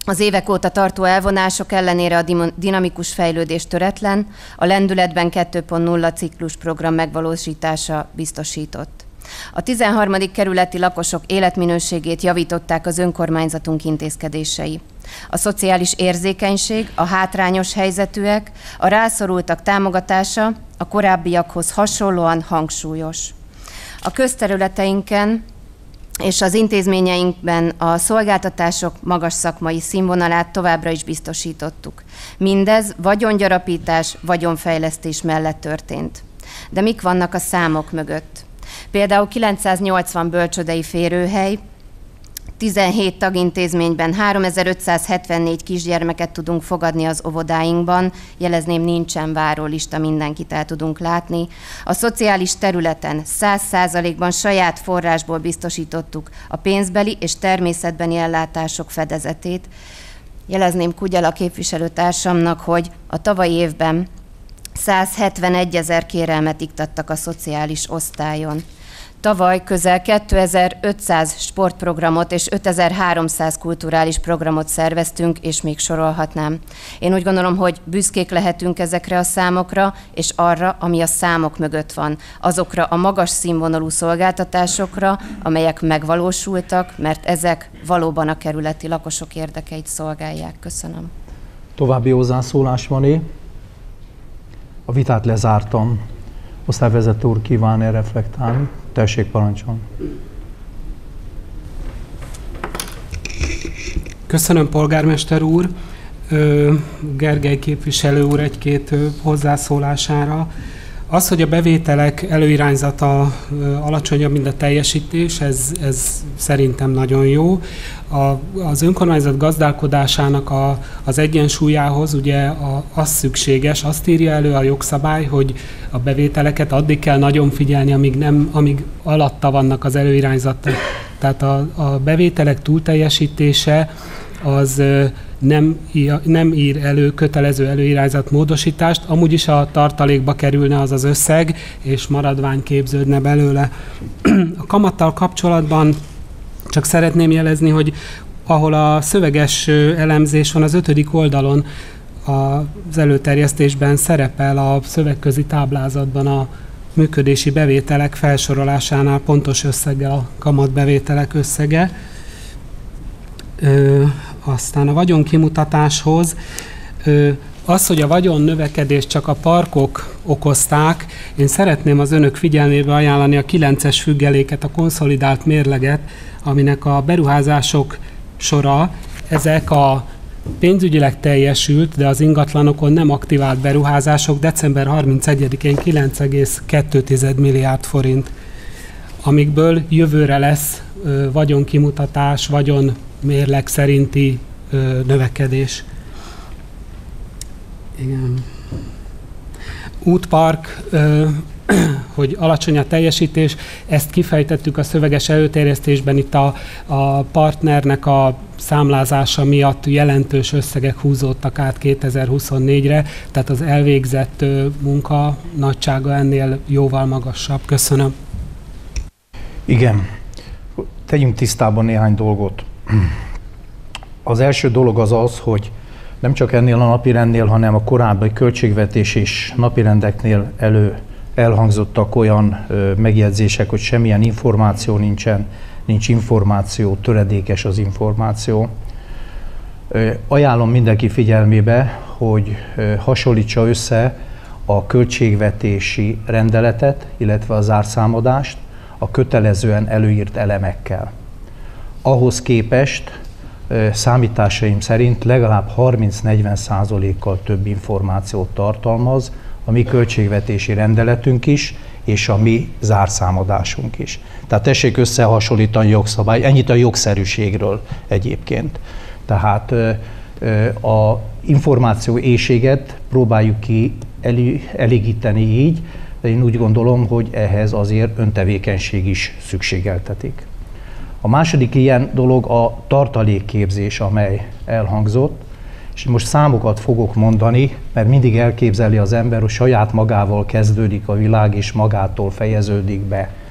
Az évek óta tartó elvonások ellenére a dinamikus fejlődés töretlen, a lendületben kettő pont nulla ciklus program megvalósítása biztosított. A tizenharmadik kerületi lakosok életminőségét javították az önkormányzatunk intézkedései. A szociális érzékenység, a hátrányos helyzetűek, a rászorultak támogatása a korábbiakhoz hasonlóan hangsúlyos. A közterületeinken és az intézményeinkben a szolgáltatások magas szakmai színvonalát továbbra is biztosítottuk. Mindez vagyongyarapítás, vagyonfejlesztés mellett történt. De mik vannak a számok mögött? Például kilencszáznyolcvan bölcsődei férőhely, tizenhét tagintézményben háromezer-ötszázhetvennégy kisgyermeket tudunk fogadni az óvodáinkban, jelezném, nincsen várólista, mindenkit el tudunk látni. A szociális területen száz százalékban saját forrásból biztosítottuk a pénzbeli és természetbeni ellátások fedezetét. Jelezném Kugyala képviselőtársamnak, hogy a tavalyi évben százhetvenegy ezer kérelmet iktattak a szociális osztályon. Tavaly közel kétezer-ötszáz sportprogramot és ötezer-háromszáz kulturális programot szerveztünk, és még sorolhatnám. Én úgy gondolom, hogy büszkék lehetünk ezekre a számokra, és arra, ami a számok mögött van. Azokra a magas színvonalú szolgáltatásokra, amelyek megvalósultak, mert ezek valóban a kerületi lakosok érdekeit szolgálják. Köszönöm. További hozzászólás van-e? A vitát lezártam. Osztályvezető úr kíván-e reflektálni? Tessék, parancsolni. Köszönöm, polgármester úr. Gergely képviselő úr egy-két hozzászólására. Az, hogy a bevételek előirányzata alacsonyabb, mint a teljesítés, ez, ez szerintem nagyon jó. A, az önkormányzat gazdálkodásának a, az egyensúlyához ugye a, az szükséges, azt írja elő a jogszabály, hogy a bevételeket addig kell nagyon figyelni, amíg, nem, amíg alatta vannak az előirányzatok. Tehát a, a bevételek túlteljesítése az nem, nem ír elő kötelező előirányzat módosítást, amúgy is a tartalékba kerülne az az összeg, és maradvány képződne belőle. A kamattal kapcsolatban csak szeretném jelezni, hogy ahol a szöveges elemzés van, az ötödik oldalon az előterjesztésben szerepel a szövegközi táblázatban a működési bevételek felsorolásánál pontos összeggel a kamatbevételek összege. Ö, aztán a vagyonkimutatáshoz ö, az, hogy a vagyon növekedést csak a parkok okozták, én szeretném az önök figyelmébe ajánlani a kilences függeléket, a konszolidált mérleget, aminek a beruházások sora, ezek a pénzügyileg teljesült, de az ingatlanokon nem aktivált beruházások december harmincegyedikén kilenc egész kettő milliárd forint, amikből jövőre lesz ö, vagyonkimutatás, vagyon mérleg szerinti ö, növekedés. Igen. Útpark, ö, hogy alacsony a teljesítés, ezt kifejtettük a szöveges előterjesztésben, itt a, a partnernek a számlázása miatt jelentős összegek húzódtak át kétezer-huszonnégyre, tehát az elvégzett ö, munka nagysága ennél jóval magasabb. Köszönöm. Igen. Tegyünk tisztában néhány dolgot. Az első dolog az az, hogy nem csak ennél a napirendnél, hanem a korábbi költségvetés és napirendeknél elő elhangzottak olyan ö, megjegyzések, hogy semmilyen információ nincsen, nincs információ, töredékes az információ. Ö, ajánlom mindenki figyelmébe, hogy ö, hasonlítsa össze a költségvetési rendeletet, illetve a zárszámadást a kötelezően előírt elemekkel. Ahhoz képest számításaim szerint legalább harminc-negyven százalékkal több információt tartalmaz a mi költségvetési rendeletünk is, és a mi zárszámadásunk is. Tehát tessék összehasonlítani jogszabály, ennyit a jogszerűségről egyébként. Tehát a információ éhséget próbáljuk ki elégíteni így, de én úgy gondolom, hogy ehhez azért öntevékenység is szükségeltetik. A második ilyen dolog a tartalékképzés, amely elhangzott, és most számokat fogok mondani, mert mindig elképzeli az ember, hogy saját magával kezdődik a világ, és magától fejeződik be.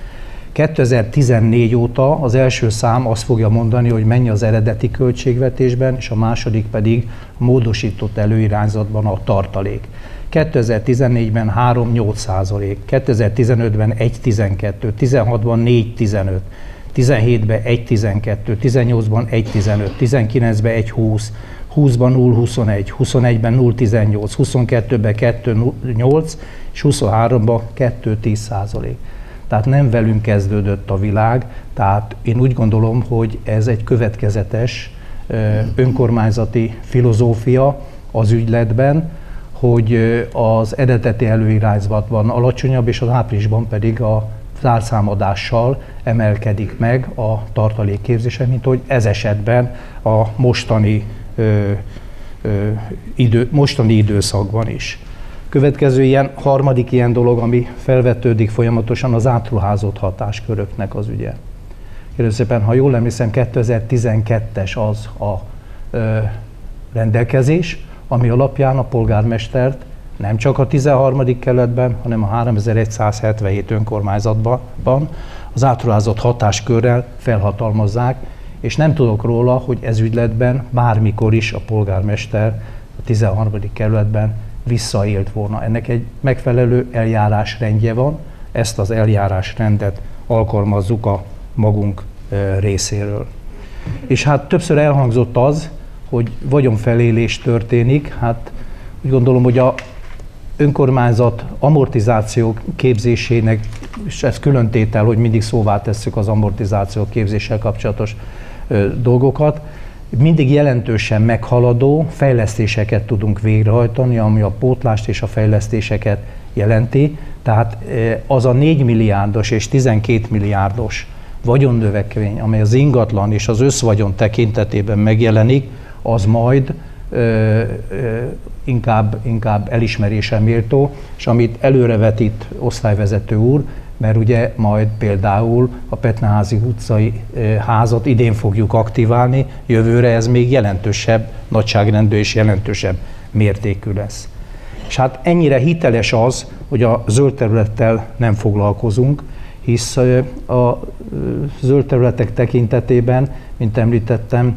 kétezer-tizennégy óta az első szám azt fogja mondani, hogy mennyi az eredeti költségvetésben, és a második pedig a módosított előirányzatban a tartalék. kétezer-tizennégyben három egész nyolc százalék, kétezer-tizenötben egy egész tizenkettő, tizenhatban négy egész tizenöt, tizenhétben egy egész tizenkettő, tizennyolcban egy egész tizenöt, tizenkilencben egy egész húsz, húszban nulla egész huszonegy, huszonegyben nulla egész tizennyolc, huszonkettőben kettő egész nyolc, és huszonháromban kettő egész tíz százalék. Tehát nem velünk kezdődött a világ, tehát én úgy gondolom, hogy ez egy következetes önkormányzati filozófia az ügyletben, hogy az eredeti előirányzatban alacsonyabb, és az áprilisban pedig a zárszámadással emelkedik meg a tartalékképzése, mint hogy ez esetben a mostani, ö, ö, idő, mostani időszakban is. Következő ilyen, harmadik ilyen dolog, ami felvetődik folyamatosan, az átruházott hatásköröknek az ügye. Kérlek szépen, ha jól emlékszem, kétezer-tizenkettes az a ö, rendelkezés, ami alapján a polgármestert nem csak a tizenharmadik kerületben, hanem a háromezer-százhetvenhét önkormányzatban az átruházott hatáskörrel felhatalmazzák, és nem tudok róla, hogy ez ügyletben bármikor is a polgármester a tizenharmadik kerületben visszaélt volna. Ennek egy megfelelő eljárásrendje van, ezt az eljárásrendet alkalmazzuk a magunk részéről. És hát többször elhangzott az, hogy vagyonfelélés történik, hát úgy gondolom, hogy a önkormányzat amortizáció képzésének, és ez külön tétel, hogy mindig szóvá tesszük az amortizáció képzéssel kapcsolatos ö, dolgokat, mindig jelentősen meghaladó fejlesztéseket tudunk végrehajtani, ami a pótlást és a fejlesztéseket jelenti. Tehát az a négy milliárdos és tizenkét milliárdos vagyonnövekmény, amely az ingatlan és az összvagyon tekintetében megjelenik, az majd ö, ö, inkább, inkább elismerésre méltó, és amit előrevetít osztályvezető úr, mert ugye majd például a Petnaházi utcai házat idén fogjuk aktiválni, jövőre ez még jelentősebb nagyságrendű és jelentősebb mértékű lesz. És hát ennyire hiteles az, hogy a zöld területtel nem foglalkozunk, hisz a zöld területek tekintetében, mint említettem,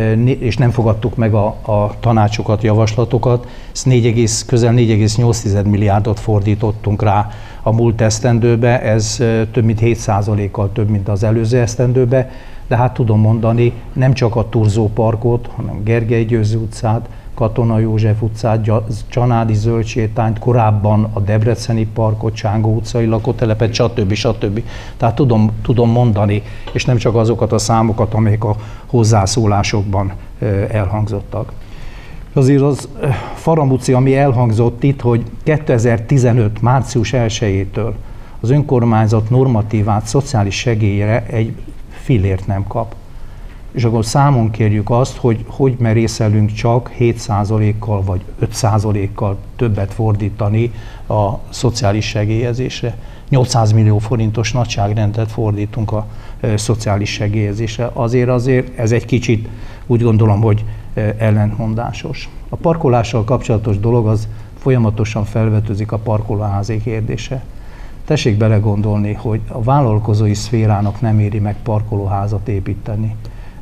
és nem fogadtuk meg a, a tanácsokat, javaslatokat, ezt négy egész, közel négy egész nyolc milliárdot fordítottunk rá a múlt esztendőbe, ez több mint hét százalékkal több, mint az előző esztendőbe, de hát tudom mondani, nem csak a Turzó parkot, hanem Gergely Győző utcát, Katona József utcát, Csanádi zöldsétányt, korábban a Debreceni parkot, Csángó utcai lakótelepet, stb. stb. Tehát tudom, tudom mondani, és nem csak azokat a számokat, amelyek a hozzászólásokban elhangzottak. Azért az faramúci, ami elhangzott itt, hogy kétezer-tizenöt. március elsejétől az önkormányzat normatívát szociális segélyre egy fillért nem kap. És akkor számon kérjük azt, hogy hogy merészelünk csak hét százalékkal vagy öt százalékkal többet fordítani a szociális segélyezésre. nyolcszáz millió forintos nagyságrendet fordítunk a e, szociális segélyezésre. Azért azért ez egy kicsit úgy gondolom, hogy e, ellentmondásos. A parkolással kapcsolatos dolog az folyamatosan felvetőzik a parkolóházi kérdése. Tessék belegondolni, hogy a vállalkozói szférának nem éri meg parkolóházat építeni.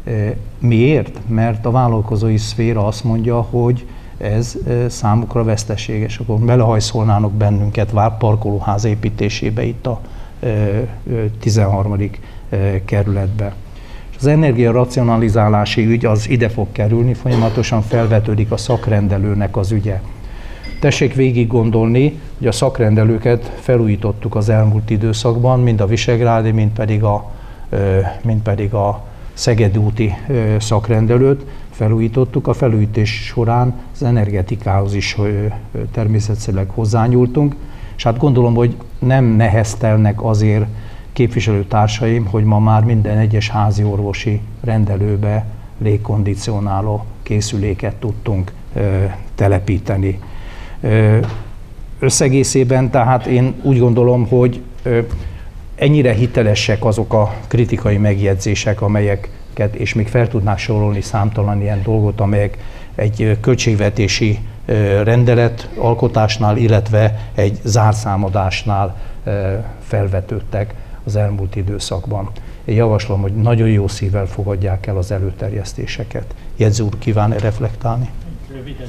Miért? Mert a vállalkozói szféra azt mondja, hogy ez számukra veszteséges, akkor belehajszolnának bennünket parkolóház építésébe itt a tizenharmadik kerületbe. Az energiaracionalizálási ügy az ide fog kerülni, folyamatosan felvetődik a szakrendelőnek az ügye. Tessék végig gondolni, hogy a szakrendelőket felújítottuk az elmúlt időszakban, mind a visegrádi, mind pedig a, mind pedig a Szegedi úti szakrendelőt felújítottuk. A felújítés során az energetikához is természetszerűleg hozzányúltunk, és hát gondolom, hogy nem neheztelnek azért képviselőtársaim, hogy ma már minden egyes házi orvosi rendelőbe légkondicionáló készüléket tudtunk telepíteni. Összegészében tehát én úgy gondolom, hogy ennyire hitelesek azok a kritikai megjegyzések, amelyeket, és még fel tudnák sorolni számtalan ilyen dolgot, amelyek egy költségvetési rendelet alkotásnál, illetve egy zárszámadásnál felvetődtek, az elmúlt időszakban. Én javaslom, hogy nagyon jó szívvel fogadják el az előterjesztéseket. Jegyző úr, kíván-e reflektálni? Röviden.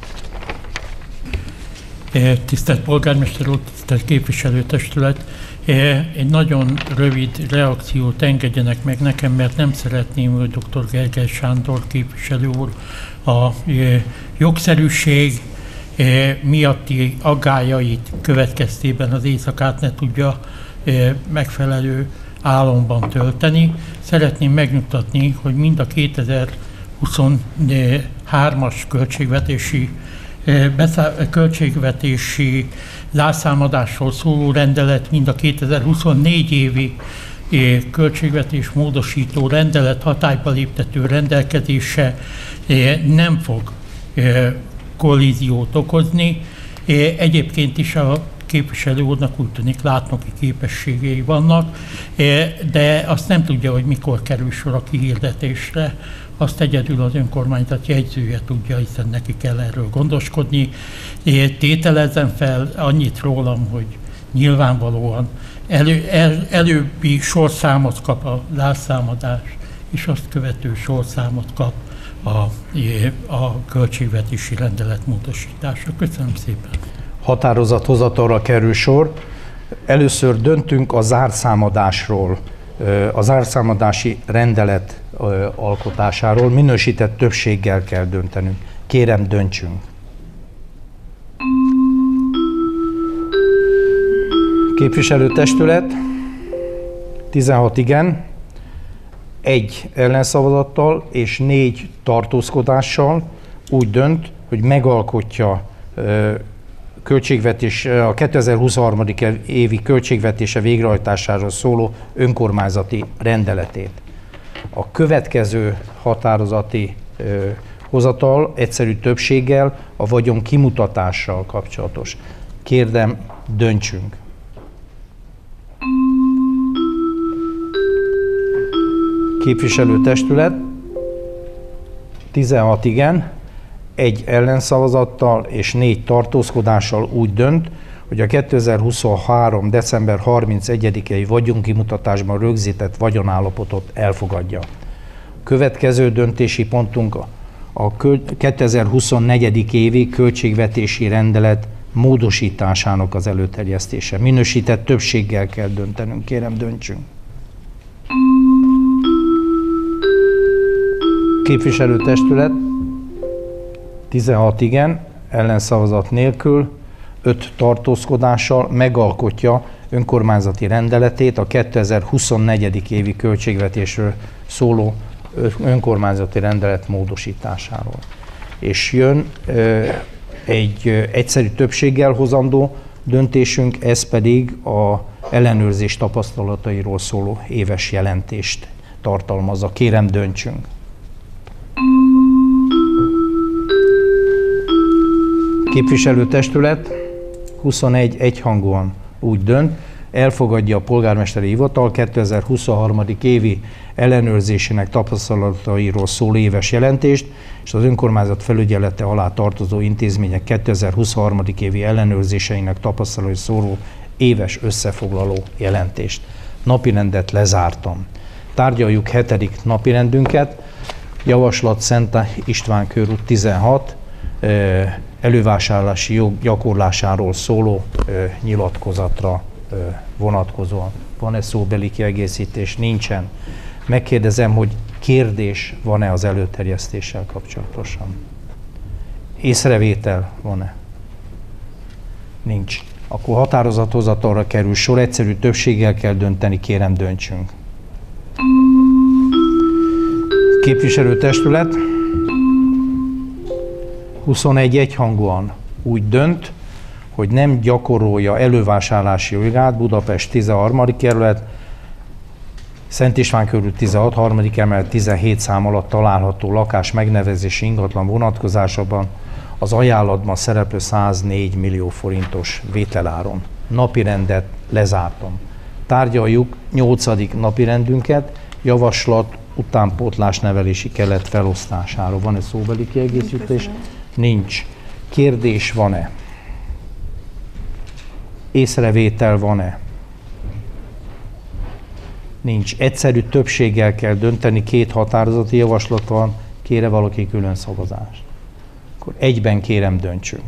Tisztelt polgármester úr, tisztelt képviselőtestület, egy nagyon rövid reakciót engedjenek meg nekem, mert nem szeretném, hogy dr. Gergely Sándor képviselő úr a jogszerűség miatti aggályait következtében az éjszakát ne tudja megfelelő álomban tölteni. Szeretném megnyugtatni, hogy mind a kétezer-huszonhármas költségvetési költségvetési zárszámadásról szóló rendelet, mind a kétezer-huszonnégy évi költségvetés módosító rendelet hatályba léptető rendelkezése nem fog kollíziót okozni. Egyébként is a képviselő úrnak úgy tűnik látnoki képességei vannak, de azt nem tudja, hogy mikor kerül sor a kihirdetésre. Azt egyedül az önkormányzat jegyzője tudja, hiszen neki kell erről gondoskodni. Tételezem fel annyit rólam, hogy nyilvánvalóan elő, el, előbbi sorszámot kap a zárszámadás, és azt követő sorszámot kap a, a költségvetési rendelet módosítása. Köszönöm szépen. Határozathozatalra kerül sor. Először döntünk a zárszámadásról, a zárszámadási rendelet alkotásáról. Minősített többséggel kell döntenünk. Kérem, döntsünk. Képviselőtestület, tizenhat igen, egy ellenszavazattal és négy tartózkodással úgy dönt, hogy megalkotja költségvetés, a kétezer-huszonhárom. évi költségvetése végrehajtásáról szóló önkormányzati rendeletét. A következő határozati ö, hozatal egyszerű többséggel a vagyon kimutatással kapcsolatos. Kérdem, döntsünk. Képviselőtestület, tizenhat igen, egy ellenszavazattal és négy tartózkodással úgy dönt, hogy a kétezer-huszonhárom. december harmincegyedikei vagyonkimutatásban rögzített vagyonállapotot elfogadja. Következő döntési pontunk a kétezer-huszonnégy. évi költségvetési rendelet módosításának az előterjesztése. Minősített többséggel kell döntenünk. Kérem, döntsünk. Képviselőtestület, tizenhat igen, ellenszavazat nélkül, öt tartózkodással megalkotja önkormányzati rendeletét a kétezer-huszonnégy. évi költségvetésről szóló önkormányzati rendelet módosításáról. És jön ö, egy ö, egyszerű többséggel hozandó döntésünk, ez pedig a ellenőrzés tapasztalatairól szóló éves jelentést tartalmazza. Kérem, döntsünk. Képviselőtestület, huszonegy egyhangúan úgy dönt, elfogadja a polgármesteri hivatal kétezer-huszonhárom. évi ellenőrzésének tapasztalatairól szóló éves jelentést, és az önkormányzat felügyelete alá tartozó intézmények kétezer-huszonhárom. évi ellenőrzéseinek tapasztalatairól szóló éves összefoglaló jelentést. Napirendet lezártam. Tárgyaljuk hetedik napirendünket, javaslat Szent István körút tizenhat, elővásárlási jog gyakorlásáról szóló ö, nyilatkozatra ö, vonatkozóan. Van-e szóbeli kiegészítés? Nincsen. Megkérdezem, hogy kérdés van-e az előterjesztéssel kapcsolatosan? Észrevétel van-e? Nincs. Akkor határozathozatalra kerül sor, egyszerű többséggel kell dönteni, kérem, döntsünk. Képviselőtestület, huszonegy egyhangúan úgy dönt, hogy nem gyakorolja elővásárlási jogát Budapest tizenharmadik kerület, Szent István körút tizenhat, harmadik emelet tizenhét szám alatt található lakás megnevezési ingatlan vonatkozásában az ajánlatban szereplő száznégy millió forintos vételáron. Napirendet lezártam. Tárgyaljuk nyolcadik napirendünket, javaslat utánpótlás nevelési kelet felosztásáról. Van-e szóbeli kiegészítés? Nincs. Kérdés van-e? Észrevétel van-e? Nincs. Egyszerű többséggel kell dönteni, két határozati javaslat van, kére valaki külön szavazást. Akkor egyben kérem döntsünk.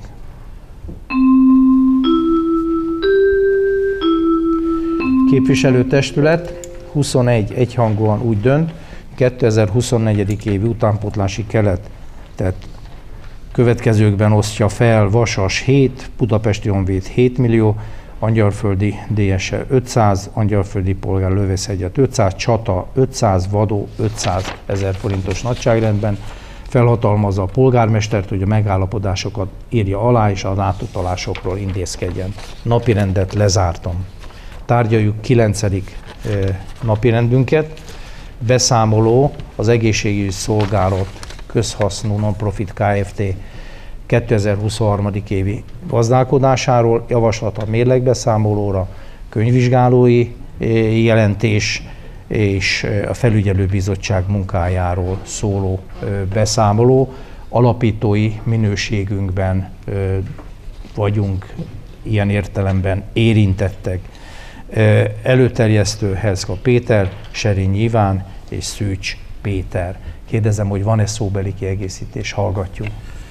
Képviselőtestület huszonegy egyhangúan úgy dönt, kétezer-huszonnégy. évi utánpótlási keletet következőkben osztja fel: Vasas hét, Budapesti Honvéd hét millió, Angyalföldi dé es e ötszáz, Angyalföldi Polgár Lövészegyet ötszáz, Csata ötszáz, Vadó ötszáz ezer forintos nagyságrendben. Felhatalmazza a polgármestert, hogy a megállapodásokat írja alá, és az átutalásokról intézkedjen. Napirendet lezártam. Tárgyaljuk kilencedik napirendünket. Beszámoló az Egészségügyi Szolgálat Közhasznú Nonprofit Kft. kétezer-huszonhárom. évi gazdálkodásáról, javaslat a mérlegbeszámolóra, könyvvizsgálói jelentés és a felügyelőbizottság munkájáról szóló beszámoló. Alapítói minőségünkben vagyunk ilyen értelemben érintettek. Előterjesztő Hezga Péter, Serényi Iván és Szűcs Péter. Kérdezem, hogy van-e szóbeli kiegészítés, hallgatjuk.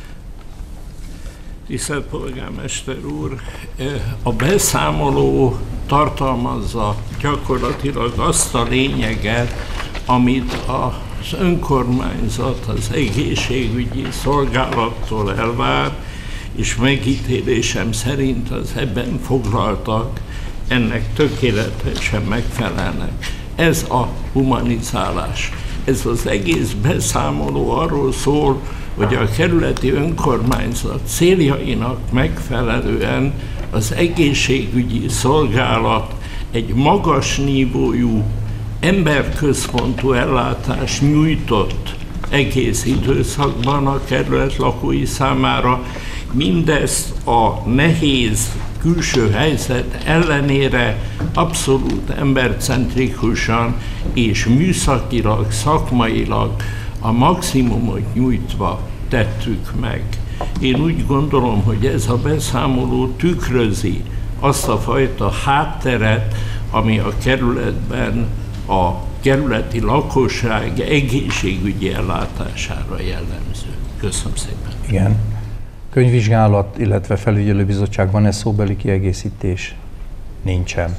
Tisztelt polgármester úr, a beszámoló tartalmazza gyakorlatilag azt a lényeget, amit az önkormányzat az egészségügyi szolgálattól elvár, és megítélésem szerint az ebben foglaltak ennek tökéletesen megfelelnek. Ez a humanizálás. Ez az egész beszámoló arról szól, hogy a kerületi önkormányzat céljainak megfelelően az egészségügyi szolgálat egy magas nívójú, emberközpontú ellátást nyújtott egész időszakban a kerület lakói számára. Mindezt a nehéz külső helyzet ellenére abszolút embercentrikusan és műszakilag, szakmailag a maximumot nyújtva tettük meg. Én úgy gondolom, hogy ez a beszámoló tükrözi azt a fajta hátteret, ami a kerületben a kerületi lakosság egészségügyi ellátására jellemző. Köszönöm szépen. Igen. Könyvvizsgálat, illetve felügyelőbizottság, van-e szóbeli kiegészítés? Nincsen.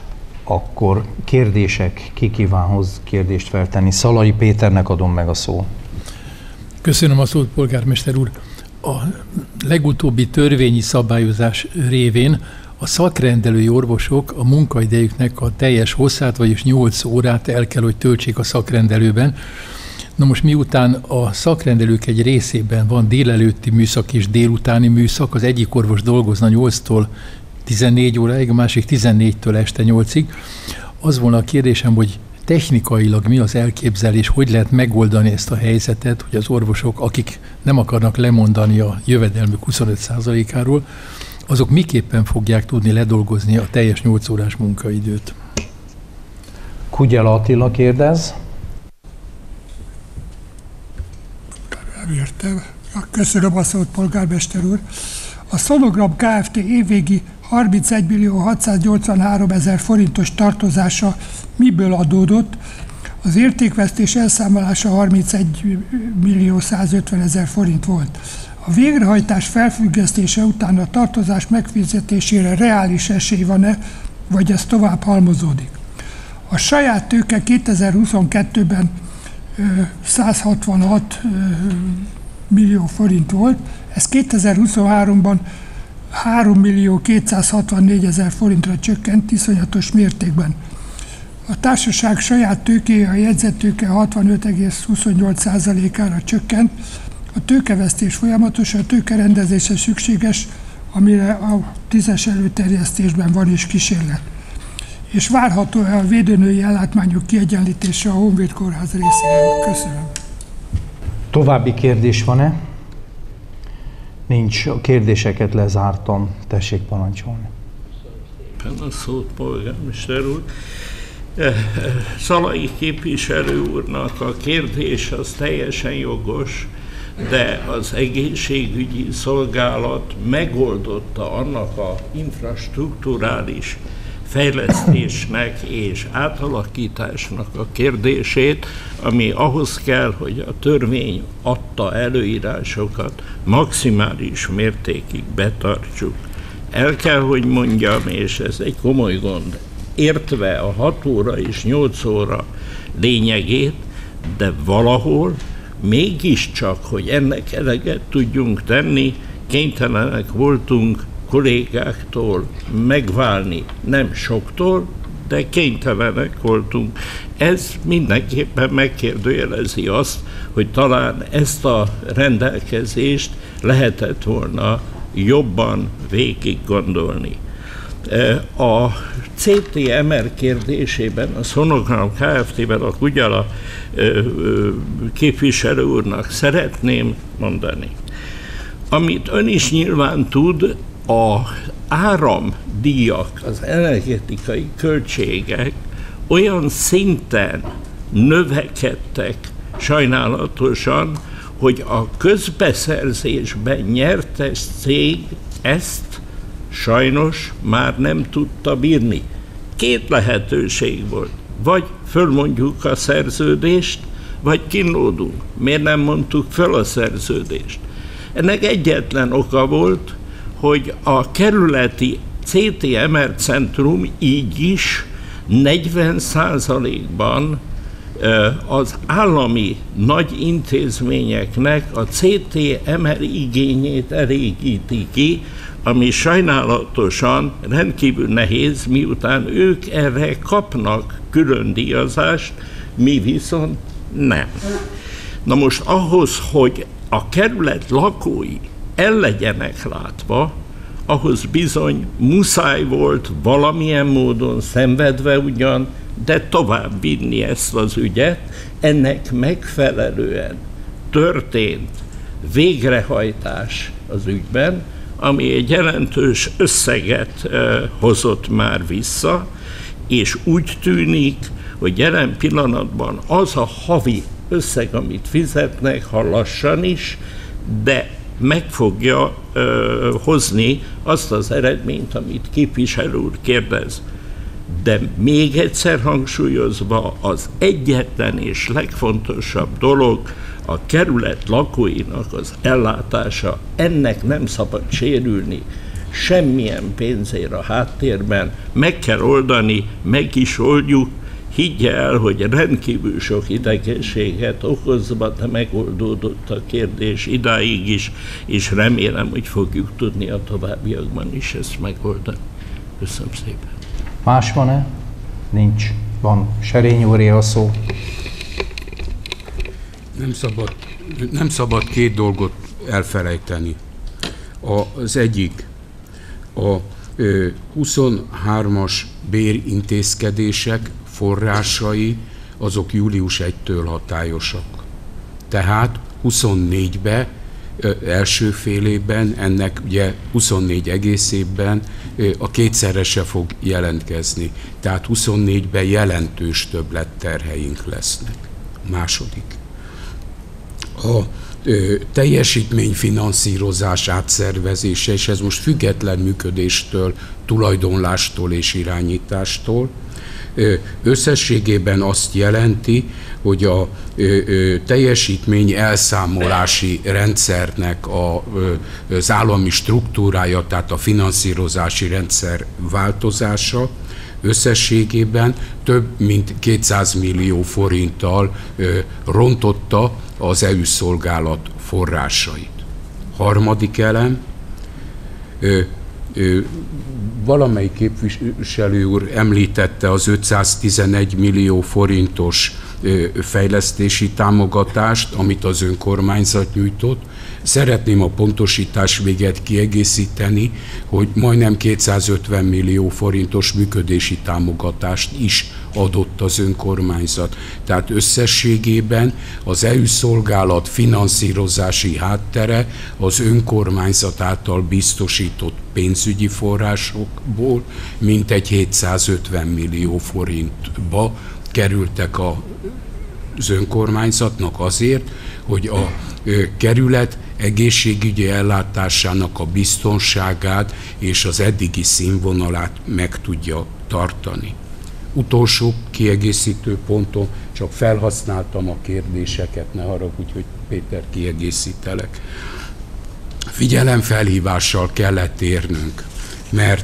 Akkor kérdések, ki kíván hoz kérdést feltenni? Szalai Péternek adom meg a szót. Köszönöm a szót, polgármester úr. A legutóbbi törvényi szabályozás révén a szakrendelői orvosok a munkaidejüknek a teljes hosszát, vagyis nyolc órát el kell, hogy töltsék a szakrendelőben. Na most miután a szakrendelők egy részében van délelőtti műszak és délutáni műszak, az egyik orvos dolgozna nyolctól tizennégy óráig, a másik tizennégytől este nyolcig, az volna a kérdésem, hogy technikailag mi az elképzelés, hogy lehet megoldani ezt a helyzetet, hogy az orvosok, akik nem akarnak lemondani a jövedelmük huszonöt százalékáról, azok miképpen fogják tudni ledolgozni a teljes nyolc órás munkaidőt? Kugyela Attila kérdez. Értem. Köszönöm a szót, polgármester úr. A Sonogram Kft. Évvégi harmincegy millió hatszáznyolcvanhárom ezer forintos tartozása miből adódott? Az értékvesztés elszámolása harmincegy millió százötven ezer forint volt. A végrehajtás felfüggesztése után a tartozás megfizetésére reális esély van-e, vagy ez tovább halmozódik? A saját tőke kétezer-huszonkettőben száz hatvanhat millió forint volt, ez kétezer-huszonháromban három millió kétszázhatvannégy ezer forintra csökkent iszonyatos mértékben. A társaság saját tőkéje, a jegyzettőke hatvanöt egész huszonnyolc százalékára csökkent. A tőkevesztés folyamatos, a tőkerendezése szükséges, amire a tízes előterjesztésben van is kísérlet. És várható-e a védőnői ellátmányok kiegyenlítése a Honvéd Kórház részéről? Köszönöm. További kérdés van-e? Nincs. A kérdéseket lezártam. Tessék parancsolni. A szót, polgármester úr. Szalai képviselő úrnak a kérdés az teljesen jogos, de az egészségügyi szolgálat megoldotta annak a infrastrukturális fejlesztésnek és átalakításnak a kérdését, ami ahhoz kell, hogy a törvény adta előírásokat maximális mértékig betartsuk. El kell, hogy mondjam, és ez egy komoly gond, értve a hat óra és nyolc óra lényegét, de valahol mégiscsak, hogy ennek eleget tudjunk tenni, kénytelenek voltunk kollégáktól megválni, nem soktól, de kénytelenek voltunk. Ez mindenképpen megkérdőjelezi azt, hogy talán ezt a rendelkezést lehetett volna jobban végig gondolni. A cé té em er kérdésében, a Sonogram Kft-ben a Kugyala képviselő úrnak szeretném mondani, amit ön is nyilván tud, az áramdíjak, az energetikai költségek olyan szinten növekedtek sajnálatosan, hogy a közbeszerzésben nyertes cég ezt sajnos már nem tudta bírni. Két lehetőség volt. Vagy fölmondjuk a szerződést, vagy kínlódunk. Miért nem mondtuk föl a szerződést? Ennek egyetlen oka volt, hogy a kerületi cé té em er centrum így is negyven százalékban az állami nagy intézményeknek a cé té em er igényét elégíti ki, ami sajnálatosan rendkívül nehéz, miután ők erre kapnak külön díjazást, mi viszont nem. Na most ahhoz, hogy a kerület lakói el legyenek látva, ahhoz bizony muszáj volt valamilyen módon szenvedve ugyan, de tovább vinni ezt az ügyet, ennek megfelelően történt végrehajtás az ügyben, ami egy jelentős összeget uh, hozott már vissza, és úgy tűnik, hogy jelen pillanatban az a havi összeg, amit fizetnek, ha lassan is, de meg fogja uh, hozni azt az eredményt, amit képviselő úr kérdez. De még egyszer hangsúlyozva, az egyetlen és legfontosabb dolog a kerület lakóinak az ellátása, ennek nem szabad sérülni semmilyen pénzért a háttérben, meg kell oldani, meg is oldjuk, higgye el, hogy rendkívül sok idegességet okozva, de megoldódott a kérdés idáig is, és remélem, hogy fogjuk tudni a továbbiakban is ezt megoldani. Köszönöm szépen. Más van-e? Nincs. Van. Serény úré a szó. Nem szabad, nem szabad két dolgot elfelejteni. Az egyik, a huszonhármas bérintézkedések forrásai, azok július elsejétől hatályosak. Tehát huszonnégyben, első fél évben, ennek ugye huszonnégy egész évben a kétszerese fog jelentkezni. Tehát huszonnégyben jelentős többletterheink lesznek. Második. A ö, teljesítményfinanszírozás átszervezése, és ez most független működéstől, tulajdonlástól és irányítástól, ö, összességében azt jelenti, hogy a ö, ö, teljesítmény elszámolási rendszernek a, ö, az állami struktúrája, tehát a finanszírozási rendszer változása, összességében több mint kétszáz millió forinttal ö, rontotta az é u szolgálat forrásait. Harmadik elem, ö, ö, valamelyik képviselő úr említette az ötszáztizenegy millió forintos ö, fejlesztési támogatást, amit az önkormányzat nyújtott. Szeretném a pontosítás véget kiegészíteni, hogy majdnem kétszázötven millió forintos működési támogatást is adott az önkormányzat. Tehát összességében az é u szolgálat finanszírozási háttere az önkormányzat által biztosított pénzügyi forrásokból mintegy hétszázötven millió forintba kerültek az önkormányzatnak azért, hogy a kerület egészségügyi ellátásának a biztonságát és az eddigi színvonalát meg tudja tartani. Utolsó kiegészítő ponton, csak felhasználtam a kérdéseket, ne haragudj, hogy Péter, kiegészítelek. Figyelemfelhívással kellett érnünk, mert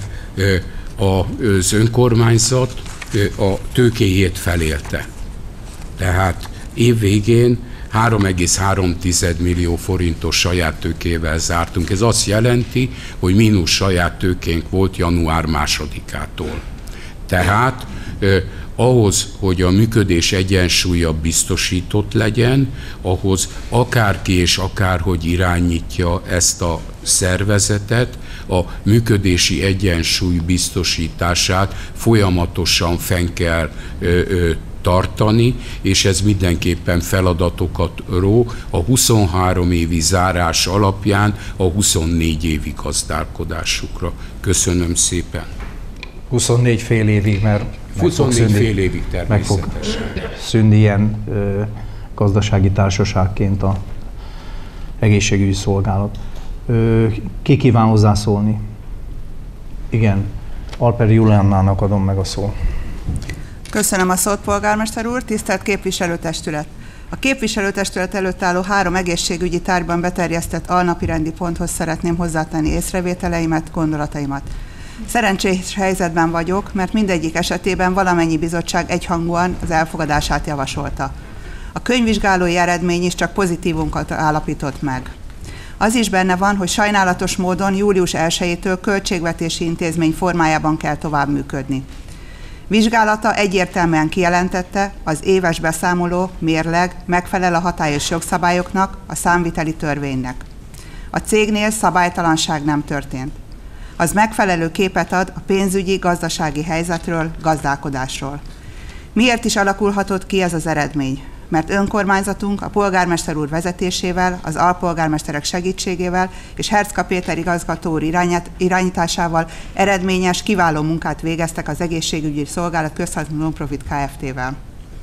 az önkormányzat a tőkéjét felélte. Tehát év végén három egész három millió forintos saját tőkével zártunk. Ez azt jelenti, hogy mínusz saját tőkénk volt január másodikától. Tehát eh, ahhoz, hogy a működés egyensúlya biztosított legyen, ahhoz akárki és akárhogy irányítja ezt a szervezetet, a működési egyensúly biztosítását folyamatosan fenn kell ö, ö, tartani, és ez mindenképpen feladatokat ró a huszonhárom évi zárás alapján a huszonnégy évi gazdálkodásukra. Köszönöm szépen. huszonnégy fél évig, mert huszonnégy fél évig természetesen. Meg fog szűnni ilyen ö, gazdasági társaságként a egészségügyi szolgálat. Ö, ki kíván hozzászólni? Igen, Alperi Juliannának adom meg a szót. Köszönöm a szót, polgármester úr, tisztelt képviselőtestület! A képviselőtestület előtt álló három egészségügyi tárgyban beterjesztett alnapirendi ponthoz szeretném hozzátenni észrevételeimet, gondolataimat. Szerencsés helyzetben vagyok, mert mindegyik esetében valamennyi bizottság egyhangúan az elfogadását javasolta. A könyvvizsgálói eredmény is csak pozitívunkat állapított meg. Az is benne van, hogy sajnálatos módon július elsejétől költségvetési intézmény formájában kell tovább működni. Vizsgálata egyértelműen kijelentette, az éves beszámoló, mérleg megfelel a hatályos jogszabályoknak, a számviteli törvénynek. A cégnél szabálytalanság nem történt. Az megfelelő képet ad a pénzügyi, gazdasági helyzetről, gazdálkodásról. Miért is alakulhatott ki ez az eredmény? Mert önkormányzatunk a polgármester úr vezetésével, az alpolgármesterek segítségével és Hercka Péter igazgató úr irányításával eredményes, kiváló munkát végeztek az egészségügyi szolgálat közhasznú non-profit Kft-vel.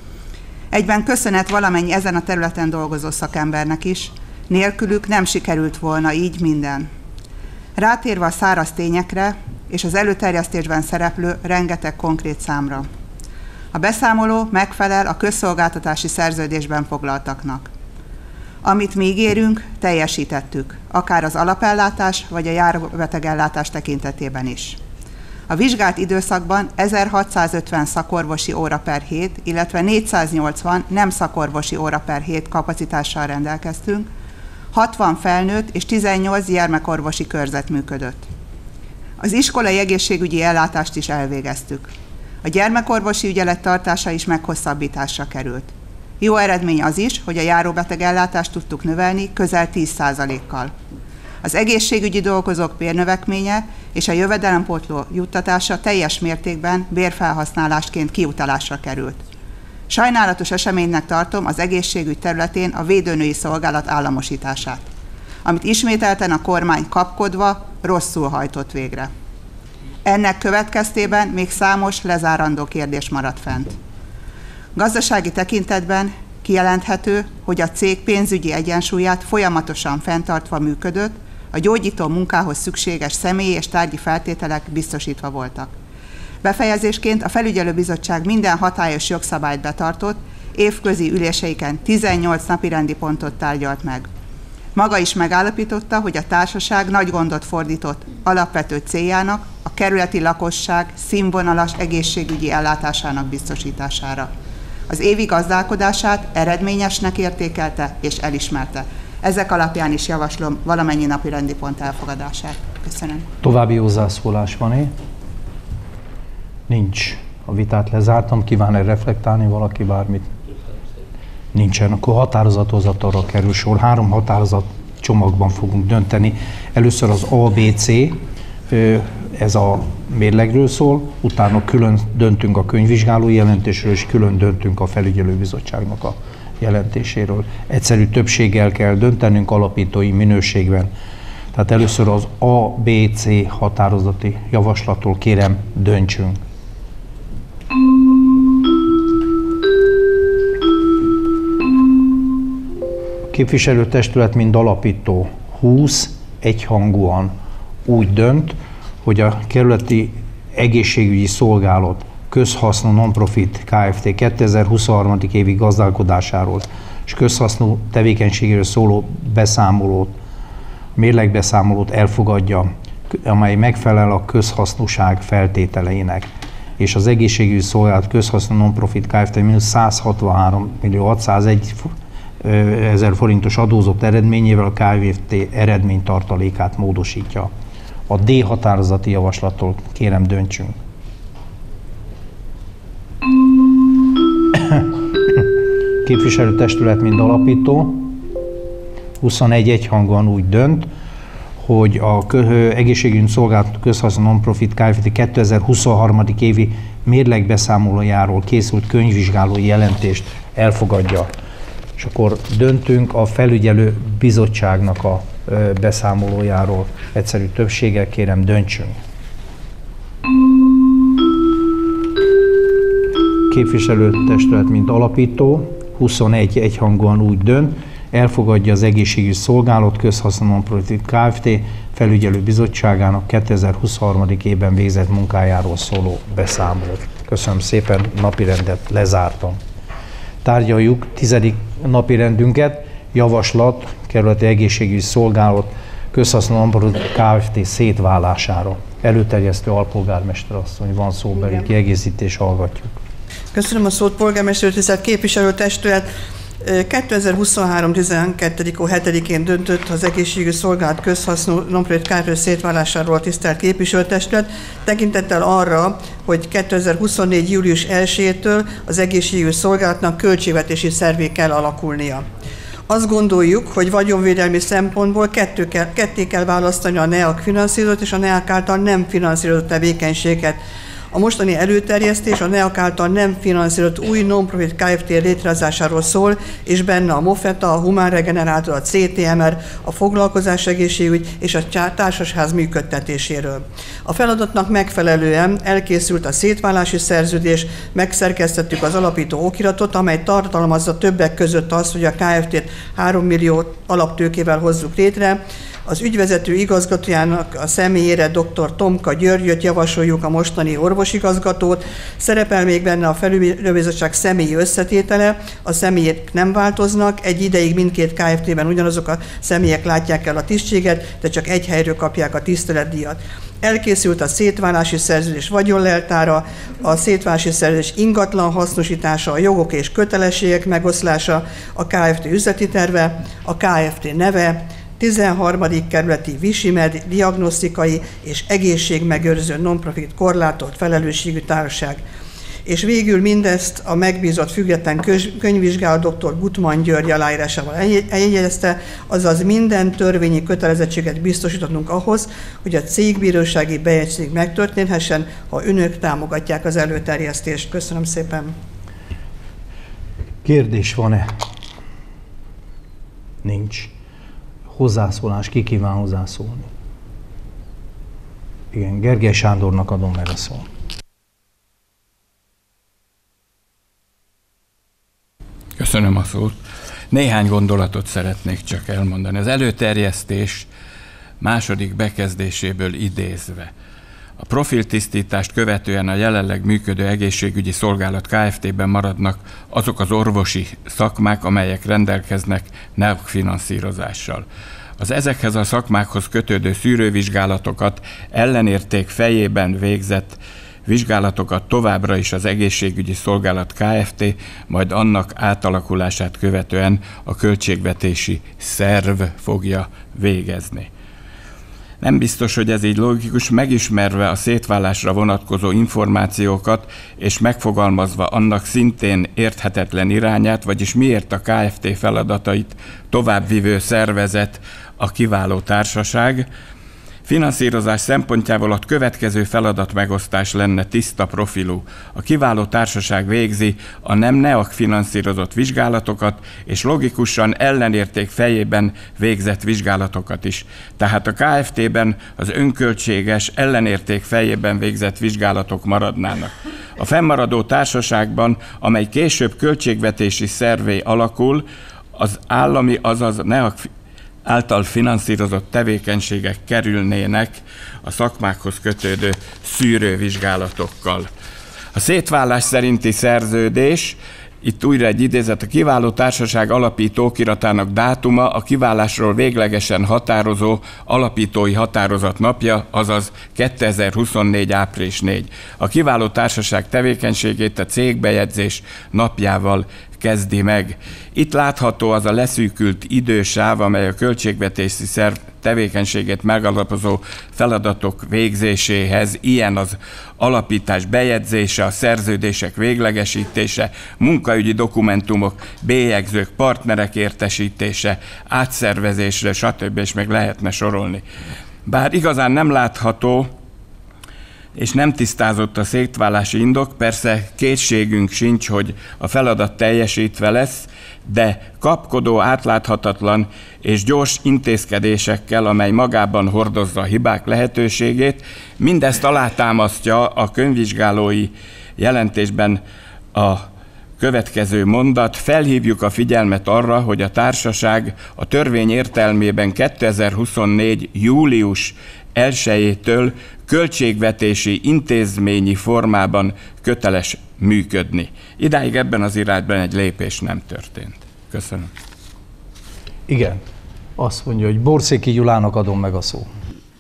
Egyben köszönet valamennyi ezen a területen dolgozó szakembernek is, nélkülük nem sikerült volna így minden. Rátérve a száraz tényekre és az előterjesztésben szereplő rengeteg konkrét számra. A beszámoló megfelel a közszolgáltatási szerződésben foglaltaknak. Amit mi ígérünk, teljesítettük, akár az alapellátás vagy a járóbetegellátás tekintetében is. A vizsgált időszakban ezerhatszázötven szakorvosi óra per hét, illetve négyszáznyolcvan nem szakorvosi óra per hét kapacitással rendelkeztünk, hatvan felnőtt és tizennyolc gyermekorvosi körzet működött. Az iskolai egészségügyi ellátást is elvégeztük. A gyermekorvosi ügyelet tartása is meghosszabbításra került. Jó eredmény az is, hogy a járóbeteg ellátást tudtuk növelni közel tíz százalékkal. Az egészségügyi dolgozók bérnövekménye és a jövedelempótló juttatása teljes mértékben bérfelhasználásként kiutalásra került. Sajnálatos eseménynek tartom az egészségügy területén a védőnői szolgálat államosítását, amit ismételten a kormány kapkodva rosszul hajtott végre. Ennek következtében még számos lezárandó kérdés maradt fent. Gazdasági tekintetben kijelenthető, hogy a cég pénzügyi egyensúlyát folyamatosan fenntartva működött, a gyógyító munkához szükséges személyi és tárgyi feltételek biztosítva voltak. Befejezésként a felügyelőbizottság minden hatályos jogszabályt betartott, évközi üléseiken tizennyolc napirendi pontot tárgyalt meg. Maga is megállapította, hogy a társaság nagy gondot fordított alapvető céljának, a kerületi lakosság színvonalas egészségügyi ellátásának biztosítására. Az évi gazdálkodását eredményesnek értékelte és elismerte. Ezek alapján is javaslom valamennyi napi rendi pont elfogadását. Köszönöm. További hozzászólás van-e? Nincs. A vitát lezártam. Kíván-e reflektálni valaki bármit? Nincsen. Akkor határozathozatalra kerül sor. Három határozat csomagban fogunk dönteni. Először az á bé cé, ez a mérlegről szól, utána külön döntünk a könyvvizsgálói jelentésről, és külön döntünk a felügyelőbizottságnak a jelentéséről. Egyszerű többséggel kell döntenünk alapítói minőségben. Tehát először az á bé cé határozati javaslattól kérem, döntsünk. A képviselőtestület mind alapító húsz egyhangúan úgy dönt, hogy a kerületi egészségügyi szolgálat közhasznú non-profit Kft. kétezer-huszonhárom. évi gazdálkodásáról és közhasznú tevékenységéről szóló beszámolót, mérlegbeszámolót elfogadja, amely megfelel a közhasznúság feltételeinek, és az egészségügyi szolgálat közhasznú non-profit Kft. Mínusz száz hatvanhárom millió hatszázegy ezer forintos adózott eredményével a Kft. Eredménytartalékát módosítja. A D határozati javaslattól kérem döntsünk. Képviselőtestület mind alapító huszonegy egyhangúan úgy dönt, hogy a egészségügyi szolgálat közhasznú non-profit Kft. kétezer-huszonhárom. évi mérlegbeszámolójáról készült könyvvizsgálói jelentést elfogadja. És akkor döntünk a felügyelő bizottságnak a beszámolójáról. Egyszerű többséggel kérem döntsünk. Képviselőtestület mint alapító huszonegy egyhangúan úgy dönt, elfogadja az egészségügyi szolgálat közhasznú non-profit Kft. Felügyelő bizottságának kétezer-huszonhárom. évben végzett munkájáról szóló beszámolót. Köszönöm szépen, napirendet lezártam. Tárgyaljuk tizedik napirendünket, javaslat kerületi egészségügyi szolgálat közhasznú non-profit Kft. Szétválására. Előterjesztő alpolgármester asszony, van szóbeli kiegészítés, hallgatjuk. Köszönöm a szót, polgármester, tisztelt képviselőtestület. kétezer-huszonhárom. tizenkettő. hetedikén döntött az egészségügyi szolgálat közhasznú non-profit Kft. Szétválásáról a tisztelt képviselőtestület, tekintettel arra, hogy kétezer-huszonnégy. július elsejétől az egészségügyi szolgálatnak költségvetési szervé kell alakulnia. Azt gondoljuk, hogy vagyonvédelmi szempontból kettő kell, ketté kell választani a NEAK finanszírozott és a NEAK által nem finanszírozott tevékenységet. A mostani előterjesztés a NEAK által nem finanszírozott új non-profit Kft. Létrehozásáról szól, és benne a Mofeta, a Humán Regenerátor, a cé té em er, a foglalkozásegészségügy és a társasház működtetéséről. A feladatnak megfelelően elkészült a szétválási szerződés, megszerkesztettük az alapító okiratot, amely tartalmazza többek között azt, hogy a Kft-t három millió alaptőkével hozzuk létre. Az ügyvezető igazgatójának a személyére dr. Tomka Györgyöt javasoljuk, a mostani orvosigazgatót. Szerepel még benne a felügyelőbizottság személyi összetétele, a személyek nem változnak, egy ideig mindkét Kft-ben ugyanazok a személyek látják el a tisztséget, de csak egy helyről kapják a tiszteletdíjat. Elkészült a szétválási szerződés vagyonleltára, a szétválási szerződés ingatlan hasznosítása, a jogok és kötelességek megoszlása, a Kft. Üzleti terve, a Kft. Neve, tizenharmadik kerületi Visimed diagnosztikai és egészségmegőrző non-profit korlátolt felelősségű társaság. És végül mindezt a megbízott független könyvvizsgáló dr. Gutmann György aláírásával eljegyezte, azaz minden törvényi kötelezettséget biztosítottunk ahhoz, hogy a cégbírósági bejegyzés megtörténhessen, ha önök támogatják az előterjesztést. Köszönöm szépen. Kérdés van-e? Nincs. Hozzászólás, ki kíván hozzászólni? Igen, Gergely Sándornak adom meg a szót. Köszönöm a szót. Néhány gondolatot szeretnék csak elmondani. Az előterjesztés második bekezdéséből idézve. A profiltisztítást követően a jelenleg működő egészségügyi szolgálat Kft-ben maradnak azok az orvosi szakmák, amelyek rendelkeznek NEAK finanszírozással. Az ezekhez a szakmákhoz kötődő szűrővizsgálatokat, ellenérték fejében végzett vizsgálatokat továbbra is az egészségügyi szolgálat Kft., majd annak átalakulását követően a költségvetési szerv fogja végezni. Nem biztos, hogy ez így logikus, megismerve a szétválásra vonatkozó információkat, és megfogalmazva annak szintén érthetetlen irányát, vagyis miért a Kft. Feladatait továbbvivő szervezet a kiváló társaság. Finanszírozás szempontjából a következő feladatmegosztás lenne tiszta profilú. A kiváló társaság végzi a nem NEAK finanszírozott vizsgálatokat, és logikusan ellenérték fejében végzett vizsgálatokat is. Tehát a Kft-ben az önköltséges, ellenérték fejében végzett vizsgálatok maradnának. A fennmaradó társaságban, amely később költségvetési szervé alakul, az állami, azaz NEAK által finanszírozott tevékenységek kerülnének a szakmákhoz kötődő szűrővizsgálatokkal. A szétválás szerinti szerződés, itt újra egy idézet, a kiváló társaság alapító okiratának dátuma a kiválásról véglegesen határozó alapítói határozat napja, azaz kétezer-huszonnégy. április negyedike. A kiváló társaság tevékenységét a cégbejegyzés napjával kezdi meg. Itt látható az a leszűkült idősáv, amely a költségvetési szerv tevékenységét megalapozó feladatok végzéséhez, ilyen az alapítás bejegyzése, a szerződések véglegesítése, munkaügyi dokumentumok, bélyegzők, partnerek értesítése, átszervezésre, stb. És még lehetne sorolni. Bár igazán nem látható és nem tisztázott a szétválási indok, persze kétségünk sincs, hogy a feladat teljesítve lesz, de kapkodó, átláthatatlan és gyors intézkedésekkel, amely magában hordozza a hibák lehetőségét, mindezt alátámasztja a könyvvizsgálói jelentésben a következő mondat: felhívjuk a figyelmet arra, hogy a társaság a törvény értelmében kétezer-huszonnégy. július elsejétől költségvetési intézményi formában köteles működni. Idáig ebben az irányban egy lépés nem történt. Köszönöm. Igen. Azt mondja, hogy Borszéki Gyulának adom meg a szó.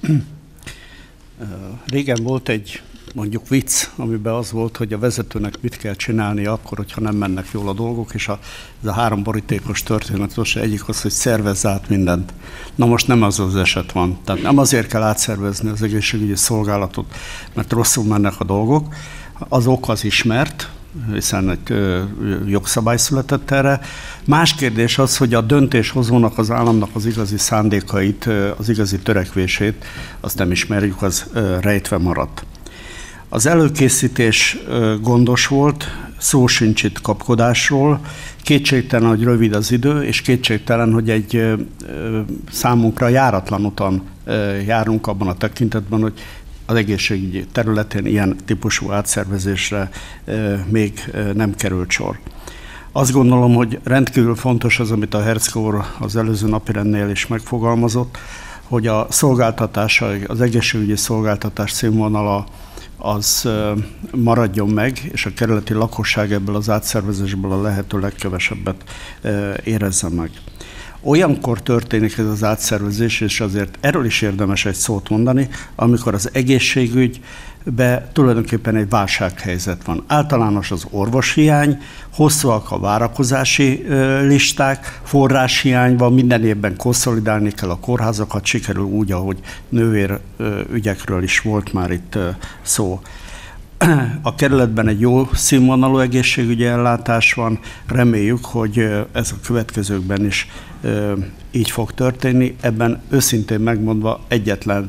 Régen volt egy mondjuk vicc, amiben az volt, hogy a vezetőnek mit kell csinálni akkor, hogyha nem mennek jól a dolgok, és a, ez a három borítékos történet, most egyik az, hogy szervezz át mindent. Na most nem az az eset van. Tehát nem azért kell átszervezni az egészségügyi szolgálatot, mert rosszul mennek a dolgok. Az ok az ismert, hiszen egy ö, jogszabály született erre. Más kérdés az, hogy a döntéshozónak, az államnak az igazi szándékait, az igazi törekvését, azt nem ismerjük, az ö, rejtve maradt. Az előkészítés gondos volt, szó sincs itt kapkodásról, kétségtelen, hogy rövid az idő, és kétségtelen, hogy egy számunkra járatlan utan járunk abban a tekintetben, hogy az egészségügyi területén ilyen típusú átszervezésre még nem került sor. Azt gondolom, hogy rendkívül fontos az, amit a Herczka úr az előző napirendnél is megfogalmazott, hogy a szolgáltatása, az egészségügyi szolgáltatás színvonala az maradjon meg, és a kerületi lakosság ebből az átszervezésből a lehető legkevesebbet érezze meg. Olyankor történik ez az átszervezés, és azért erről is érdemes egy szót mondani, amikor az egészségügyben tulajdonképpen egy válsághelyzet van. Általános az orvoshiány, hosszúak a várakozási listák, forráshiány van, minden évben konszolidálni kell a kórházakat, sikerül úgy, ahogy nővérügyekről is volt már itt szó. A kerületben egy jó színvonalú egészségügyi ellátás van, reméljük, hogy ez a következőkben is így fog történni. Ebben őszintén megmondva egyetlen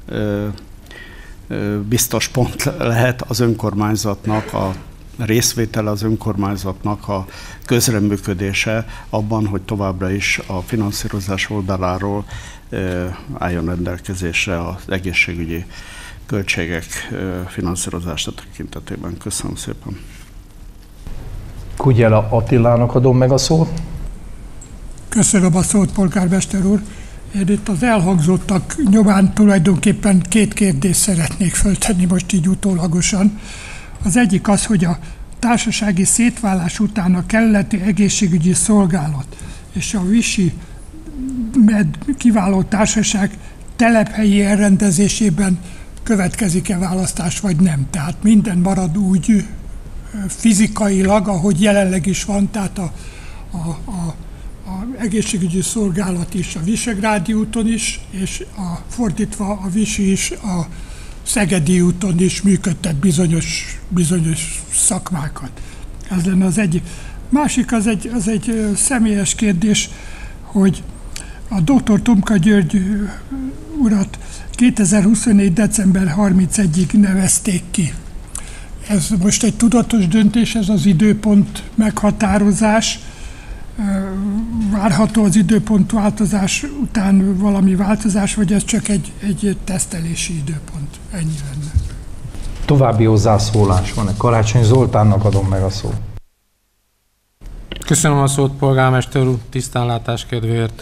biztos pont lehet az önkormányzatnak, a részvétele az önkormányzatnak a közreműködése abban, hogy továbbra is a finanszírozás oldaláról álljon rendelkezésre az egészségügyi költségek finanszírozása tekintetében. Köszönöm szépen. Kugyela Attilának adom meg a szót. Köszönöm a szót, polgármester úr. Én itt az elhangzottak nyomán tulajdonképpen két kérdést szeretnék föltenni most így utólagosan. Az egyik az, hogy a társasági szétválás után a kerületi egészségügyi szolgálat és a Visi Med kiváló társaság telephelyi elrendezésében következik-e választás, vagy nem. Tehát minden marad úgy fizikailag, ahogy jelenleg is van, tehát a, a, a, a egészségügyi szolgálat is a Visegrádi úton is, és a, fordítva a Visi is a Szegedi úton is működtet bizonyos, bizonyos szakmákat. Ez lenne az egyik. Másik az egy, az egy személyes kérdés, hogy a doktor Tomka György urat kétezer-huszonnégy. december harmincegyedikéig nevezték ki. Ez most egy tudatos döntés, ez az időpont meghatározás. Várható az időpont változás után valami változás, vagy ez csak egy, egy tesztelési időpont? Ennyi lenne. További hozzászólás van-e? Karácsony Zoltánnak adom meg a szót. Köszönöm a szót, polgármester úr, tisztánlátás kedvéért.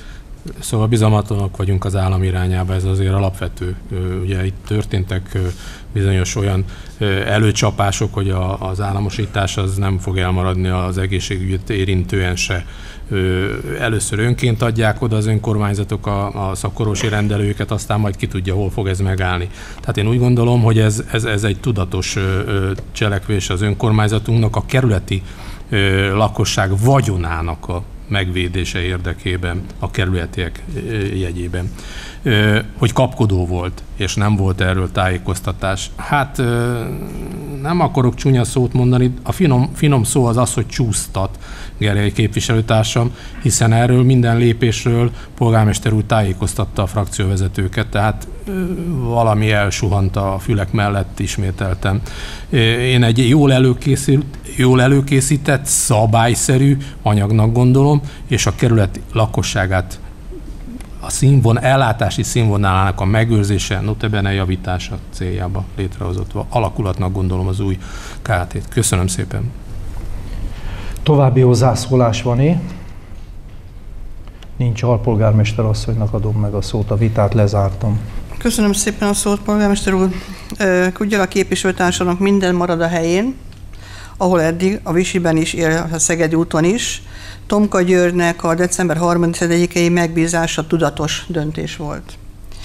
Szóval bizalmatlanok vagyunk az állam irányába, ez azért alapvető. Ugye itt történtek bizonyos olyan előcsapások, hogy az államosítás az nem fog elmaradni az egészségügyet érintően se. Először önként adják oda az önkormányzatok a, a szakorvosi rendelőket, aztán majd ki tudja, hol fog ez megállni. Tehát én úgy gondolom, hogy ez, ez, ez egy tudatos cselekvés az önkormányzatunknak, a kerületi lakosság vagyonának a megvédése érdekében, a kerületiek jegyében. Hogy kapkodó volt, és nem volt erről tájékoztatás. Hát nem akarok csúnya szót mondani, a finom, finom szó az az, hogy csúsztat Gergely képviselőtársam, hiszen erről minden lépésről polgármester úr tájékoztatta a frakcióvezetőket, tehát valami elsuhant a fülek mellett ismételten. Én egy jól előkészült, jól előkészített, szabályszerű anyagnak gondolom, és a kerület lakosságát a színvon, ellátási színvonalának a megőrzése, notabene javítása céljába létrehozott alakulatnak gondolom az új ká á té-t. Köszönöm szépen. További hozzászólás van-e? Nincs, alpolgármester asszonynak adom meg a szót, a vitát lezártam. Köszönöm szépen a szót, polgármester úr. Kudjal a képviselőtársának minden marad a helyén, ahol eddig, a Visiben is, a Szegedi úton is. Tomka Györgynek a december harmincadikei megbízása tudatos döntés volt.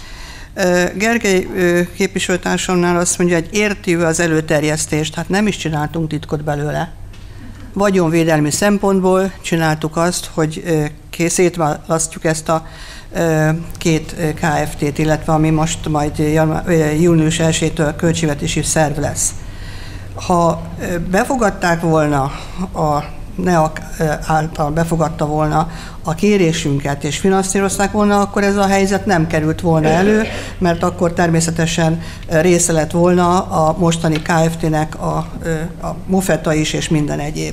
Gergely képviselőtársamnál azt mondja, hogy érti ő az előterjesztést, hát nem is csináltunk titkot belőle. Vagyonvédelmi szempontból csináltuk azt, hogy szétválasztjuk ezt a két ká ef té-t, illetve ami most majd június elsejétől költségvetési szerv lesz. Ha befogadták volna a NEAK által befogadta volna a kérésünket és finanszírozták volna, akkor ez a helyzet nem került volna elő, mert akkor természetesen része lett volna a mostani ká ef té-nek a, a mofeta is és minden egyéb.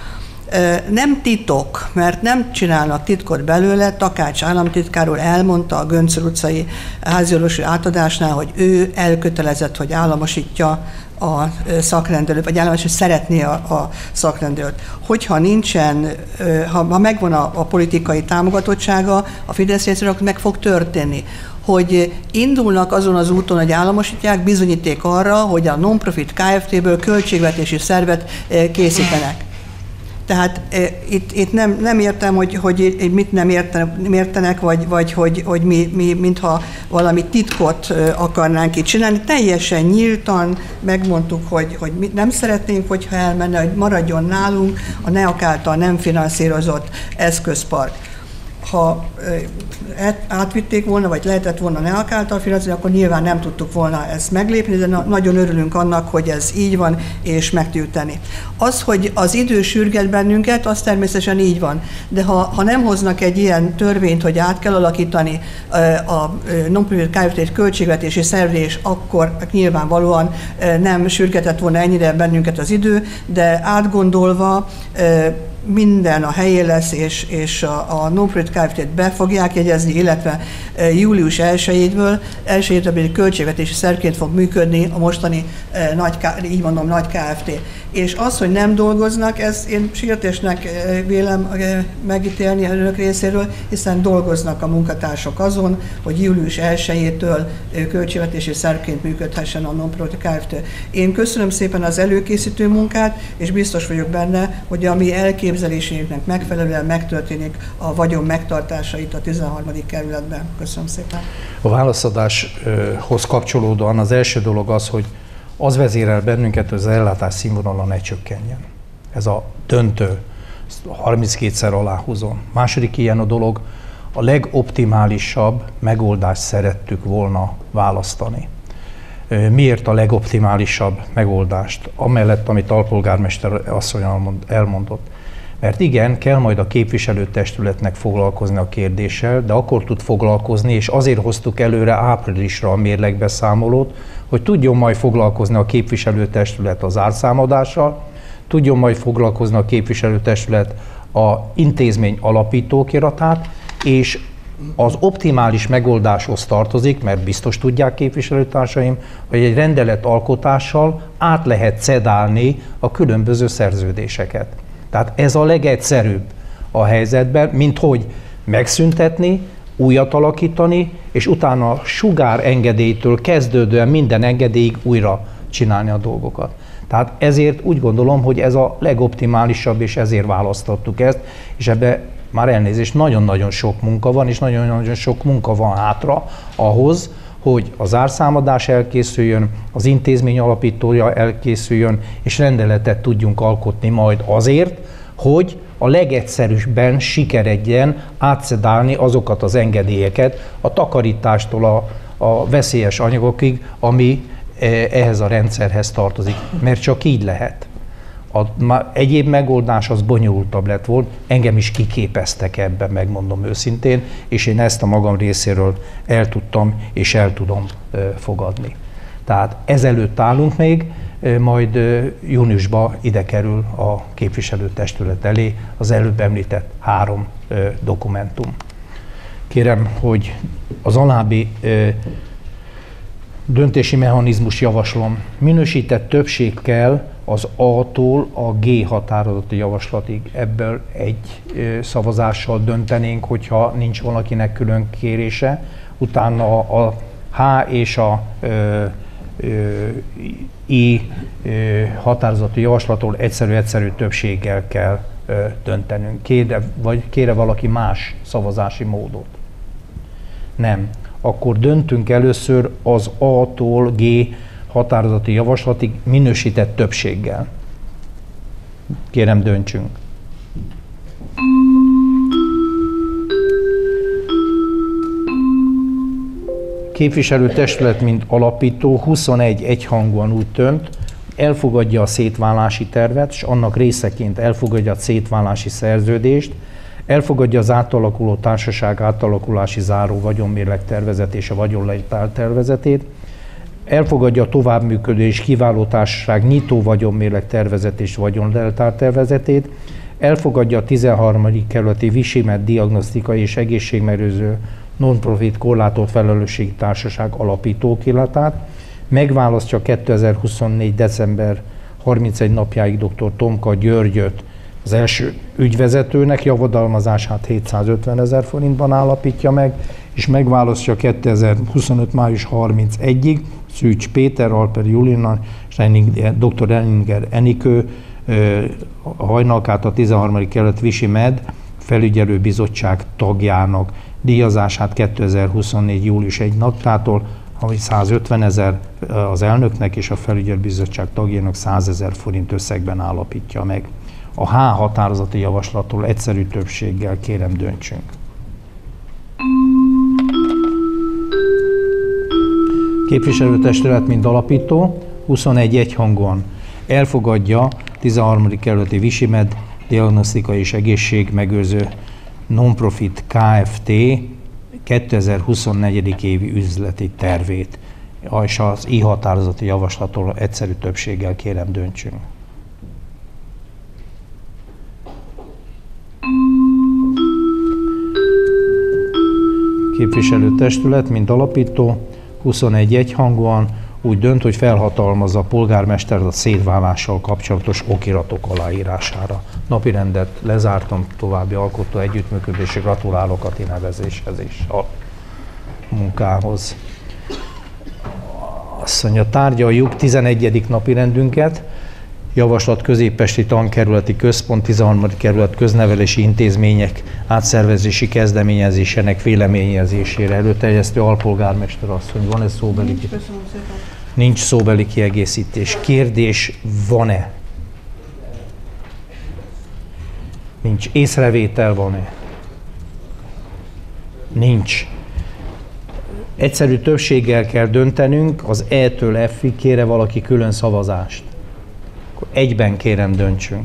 Nem titok, mert nem csinálnak titkot belőle, Takács államtitkár úr elmondta a Göncör utcai háziorvosi átadásnál, hogy ő elkötelezett, hogy államosítja a szakrendelőt, vagy államos, hogy szeretné a, a szakrendelőt. Hogyha nincsen, ha, ha megvan a, a politikai támogatottsága a Fidesz részéről, akkor meg fog történni. Hogy indulnak azon az úton, hogy államosítják, bizonyíték arra, hogy a non-profit ká ef té-ből költségvetési szervet készítenek. Tehát e, itt, itt nem, nem értem, hogy, hogy mit nem értenek, nem értenek vagy, vagy hogy, hogy mi, mi mintha valami titkot akarnánk itt csinálni. Teljesen nyíltan megmondtuk, hogy, hogy mi nem szeretnénk, hogyha elmenne, hogy maradjon nálunk a NEAK által nem finanszírozott eszközpark. Ha átvitték volna, vagy lehetett volna NEAK által finanszírozni, akkor nyilván nem tudtuk volna ezt meglépni, de nagyon örülünk annak, hogy ez így van, és meg tudjuk tenni. Az, hogy az idő sürget bennünket, az természetesen így van. De ha, ha nem hoznak egy ilyen törvényt, hogy át kell alakítani a non-profit ká ef té költségvetési szervés, akkor nyilvánvalóan nem sürgetett volna ennyire bennünket az idő, de átgondolva minden a helyén lesz, és, és a, a non-profit ká ef té-t be fogják jegyezni, illetve e, július elsejétől, elsejétől pedig költségvetési szervként fog működni a mostani e, nagy, így mondom, nagy ká ef té. És az, hogy nem dolgoznak, ez én sértésnek e, vélem e, megítélni a önök részéről, hiszen dolgoznak a munkatársak azon, hogy július elsejétől e, költségvetési szervként működhessen a non-profit ká ef té. Én köszönöm szépen az előkészítő munkát, és biztos vagyok benne, hogy a mi elképzelésénknek megfelelően megtörténik a vagyon megtartása itt a tizenharmadik kerületben. Köszönöm szépen. A válaszadáshoz kapcsolódóan az első dolog az, hogy az vezérel bennünket, hogy az ellátás színvonala ne csökkenjen. Ez a döntő, harminckétszer aláhúzom. Második ilyen a dolog, a legoptimálisabb megoldást szerettük volna választani. Miért a legoptimálisabb megoldást? Amellett, amit alpolgármester asszony elmondott. Mert igen, kell majd a képviselőtestületnek foglalkozni a kérdéssel, de akkor tud foglalkozni, és azért hoztuk előre áprilisra a mérlegbeszámolót, hogy tudjon majd foglalkozni a képviselőtestület az árszámadással, tudjon majd foglalkozni a képviselőtestület a intézmény alapítókiratát, és az optimális megoldáshoz tartozik, mert biztos tudják képviselőtársaim, hogy egy rendelet alkotással át lehet cedálni a különböző szerződéseket. Tehát ez a legegyszerűbb a helyzetben, mint hogy megszüntetni újat alakítani, és utána a sugár engedélytől kezdődően minden engedélyig újra csinálni a dolgokat. Tehát ezért úgy gondolom, hogy ez a legoptimálisabb, és ezért választottuk ezt, és ebbe már elnézést, nagyon-nagyon sok munka van, és nagyon-nagyon sok munka van hátra ahhoz, hogy a zárszámadás elkészüljön, az intézmény alapítója elkészüljön, és rendeletet tudjunk alkotni majd azért, hogy a legegyszerűbben sikeredjen átszedálni azokat az engedélyeket a takarítástól a, a veszélyes anyagokig, ami ehhez a rendszerhez tartozik, mert csak így lehet. A egyéb megoldás az bonyolultabb lett volt, engem is kiképeztek ebben, megmondom őszintén, és én ezt a magam részéről el tudtam és el tudom fogadni. Tehát ezelőtt állunk még, majd júniusban ide kerül a képviselőtestület elé az előbb említett három dokumentum. Kérem, hogy az alábbi döntési mechanizmus javaslom. Minősített többség kell az A-tól a G határozati javaslatig. Ebből egy szavazással döntenénk, hogyha nincs valakinek külön kérése. Utána a H és a ö, ö, I ö, határozati javaslatról egyszerű-egyszerű többséggel kell ö, döntenünk. Kére, vagy kére valaki más szavazási módot? Nem. Akkor döntünk először az A-tól G határozati javaslatig minősített többséggel. Kérem, döntsünk. Képviselőtestület, mint alapító, huszonegy egyhangúan úgy dönt, elfogadja a szétválási tervet, és annak részeként elfogadja a szétválási szerződést, elfogadja az átalakuló társaság átalakulási záró vagyonmérleg tervezet és a vagyonlejtár tervezetét, elfogadja a továbbműködés kiváló társaság nyitó vagyonmérleg tervezet és vagyonlejtár tervezetét, elfogadja a tizenharmadik kerületi Visimed diagnosztikai és egészségmegőrző non-profit korlátolt felelősségi társaság alapítókiratát, megválasztja kétezer-huszonnégy. december harmincegy napjáig dr. Tomka Györgyöt az első ügyvezetőnek, javadalmazását hétszázötven ezer forintban állapítja meg, és megválasztja kétezer-huszonöt. május harmincegyedikéig Szűcs Péter, Alper Julina és dr. Ellinger Enikő a Hajnalkát a tizenharmadik kerület Visimed felügyelőbizottság tagjának. Díjazását kétezer-huszonnégy. július elsejei napjától, ami százötven ezer az elnöknek és a felügyelőbizottság tagjának száz ezer forint összegben állapítja meg. A H határozati javaslatról egyszerű többséggel kérem, döntsünk. Képviselőtestület, mint alapító, huszonegy egyhangúan elfogadja tizenharmadik kerületi Visimed diagnosztikai és egészségmegőrző non-profit Kft. kétezer-huszonnégy. évi üzleti tervét, és az I határozati javaslatról egyszerű többséggel kérem, döntsünk. Képviselőtestület, mint alapító, huszonegy egyhangúan úgy dönt, hogy felhatalmazza a polgármestert a szétválással kapcsolatos okiratok aláírására. Napirendet lezártam, további alkotó együttműködésre gratulálok a ti nevezéshez és a munkához. Azt mondja, tárgyaljuk tizenegyedik napirendünket, javaslat Középpesti Tankerületi Központ tizenharmadik kerület köznevelési intézmények átszervezési kezdeményezésének véleményezésére előterjesztő alpolgármester asszony. Van-e szóbeli? Nincs, köszönöm szépen. Nincs szóbeli kiegészítés. Kérdés van-e? Nincs. Észrevétel van-e? Nincs. Egyszerű többséggel kell döntenünk, az E-től F-ig. Kére valaki külön szavazást? Akkor egyben kérem, döntsünk.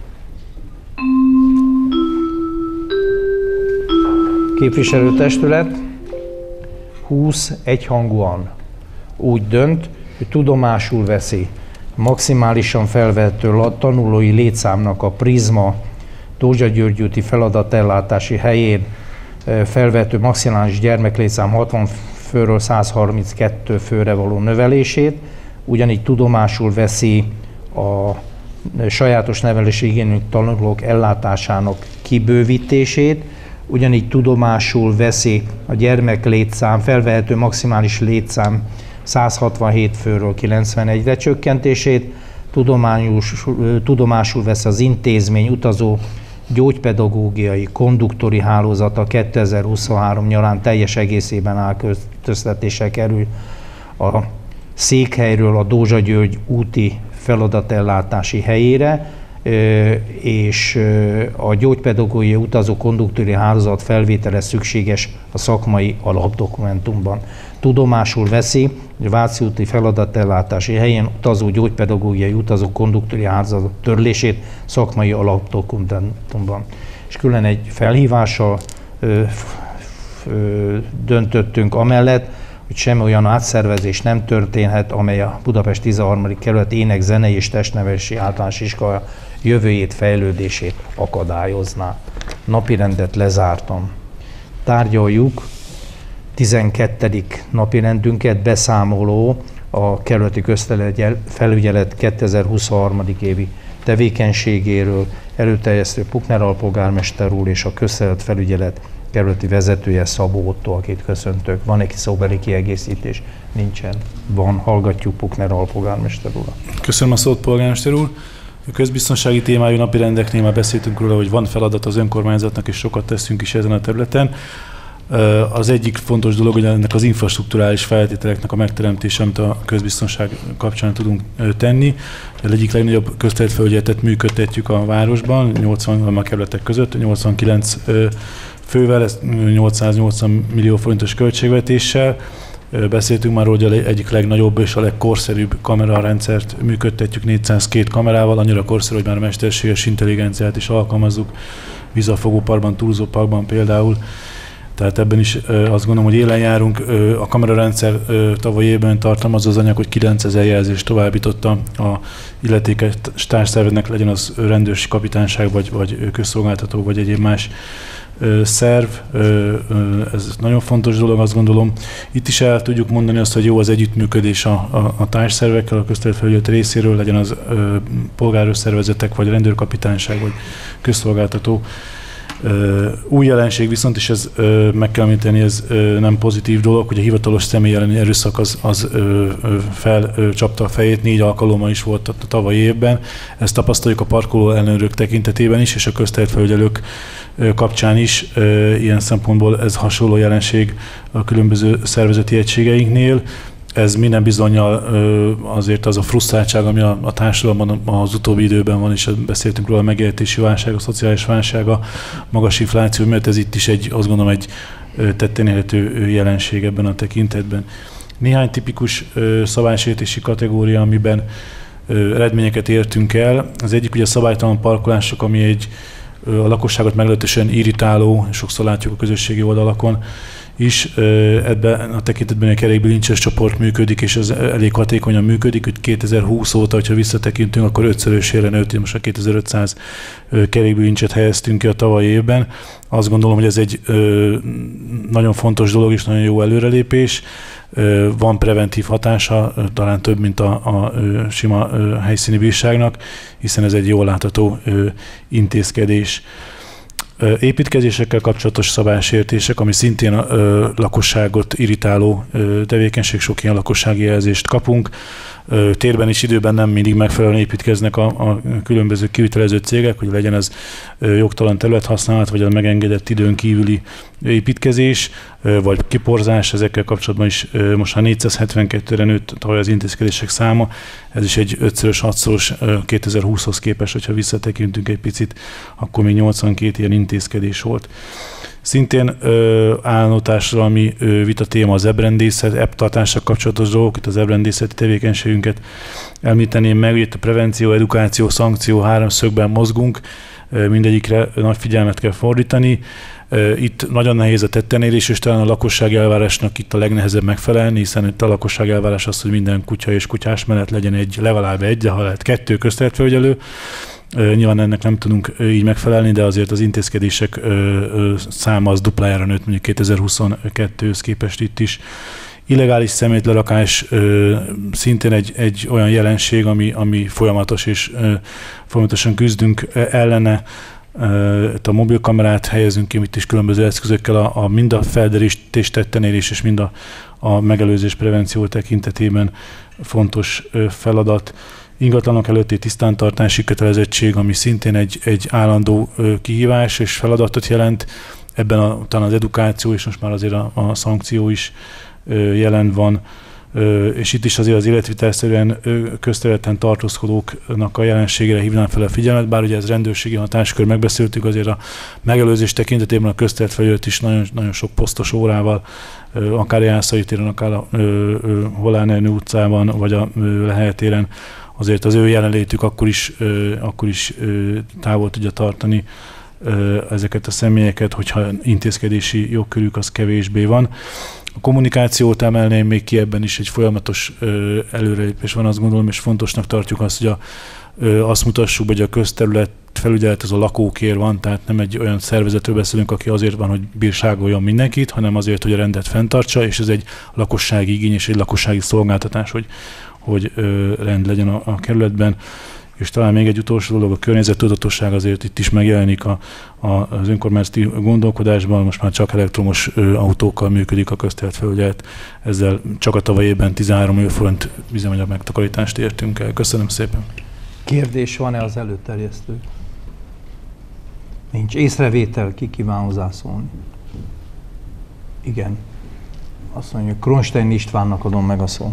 Képviselőtestület húsz egyhangúan úgy dönt, hogy tudomásul veszi maximálisan felvehető tanulói létszámnak a Prizma Dózsa György úti feladatellátási helyén felvehető maximális gyermeklétszám hatvan főről száz harminckettő főre való növelését, ugyanígy tudomásul veszi a sajátos nevelési igényű tanulók ellátásának kibővítését, ugyanígy tudomásul veszi a gyermek létszám, felvehető maximális létszám száz hatvanhét főről kilencvenegyre csökkentését, tudomásul vesz az intézmény utazó gyógypedagógiai konduktori hálózata kétezer-huszonhárom nyarán teljes egészében átöltöztetésre kerül a székhelyről a Dózsa György úti feladatellátási helyére, és a gyógypedagógiai utazó konduktori hálózat felvétele szükséges a szakmai alapdokumentumban. Tudomásul veszi, hogy a Váci úti feladatellátási helyen utazó gyógypedagógiai utazó konduktori hálózat törlését szakmai alapdokumentumban. És külön egy felhívással ö, ö, döntöttünk amellett, hogy semmi olyan átszervezés nem történhet, amely a Budapest tizenharmadik kerület ének, zenei és testnevelési általános iskola jövőjét, fejlődését akadályozná. Napirendet lezártam. Tárgyaljuk tizenkettedik napirendünket, beszámoló a kerületi közfelügyelet kétezer-huszonhárom. évi tevékenységéről, előterjesztő Pukner alpolgármester úr és a közfelügyelet felügyelet kerületi vezetője Szabó Ottó, akit köszöntök. Van egy szóbeli kiegészítés? Nincsen. Van. Hallgatjuk Pukner alpolgármester úr. Köszönöm a szót, polgármester úr. A közbiztonsági témájú napirendeknél már beszéltünk róla, hogy van feladat az önkormányzatnak, és sokat teszünk is ezen a területen. Az egyik fontos dolog, hogy ennek az infrastrukturális feltételeknek a megteremtése, amit a közbiztonság kapcsán tudunk tenni. Az egyik legnagyobb közterületfelügyeletet működtetjük a városban, nyolcvan a kerületek között, nyolcvankilenc fővel, nyolcszáznyolcvan millió forintos költségvetéssel. Beszéltünk már, hogy egyik legnagyobb és a legkorszerűbb kamerarendszert működtetjük négyszázkettő kamerával, annyira korszerű, hogy már a mesterséges intelligenciát is alkalmazzuk, vízalfogóparkban, túlzóparkban például. Tehát ebben is azt gondolom, hogy élen járunk. A kamerarendszer tavaly évben tartalmazza az anyag, hogy kilencezer jelzést továbbította a illetékes társszerveznek, legyen az rendőrsi kapitányság, vagy, vagy közszolgáltató, vagy egyéb más szerv. Ez nagyon fontos dolog, azt gondolom. Itt is el tudjuk mondani azt, hogy jó az együttműködés a, a, a társszervekkel, a közterületfelügyelet részéről, legyen az polgárőr szervezetek, vagy rendőrkapitányság, vagy közszolgáltató. Új jelenség viszont, és ez meg kell említeni, ez nem pozitív dolog, hogy a hivatalos személy elleni erőszak az, az felcsapta a fejét, négy alkalommal is volt a tavalyi évben. Ezt tapasztaljuk a parkoló ellenőrök tekintetében is, és a közterületfelügyelők kapcsán is. Ilyen szempontból ez hasonló jelenség a különböző szervezeti egységeinknél. Ez minden bizonnyal azért az a frusztráltság, ami a, a társadalomban az utóbbi időben van, és beszéltünk róla, a megélhetési válság, a szociális válság, a magas infláció, mert ez itt is egy, azt gondolom, egy tetten érhető jelenség ebben a tekintetben. Néhány tipikus szabálysértési kategória, amiben eredményeket értünk el. Az egyik ugye a szabálytalan parkolások, ami egy a lakosságot meglehetősen irritáló, sokszor látjuk a közösségi oldalakon is. Ebben a tekintetben a kerékbilincses csoport működik, és ez elég hatékonyan működik, hogy kétezer-húsz óta, hogyha visszatekintünk, akkor ötszörösére nőtt, most a kétezer-ötszáz kerékbilincset helyeztünk ki a tavalyi évben. Azt gondolom, hogy ez egy nagyon fontos dolog és nagyon jó előrelépés. Van preventív hatása, talán több, mint a, a sima helyszíni bírságnak, hiszen ez egy jól látható intézkedés. Építkezésekkel kapcsolatos szabálysértések, ami szintén a lakosságot irritáló tevékenység, sok ilyen lakossági jelzést kapunk. Térben és időben nem mindig megfelelően építkeznek a, a különböző kivitelező cégek, hogy legyen ez jogtalan területhasználat, vagy a megengedett időn kívüli építkezés, vagy kiporzás. Ezekkel kapcsolatban is most már négyszázhetvenkettőre nőtt tavaly az intézkedések száma. Ez is egy ötszörös, hatszoros kétezer-húszhoz képest, hogyha visszatekintünk egy picit, akkor még nyolcvankét ilyen intézkedés volt. Szintén ö, állandó társadalmi ö, vita téma az ebrendészet, ebb-tartással kapcsolatos dolgok, itt az ebrendészeti tevékenységünket említeném meg, hogy itt a prevenció, edukáció, szankció háromszögben mozgunk, ö, mindegyikre nagy figyelmet kell fordítani. Ö, itt nagyon nehéz a tettenérés, és talán a lakosság elvárásnak itt a legnehezebb megfelelni, hiszen itt a lakosság elvárás az, hogy minden kutya és kutyás mellett legyen egy, legalább egy, de ha lehet kettő közterületfelügyelő. Nyilván ennek nem tudunk így megfelelni, de azért az intézkedések száma az duplájára nőtt mondjuk kétezer-huszonkettőhöz képest itt is. Illegális szemétlerakás szintén egy, egy olyan jelenség, ami, ami folyamatos, és folyamatosan küzdünk ellene. a mobilkamerát helyezünk ki, itt is különböző eszközökkel, a, a mind a felderítést tettenérés és mind a, a megelőzés prevenció tekintetében fontos feladat. Ingatlanok előtti tisztántartási kötelezettség, ami szintén egy, egy állandó kihívás és feladatot jelent. Ebben a, talán az edukáció és most már azért a, a szankció is jelen van. És itt is azért az életvitelszerűen közterületen tartózkodóknak a jelenségére hívnám fel a figyelmet, bár ugye ez rendőrségi hatáskör, megbeszéltük, azért a megelőzés tekintetében a közterület felület is nagyon, nagyon sok posztos órával, akár a Jászai téren, akár a Volán Ernő utcában, vagy a Lehely téren, azért az ő jelenlétük akkor is, akkor is távol tudja tartani ezeket a személyeket, hogyha intézkedési jogkörük az kevésbé van. A kommunikációt emelném még ki, ebben is egy folyamatos ö, előrelépés van, azt gondolom, és fontosnak tartjuk azt, hogy a, ö, azt mutassuk, hogy a közterület felügyelet az a lakókért van, tehát nem egy olyan szervezetről beszélünk, aki azért van, hogy bírságoljon mindenkit, hanem azért, hogy a rendet fenntartsa, és ez egy lakossági igény és egy lakossági szolgáltatás, hogy, hogy ö, rend legyen a, a kerületben. És talán még egy utolsó dolog, a környezettudatosság azért itt is megjelenik a, a, az önkormányzati gondolkodásban, most már csak elektromos ö, autókkal működik a közterületfelügyelet, ezzel csak a tavalyi évben tizenhárom millió forint üzemanyag megtakarítást értünk el. Köszönöm szépen. Kérdés van-e az előterjesztő? Nincs észrevétel, ki kíván hozzászólni? Igen. Azt mondja, Kronstein Istvánnak adom meg a szót.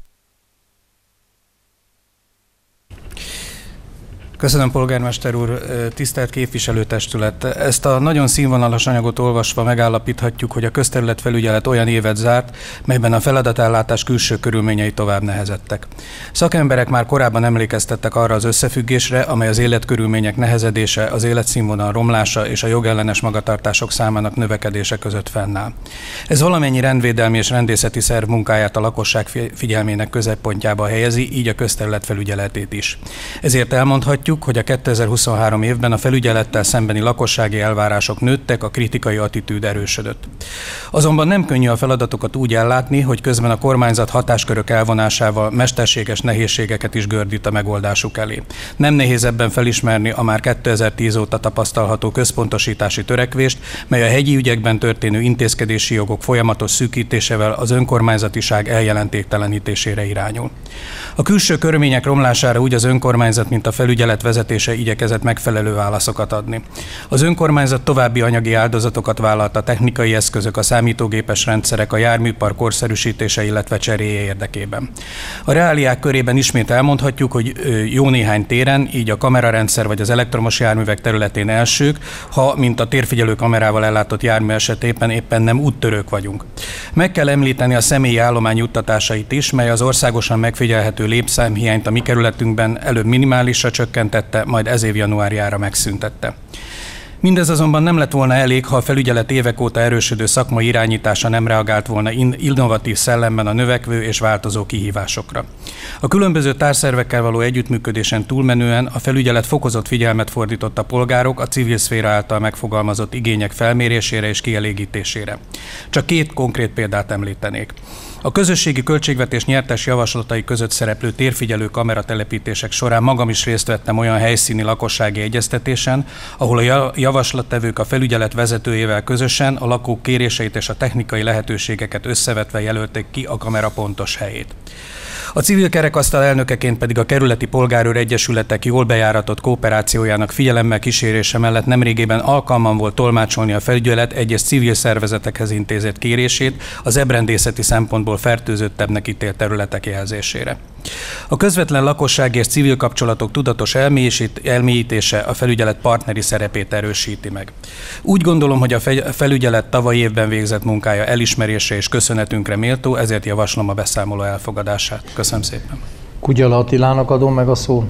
Köszönöm, polgármester úr, tisztelt képviselőtestület. Ezt a nagyon színvonalas anyagot olvasva megállapíthatjuk, hogy a közterületfelügyelet olyan évet zárt, melyben a feladatellátás külső körülményei tovább nehezedtek. Szakemberek már korábban emlékeztettek arra az összefüggésre, amely az életkörülmények nehezedése, az életszínvonal romlása és a jogellenes magatartások számának növekedése között fennáll. Ez valamennyi rendvédelmi és rendészeti szerv munkáját a lakosság figyelmének középpontjába helyezi, így a közterületfelügyeletét is. Ezért elmondhatjuk, hogy a kétezer-huszonhárom évben a felügyelettel szembeni lakossági elvárások nőttek, a kritikai attitűd erősödött. Azonban nem könnyű a feladatokat úgy ellátni, hogy közben a kormányzat hatáskörök elvonásával mesterséges nehézségeket is gördít a megoldásuk elé. Nem nehéz ebben felismerni a már kétezer-tíz óta tapasztalható központosítási törekvést, mely a hegyi ügyekben történő intézkedési jogok folyamatos szűkítésével az önkormányzatiság eljelentéktelenítésére irányul. A külső körülmények romlására úgy az önkormányzat, mint a felügyelet vezetése igyekezett megfelelő válaszokat adni. Az önkormányzat további anyagi áldozatokat vállalt a technikai eszközök, a számítógépes rendszerek, a járműpark korszerűsítése, illetve cseréje érdekében. A reáliák körében ismét elmondhatjuk, hogy jó néhány téren, így a kamerarendszer vagy az elektromos járművek területén elsők, ha, mint a térfigyelő kamerával ellátott jármű esetében éppen nem úttörők vagyunk. Meg kell említeni a személyi állomány juttatásait is, mely az országosan megfigyelhető lépszámhiányt a mi kerületünkben előbb minimálisra csökkentette, majd ez év januárjára megszüntette. Mindez azonban nem lett volna elég, ha a felügyelet évek óta erősödő szakmai irányítása nem reagált volna innovatív szellemben a növekvő és változó kihívásokra. A különböző társzervekkel való együttműködésen túlmenően a felügyelet fokozott figyelmet fordított a polgárok a civil szféra által megfogalmazott igények felmérésére és kielégítésére. Csak két konkrét példát említenék. A közösségi költségvetés nyertes javaslatai között szereplő térfigyelő kameratelepítések során magam is részt vettem olyan helyszíni lakossági egyeztetésen, ahol a javaslattevők a felügyelet vezetőjével közösen a lakók kéréseit és a technikai lehetőségeket összevetve jelölték ki a kamera pontos helyét. A civil kerekasztal elnökeként pedig a kerületi polgárőr egyesületek jól bejáratott kooperációjának figyelemmel kísérése mellett nemrégében alkalmam volt tolmácsolni a felügyelet egyes civil szervezetekhez intézett kérését az ebrendészeti szempontból fertőzöttebbnek ítélt területek jelzésére. A közvetlen lakosság és civil kapcsolatok tudatos elmélyítése a felügyelet partneri szerepét erősíti meg. Úgy gondolom, hogy a felügyelet tavalyi évben végzett munkája elismerésre és köszönetünkre méltó, ezért javaslom a beszámoló elfogadását. Köszönöm szépen. Kugyala Attilának adom meg a szót.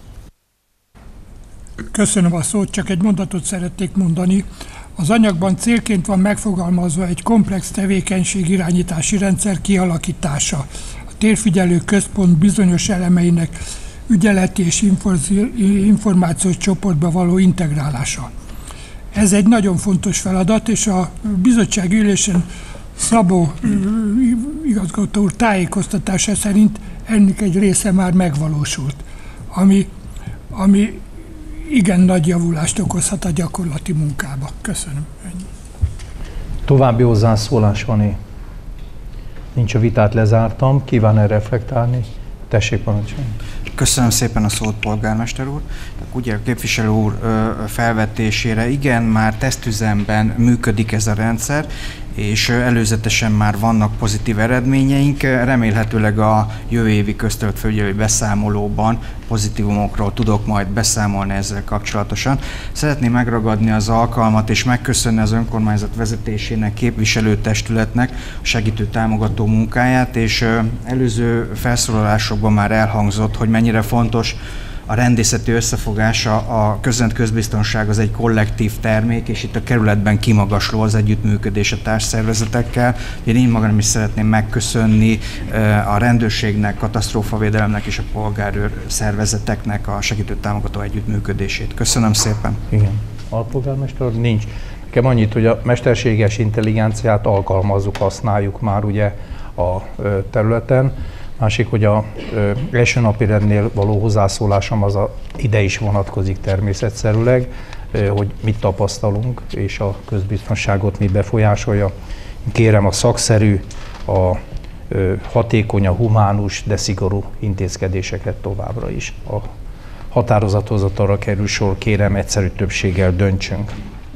Köszönöm a szót, csak egy mondatot szeretnék mondani. Az anyagban célként van megfogalmazva egy komplex tevékenységirányítási rendszer kialakítása. Térfigyelő központ bizonyos elemeinek ügyeleti és információs csoportba való integrálása. Ez egy nagyon fontos feladat, és a bizottsági ülésen Szabó igazgató úr tájékoztatása szerint ennek egy része már megvalósult. Ami, ami igen nagy javulást okozhat a gyakorlati munkába. Köszönöm. További hozzászólás van-e? Nincs, a vitát lezártam. Kíván-e reflektálni? Tessék, parancsolni. Köszönöm szépen a szót, polgármester úr. Ugye a képviselő úr felvetésére, igen, már tesztüzemben működik ez a rendszer, és előzetesen már vannak pozitív eredményeink. Remélhetőleg a jövő évi közterületfelügyelői beszámolóban pozitívumokról tudok majd beszámolni ezzel kapcsolatosan. Szeretném megragadni az alkalmat és megköszönni az önkormányzat vezetésének, képviselőtestületnek a segítő támogató munkáját, és előző felszólalásokban már elhangzott, hogy mennyire fontos a rendészeti összefogása, a közrend közbiztonság az egy kollektív termék, és itt a kerületben kimagasló az együttműködés a társszervezetekkel. Én magam is szeretném megköszönni a rendőrségnek, katasztrófavédelemnek és a polgárőr szervezeteknek a segítő támogató együttműködését. Köszönöm szépen. Igen. Alpolgármester nincs. Nekem annyit, hogy a mesterséges intelligenciát alkalmazzuk, használjuk már ugye a területen. Másik, hogy a ö, első napi rendnél való hozzászólásom az a, ide is vonatkozik természetszerűleg, ö, hogy mit tapasztalunk, és a közbiztonságot mi befolyásolja. Kérem a szakszerű, a ö, hatékony, a humánus, de szigorú intézkedéseket továbbra is. A határozathozatalra kerül sor, kérem egyszerű többséggel döntsünk.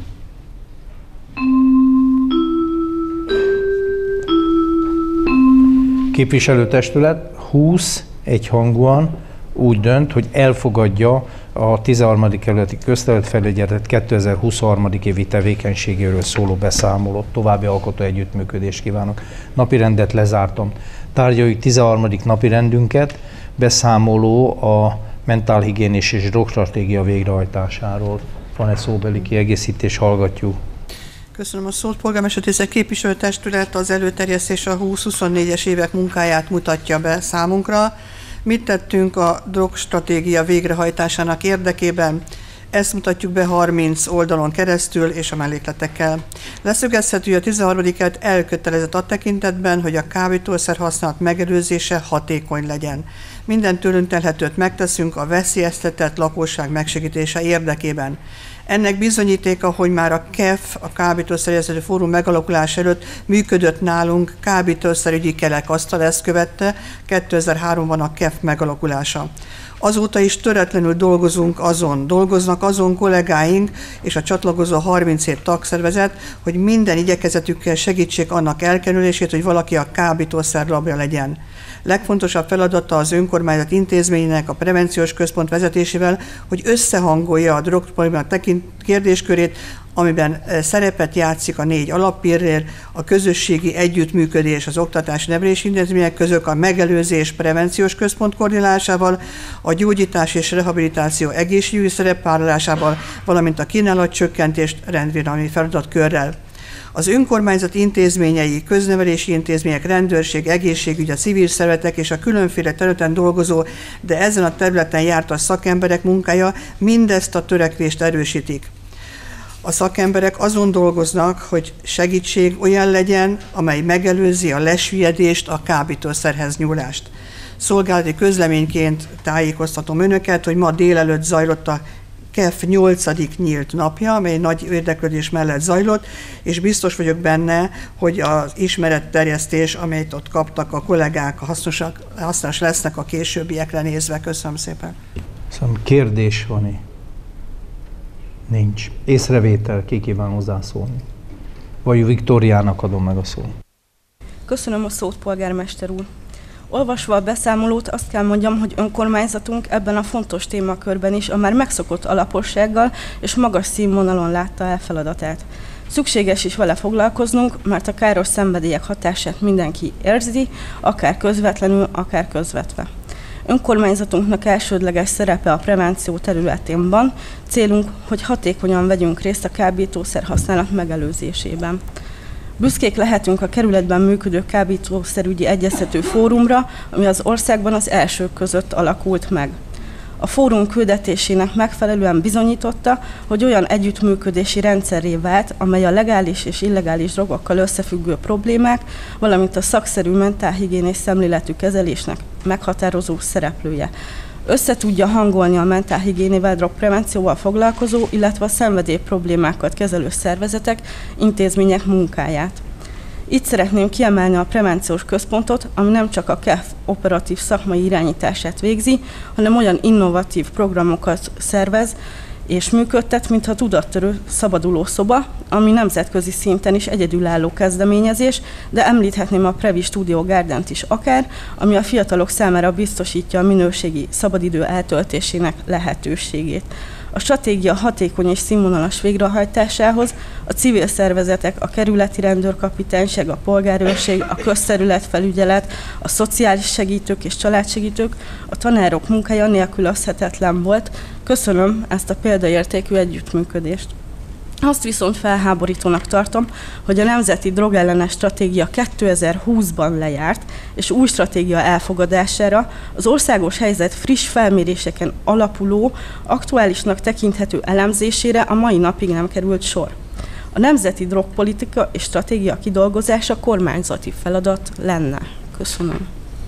Képviselőtestület húsz egyhangúan úgy dönt, hogy elfogadja a tizenharmadik kerületi közterületfelügyelet kétezer-huszonhárom. évi tevékenységéről szóló beszámolót. További alkotó együttműködést kívánok. Napirendet lezártam. Tárgyaljuk tizenharmadik napirendünket, beszámoló a mentálhigiénés és drogstratégia végrehajtásáról. Van-e szóbeli kiegészítés? Hallgatjuk. Köszönöm a szót, polgármester tisztelt képviselőtestület, az előterjesztés a húsz-huszonnégyes évek munkáját mutatja be számunkra. Mit tettünk a drogstratégia végrehajtásának érdekében? Ezt mutatjuk be harminc oldalon keresztül és a mellékletekkel. Leszögezhető, hogy a tizenharmadik kerület elkötelezett a tekintetben, hogy a kábítószer használat megelőzése hatékony legyen. Minden tőlünk telhetőt megteszünk a veszélyeztetett lakosság megsegítése érdekében. Ennek bizonyítéka, hogy már a ká e ef, a Kábítószerészeti Fórum megalakulása előtt működött nálunk kábítószerügyi kerekasztal, ezt követte kétezer-háromban a ká e ef megalakulása. Azóta is töretlenül dolgozunk azon, dolgoznak azon kollégáink és a csatlakozó harminchét tagszervezet, hogy minden igyekezetükkel segítsék annak elkerülését, hogy valaki a kábítószer rabja legyen. Legfontosabb feladata az önkormányzat intézményének, a prevenciós központ vezetésével, hogy összehangolja a drogproblémák kérdéskörét, amiben szerepet játszik a négy alappillér, a közösségi együttműködés az oktatási nevelési intézmények között, a megelőzés prevenciós központ koordinálásával, a gyógyítás és rehabilitáció egészségügyi szerepvállalásával, valamint a kínálatcsökkentést rendvédelmi feladatkörrel. Az önkormányzat intézményei, köznevelési intézmények, rendőrség, egészségügy, a civil szervezetek és a különféle területen dolgozó, de ezen a területen jártas szakemberek munkája mindezt a törekvést erősítik. A szakemberek azon dolgoznak, hogy segítség olyan legyen, amely megelőzi a lesüllyedést, a kábítószerhez nyúlást. Szolgálati közleményként tájékoztatom önöket, hogy ma délelőtt zajlott a ká e ef nyolcadik nyílt napja, amely nagy érdeklődés mellett zajlott, és biztos vagyok benne, hogy az ismeretterjesztés, amelyet ott kaptak a kollégák, hasznosak, hasznos lesznek a későbbiekre nézve. Köszönöm szépen. Szóval kérdés van-e? Nincs. Észrevétel, ki kíván hozzászólni? Vagy Viktóriának adom meg a szót. Köszönöm a szót, polgármester úr. Olvasva a beszámolót azt kell mondjam, hogy önkormányzatunk ebben a fontos témakörben is a már megszokott alapossággal és magas színvonalon látta el feladatát. Szükséges is vele foglalkoznunk, mert a káros szenvedélyek hatását mindenki érzi, akár közvetlenül, akár közvetve. Önkormányzatunknak elsődleges szerepe a prevenció területén van, célunk, hogy hatékonyan vegyünk részt a kábítószer használat megelőzésében. Büszkék lehetünk a kerületben működő kábítószerügyi egyeztető fórumra, ami az országban az elsők között alakult meg. A fórum küldetésének megfelelően bizonyította, hogy olyan együttműködési rendszerré vált, amely a legális és illegális drogokkal összefüggő problémák, valamint a szakszerű mentálhigiénés szemléletű kezelésnek meghatározó szereplője. Össze tudja hangolni a mentálhigiénével, drogprevencióval foglalkozó, illetve a szenvedély problémákat kezelő szervezetek, intézmények munkáját. Itt szeretném kiemelni a prevenciós központot, ami nem csak a ká e ef operatív szakmai irányítását végzi, hanem olyan innovatív programokat szervez és működtet, mint a tudattörő szabaduló szoba, ami nemzetközi szinten is egyedülálló kezdeményezés, de említhetném a Previ Studio Gardent is akár, ami a fiatalok számára biztosítja a minőségi szabadidő eltöltésének lehetőségét. A stratégia hatékony és színvonalas végrehajtásához a civil szervezetek, a kerületi rendőrkapitányság, a polgárőrség, a közterületfelügyelet, a szociális segítők és családsegítők, a tanárok munkája nélkülözhetetlen volt. Köszönöm ezt a példaértékű együttműködést. Azt viszont felháborítónak tartom, hogy a Nemzeti Drogellenes Stratégia kétezer-húszban lejárt, és új stratégia elfogadására az országos helyzet friss felméréseken alapuló, aktuálisnak tekinthető elemzésére a mai napig nem került sor. A nemzeti drogpolitika és stratégia kidolgozása kormányzati feladat lenne. Köszönöm.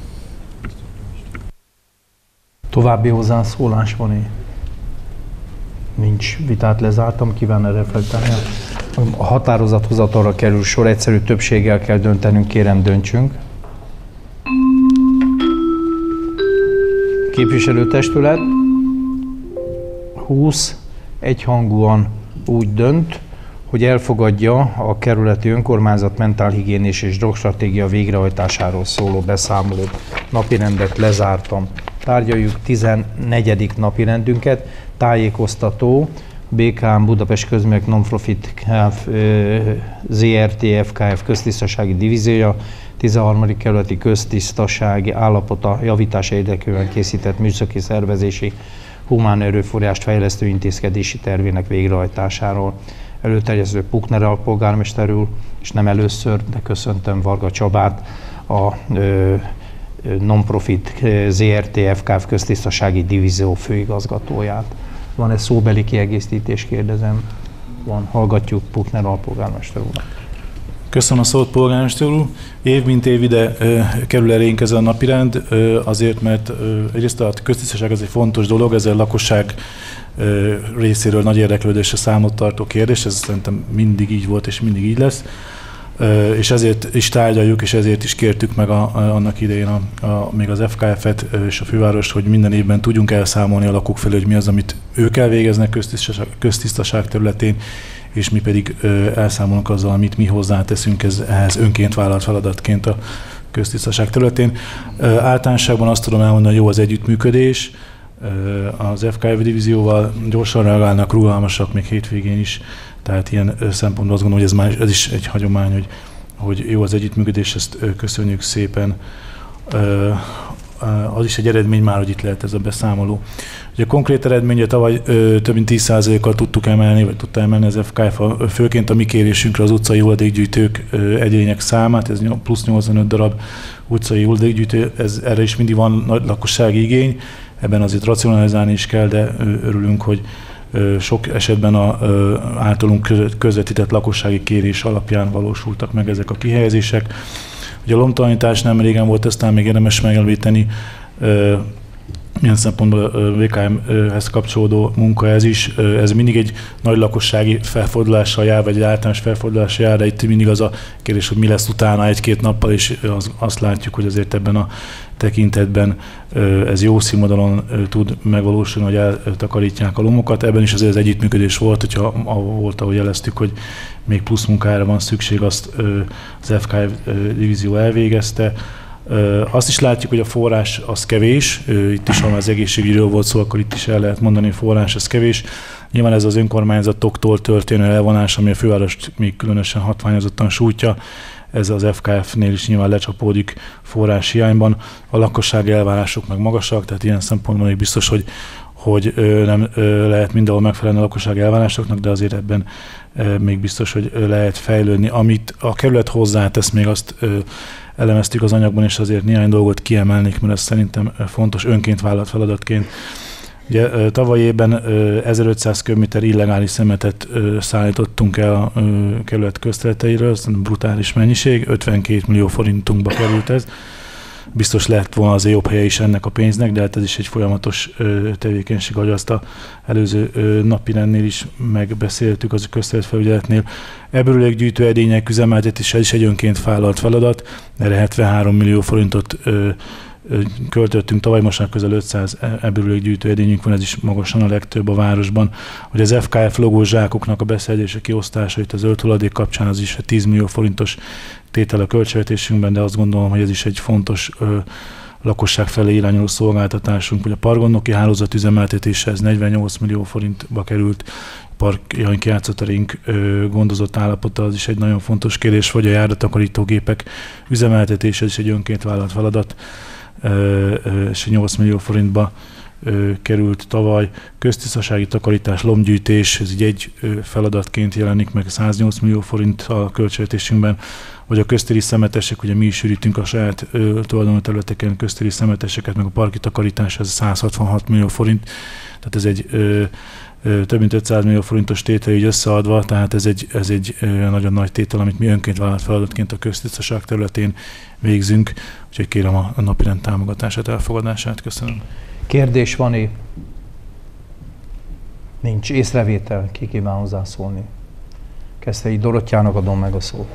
További hozzászólás van-e? Nincs, vitát lezártam, kívánna reflektálni. A határozathozatalra kerül sor, egyszerű többséggel kell döntenünk, kérem döntsünk. Képviselőtestület húsz egyhangúan úgy dönt, hogy elfogadja a kerületi önkormányzat mentálhigiénés és drogstratégia végrehajtásáról szóló beszámolót. Napirendet lezártam. Tárgyaljuk tizennegyedik napirendünket. Tájékoztató, bé ká em Budapest Közművek Non-Profit zé er té ef ká ef köztisztasági divíziója tizenharmadik kerületi köztisztasági állapota javítása érdekében készített műszaki szervezési humán erőforrást fejlesztő intézkedési tervének végrehajtásáról. Előterjesztő Pukner alpolgármester úr, és nem először, de köszöntöm Varga Csabát, a ö, Non-Profit zé er té ef ká ef köztisztasági divízió főigazgatóját. Van-e szóbeli kiegészítés, kérdezem? Van, hallgatjuk Pukner alpolgármester úrnak. Köszönöm a szót, polgármester úr. Év mint év ide ö, kerül elénk ez a napirend, ö, azért, mert ö, egyrészt a köztisztaság az egy fontos dolog, ez a lakosság ö, részéről nagy érdeklődésre számot tartó kérdés, ez szerintem mindig így volt és mindig így lesz. Uh, és ezért is tárgyaljuk, és ezért is kértük meg a, a, annak idején a, a, még az ef ká ef-et és a fővárost, hogy minden évben tudjunk elszámolni a lakók felé, hogy mi az, amit ők elvégeznek köztisztaság, köztisztaság területén, és mi pedig uh, elszámolunk azzal, amit mi hozzáteszünk ez, ehhez önként vállalt feladatként a köztisztaság területén. Uh, általánosságban azt tudom elmondani, hogy jó az együttműködés, uh, az ef ká ef divízióval gyorsan reagálnak, rugalmasak, még hétvégén is. Tehát ilyen szempontból azt gondolom, hogy ez, már, ez is egy hagyomány, hogy, hogy jó az együttműködés, ezt köszönjük szépen. Az is egy eredmény már, hogy itt lehet ez a beszámoló. Ugye a konkrét eredménye tavaly több mint tíz százalékkal tudtuk emelni, vagy tudta emelni az ef ká ef, főként a mi kérésünkre az utcai hulladékgyűjtők egyének számát, ez plusz nyolcvanöt darab utcai hulladékgyűjtő, ez, erre is mindig van nagy lakossági igény, ebben azért racionalizálni is kell, de örülünk, hogy sok esetben a általunk közvetített lakossági kérés alapján valósultak meg ezek a kihelyezések. Ugye a lomtalanítás nem régen volt, aztán még érdemes megemlíteni, milyen szempontból vé ká em-hez kapcsolódó munka ez is. Ez mindig egy nagy lakossági felfordulással jár, vagy egy általános felfordulással jár, de itt mindig az a kérdés, hogy mi lesz utána egy-két nappal, és azt látjuk, hogy azért ebben a tekintetben ez jó színvonalon tud megvalósulni, hogy eltakarítják a lomokat. Ebben is azért az együttműködés volt, hogyha volt, ahogy jeleztük, hogy még plusz munkára van szükség, azt az ef ká ef divízió elvégezte. Azt is látjuk, hogy a forrás az kevés, itt is, ha az egészségügyről volt szó, akkor itt is el lehet mondani, hogy a forrás az kevés. Nyilván ez az önkormányzatoktól történő elvonás, ami a fővárost még különösen hatványozottan sújtja, ez az ef ká ef-nél is nyilván lecsapódik forrás hiányban. A lakossági elvárások meg magasak, tehát ilyen szempontból még biztos, hogy, hogy nem lehet mindenhol megfelelni a lakossági elvárásoknak, de azért ebben még biztos, hogy lehet fejlődni. Amit a kerület hozzátesz, még azt elemeztük az anyagban, és azért néhány dolgot kiemelnék, mert ez szerintem fontos önként vállalt feladatként. Ugye tavaly évben ezerötszáz köbméter illegális szemetet szállítottunk el a kerület közterületeiről, ez brutális mennyiség, ötvenkét millió forintunkba került ez. biztos lett volna az jobb helye is ennek a pénznek, de hát ez is egy folyamatos tevékenység, ahogy azt a előző napi rendnél is megbeszéltük, az a közterületfelügyeletnél. Ebből gyűjtő edények üzemeltetése is egy önként vállalt feladat, erre hetvenhárom millió forintot költöttünk tavaly, most már közel ötszáz ebből gyűjtő edényünk van, ez is magasan a legtöbb a városban. Hogy az ef ká ef logós zsákoknak a beszerzése, kiosztása itt a zöld hulladék kapcsán az is tíz millió forintos tétel a költségvetésünkben, de azt gondolom, hogy ez is egy fontos ö, lakosság felé irányuló szolgáltatásunk, hogy a parkgondnoki hálózat üzemeltetése ez negyvennyolc millió forintba került, parkjaink, játszóterünk gondozott állapota, az is egy nagyon fontos kérdés, vagy a járatakarítógépek üzemeltetése, ez is egy önként vállalt feladat, és nyolc millió forintba került tavaly. Köztisztasági takarítás, lombgyűjtés, ez így egy feladatként jelenik meg, száznyolc millió forint a költségvetésünkben, vagy a köztéri szemetesek, ugye mi is ürítünk a saját tulajdonú területeken köztéri szemeteseket, meg a parki takarítás, ez száz hatvanhat millió forint, tehát ez egy ö, ö, több mint ötszáz millió forintos tétel így összeadva, tehát ez egy, ez egy ö, nagyon nagy tétel, amit mi önként vállalt feladatként a köztisztaság területén végzünk, úgyhogy kérem a, a napirend támogatását, elfogadását. Köszönöm. Kérdés van-e? Nincs észrevétel, ki kíván hozzászólni. Keszthelyi Dorottyának adom meg a szót.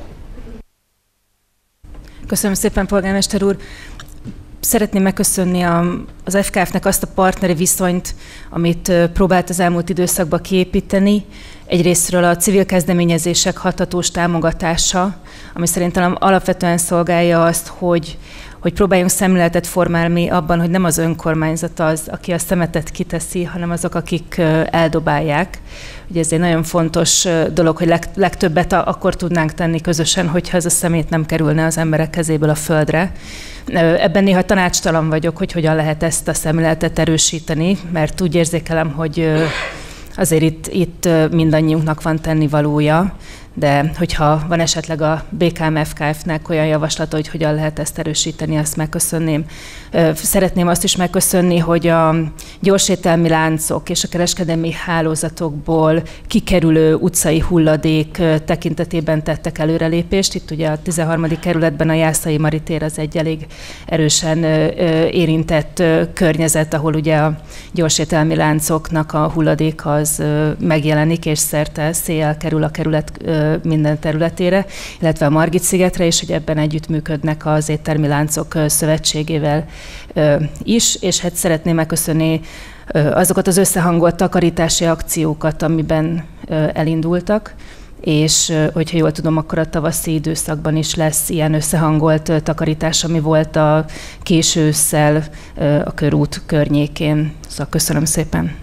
Köszönöm szépen, polgármester úr. Szeretném megköszönni a, az ef ká ef-nek azt a partneri viszonyt, amit próbált az elmúlt időszakban kiépíteni. Egyrésztről a civil kezdeményezések hathatós támogatása, ami szerintem alapvetően szolgálja azt, hogy, hogy próbáljunk szemléletet formálni abban, hogy nem az önkormányzat az, aki a szemetet kiteszi, hanem azok, akik eldobálják. Ugye ez egy nagyon fontos dolog, hogy leg, legtöbbet akkor tudnánk tenni közösen, hogyha ez a szemét nem kerülne az emberek kezéből a földre. Ebben néha tanácstalan vagyok, hogy hogyan lehet ezt a szemléletet erősíteni, mert úgy érzékelem, hogy azért itt, itt mindannyiunknak van tennivalója, de hogyha van esetleg a bé ká em ef ká ef-nek olyan javaslata, hogy hogyan lehet ezt erősíteni, azt megköszönném. Szeretném azt is megköszönni, hogy a gyorsételmi láncok és a kereskedelmi hálózatokból kikerülő utcai hulladék tekintetében tettek előrelépést. Itt ugye a tizenharmadik kerületben a Jászai Maritér az egy elég erősen érintett környezet, ahol ugye a gyorsételmi láncoknak a hulladék az megjelenik, és szerte széjjel kerül a kerület minden területére, illetve a Margit-szigetre is, hogy ebben együttműködnek az éttermi láncok szövetségével is, és hát szeretném megköszönni azokat az összehangolt takarítási akciókat, amiben elindultak, és hogyha jól tudom, akkor a tavaszi időszakban is lesz ilyen összehangolt takarítás, ami volt a késő ősszel a körút környékén. Szóval köszönöm szépen.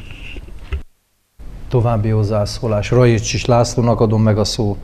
További hozzászólás. Rajicsics Lászlónak adom meg a szót.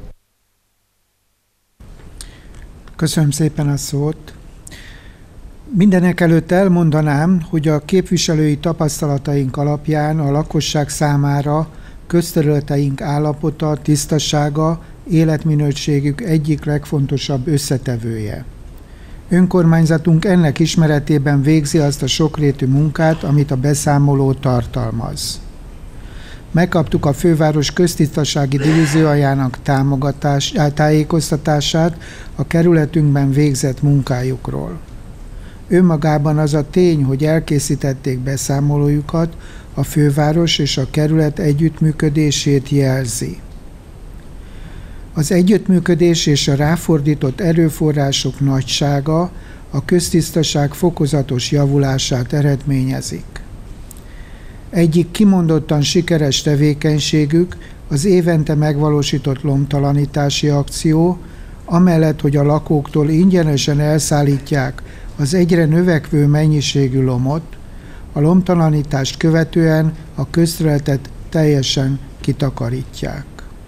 Köszönöm szépen a szót. Mindenek előtt elmondanám, hogy a képviselői tapasztalataink alapján a lakosság számára közterületeink állapota, tisztasága, életminőségük egyik legfontosabb összetevője. Önkormányzatunk ennek ismeretében végzi azt a sokrétű munkát, amit a beszámoló tartalmaz. Megkaptuk a főváros köztisztasági divíziójának támogatás, tájékoztatását a kerületünkben végzett munkájukról. Önmagában az a tény, hogy elkészítették beszámolójukat, a főváros és a kerület együttműködését jelzi. Az együttműködés és a ráfordított erőforrások nagysága a köztisztaság fokozatos javulását eredményezik. Egyik kimondottan sikeres tevékenységük az évente megvalósított lomtalanítási akció, amellett, hogy a lakóktól ingyenesen elszállítják az egyre növekvő mennyiségű lomot, a lomtalanítást követően a közterületet teljesen kitakarítják.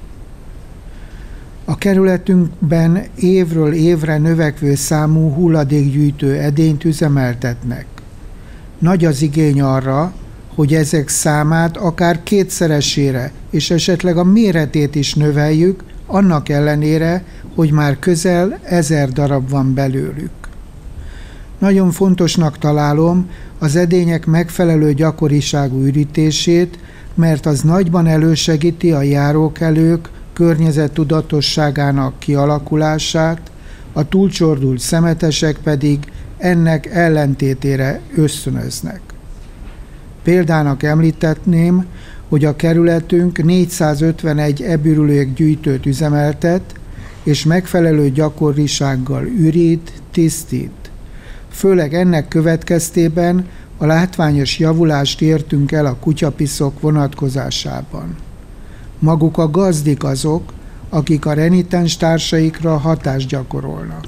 A kerületünkben évről évre növekvő számú hulladékgyűjtő edényt üzemeltetnek. Nagy az igény arra, hogy ezek számát akár kétszeresére és esetleg a méretét is növeljük, annak ellenére, hogy már közel ezer darab van belőlük. Nagyon fontosnak találom az edények megfelelő gyakoriságú ürítését, mert az nagyban elősegíti a járókelők környezettudatosságának kialakulását, a túlcsordult szemetesek pedig ennek ellentétére ösztönöznek. Példának említetném, hogy a kerületünk négyszázötvenegy ebürülék gyűjtőt üzemeltet, és megfelelő gyakorisággal ürít, tisztít. Főleg ennek következtében a látványos javulást értünk el a kutyapiszok vonatkozásában. Maguk a gazdik azok, akik a renitens társaikra hatást gyakorolnak.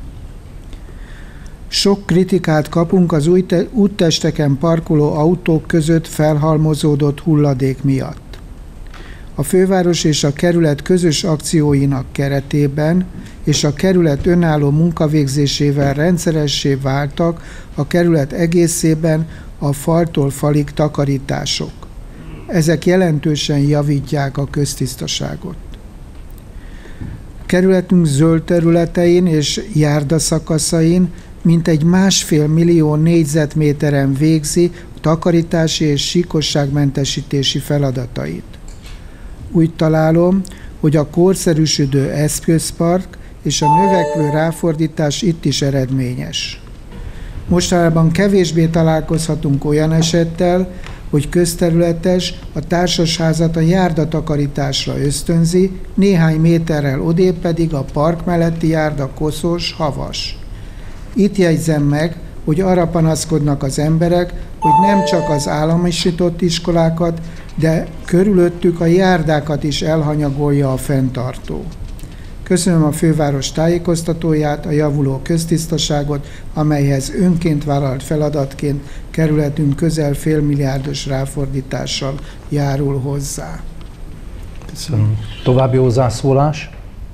Sok kritikát kapunk az úttesteken parkoló autók között felhalmozódott hulladék miatt. A főváros és a kerület közös akcióinak keretében és a kerület önálló munkavégzésével rendszeressé váltak a kerület egészében a faltól falig takarítások. Ezek jelentősen javítják a köztisztaságot. Kerületünk zöld területein és járdaszakaszain mintegy másfél millió négyzetméteren végzi a takarítási és síkosságmentesítési feladatait. Úgy találom, hogy a korszerűsödő eszközpark és a növekvő ráfordítás itt is eredményes. Mostanában kevésbé találkozhatunk olyan esettel, hogy közterületes a társasházat a járdatakarításra ösztönzi, néhány méterrel odébb pedig a park melletti járda koszos, havas. Itt jegyzem meg, hogy arra panaszkodnak az emberek, hogy nem csak az államisított iskolákat, de körülöttük a járdákat is elhanyagolja a fenntartó. Köszönöm a főváros tájékoztatóját, a javuló köztisztaságot, amelyhez önként vállalt feladatként kerületünk közel félmilliárdos ráfordítással járul hozzá. Köszönöm. További hozzászólás?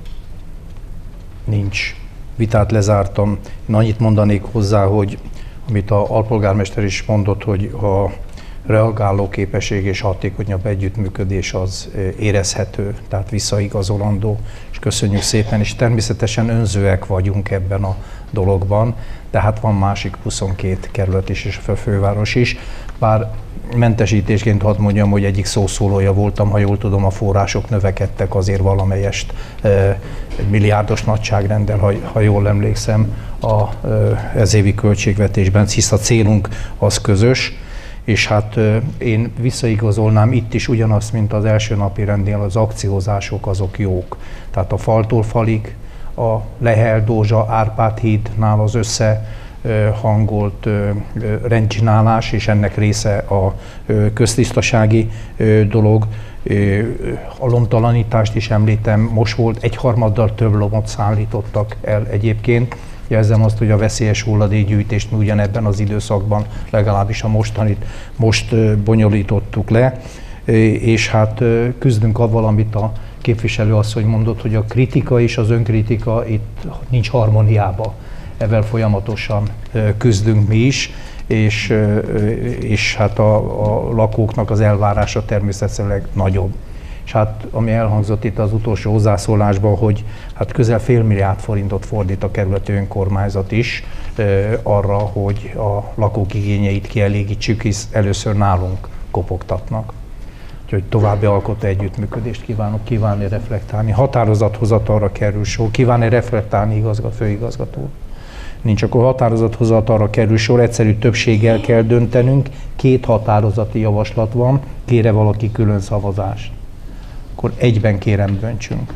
Nincs. Vitát lezártam. Én annyit mondanék hozzá, hogy amit a alpolgármester is mondott, hogy a reagáló képesség és hatékonyabb együttműködés az érezhető, tehát visszaigazolandó, és köszönjük szépen, és természetesen önzőek vagyunk ebben a dologban, de hát van másik huszonkét kerület is, és a főváros is, bár mentesítésként hadd mondjam, hogy egyik szószólója voltam, ha jól tudom, a források növekedtek azért valamelyest e, milliárdos nagyságrendel, ha, ha jól emlékszem, a e, ezévi költségvetésben, hisz a célunk az közös, és hát én visszaigazolnám itt is ugyanazt, mint az első napi rendnél, az akciózások azok jók. Tehát a faltól falig, a Lehel-Dózsa Árpád hídnál az összehangolt rendcsinálás, és ennek része a köztisztasági dolog. A lomtalanítást is említem, most volt egyharmaddal több lomot szállítottak el egyébként. Jelzem azt, hogy a veszélyes hulladékgyűjtést mi ugyanebben az időszakban, legalábbis a mostanit most bonyolítottuk le, és hát küzdünk avval, amit a képviselő asszony mondott, hogy a kritika és az önkritika itt nincs harmóniába. Ezzel folyamatosan küzdünk mi is, és, és hát a, a lakóknak az elvárása természetesen nagyobb. És hát ami elhangzott itt az utolsó hozzászólásban, hogy hát közel fél milliárd forintot fordít a kerületi önkormányzat is e, arra, hogy a lakók igényeit kielégítsük, hisz először nálunk kopogtatnak. Úgyhogy további alkotó együttműködést kívánok, kívánni reflektálni. Határozathozatalra kerül sor. Kívánni reflektálni igazgat, főigazgató? Nincs, akkor határozathozatalra kerül sor, egyszerű többséggel kell döntenünk. Két határozati javaslat van, kére valaki külön szavazást. Akkor egyben kérem döntsünk.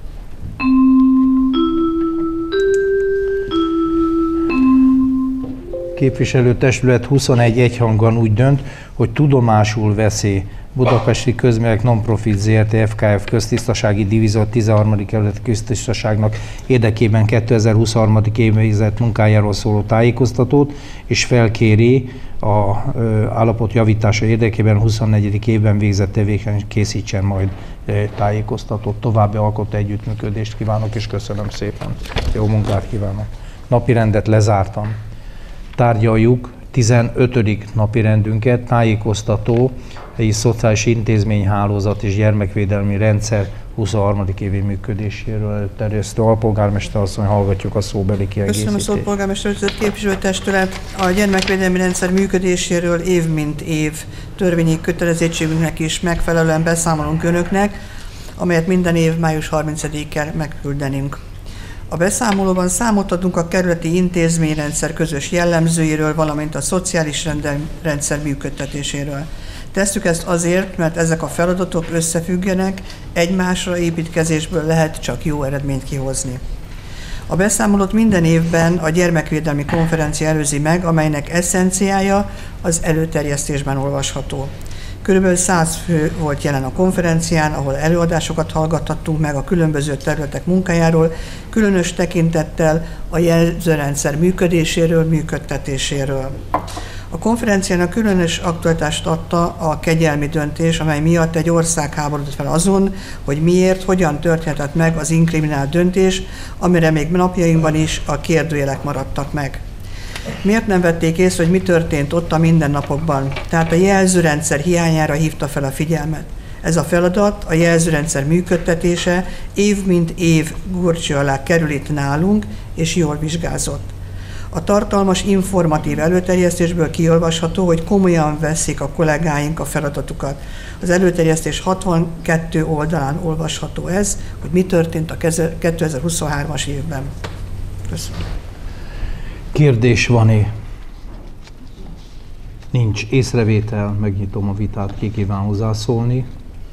Képviselőtestület huszonegy egyhangúan úgy dönt, hogy tudomásul veszi Budapesti Közművek Nonprofit zé er té ef ká ef köztisztasági divízió tizenharmadik kerületi köztisztaságnak érdekében kétezer-huszonhárom. évben végzett munkájáról szóló tájékoztatót, és felkéri a állapot javítása érdekében huszonnegyedik évben végzett tevékenység készítsen majd tájékoztatót. További alkotó együttműködést kívánok, és köszönöm szépen. Jó munkát kívánok. Napirendet lezártam. Tárgyaljuk tizenötödik napirendünket, tájékoztató egy szociális intézményhálózat és gyermekvédelmi rendszer huszonharmadik évi működéséről terjesztő alpolgármester asszony, hallgatjuk a szóbeli kiegészítést. Köszönöm a szót, polgármester, képviselőtestület a gyermekvédelmi rendszer működéséről év mint év törvényi kötelezettségünknek is megfelelően beszámolunk önöknek, amelyet minden év május harmincadikán megküldenünk. A beszámolóban számot adunk a kerületi intézményrendszer közös jellemzőiről, valamint a szociális rendszer működtetéséről. Tesszük ezt azért, mert ezek a feladatok összefüggenek, egymásra építkezésből lehet csak jó eredményt kihozni. A beszámolót minden évben a gyermekvédelmi konferencia előzi meg, amelynek eszenciája az előterjesztésben olvasható. Körülbelül száz fő volt jelen a konferencián, ahol előadásokat hallgattattunk meg a különböző területek munkájáról, különös tekintettel a jelzőrendszer működéséről, működtetéséről. A konferenciának különös aktualitást adta a kegyelmi döntés, amely miatt egy ország háborodott fel azon, hogy miért, hogyan történhetett meg az inkriminált döntés, amire még napjainkban is a kérdőjelek maradtak meg. Miért nem vették észre, hogy mi történt ott a mindennapokban? Tehát a jelzőrendszer hiányára hívta fel a figyelmet. Ez a feladat, a jelzőrendszer működtetése év mint év górcső alá kerül itt nálunk, és jól vizsgázott. A tartalmas, informatív előterjesztésből kiolvasható, hogy komolyan veszik a kollégáink a feladatukat. Az előterjesztés hatvankettő oldalán olvasható ez, hogy mi történt a kétezer-huszonhármas évben. Köszönöm. Kérdés van-e? Nincs észrevétel, megnyitom a vitát, ki kíván hozzászólni.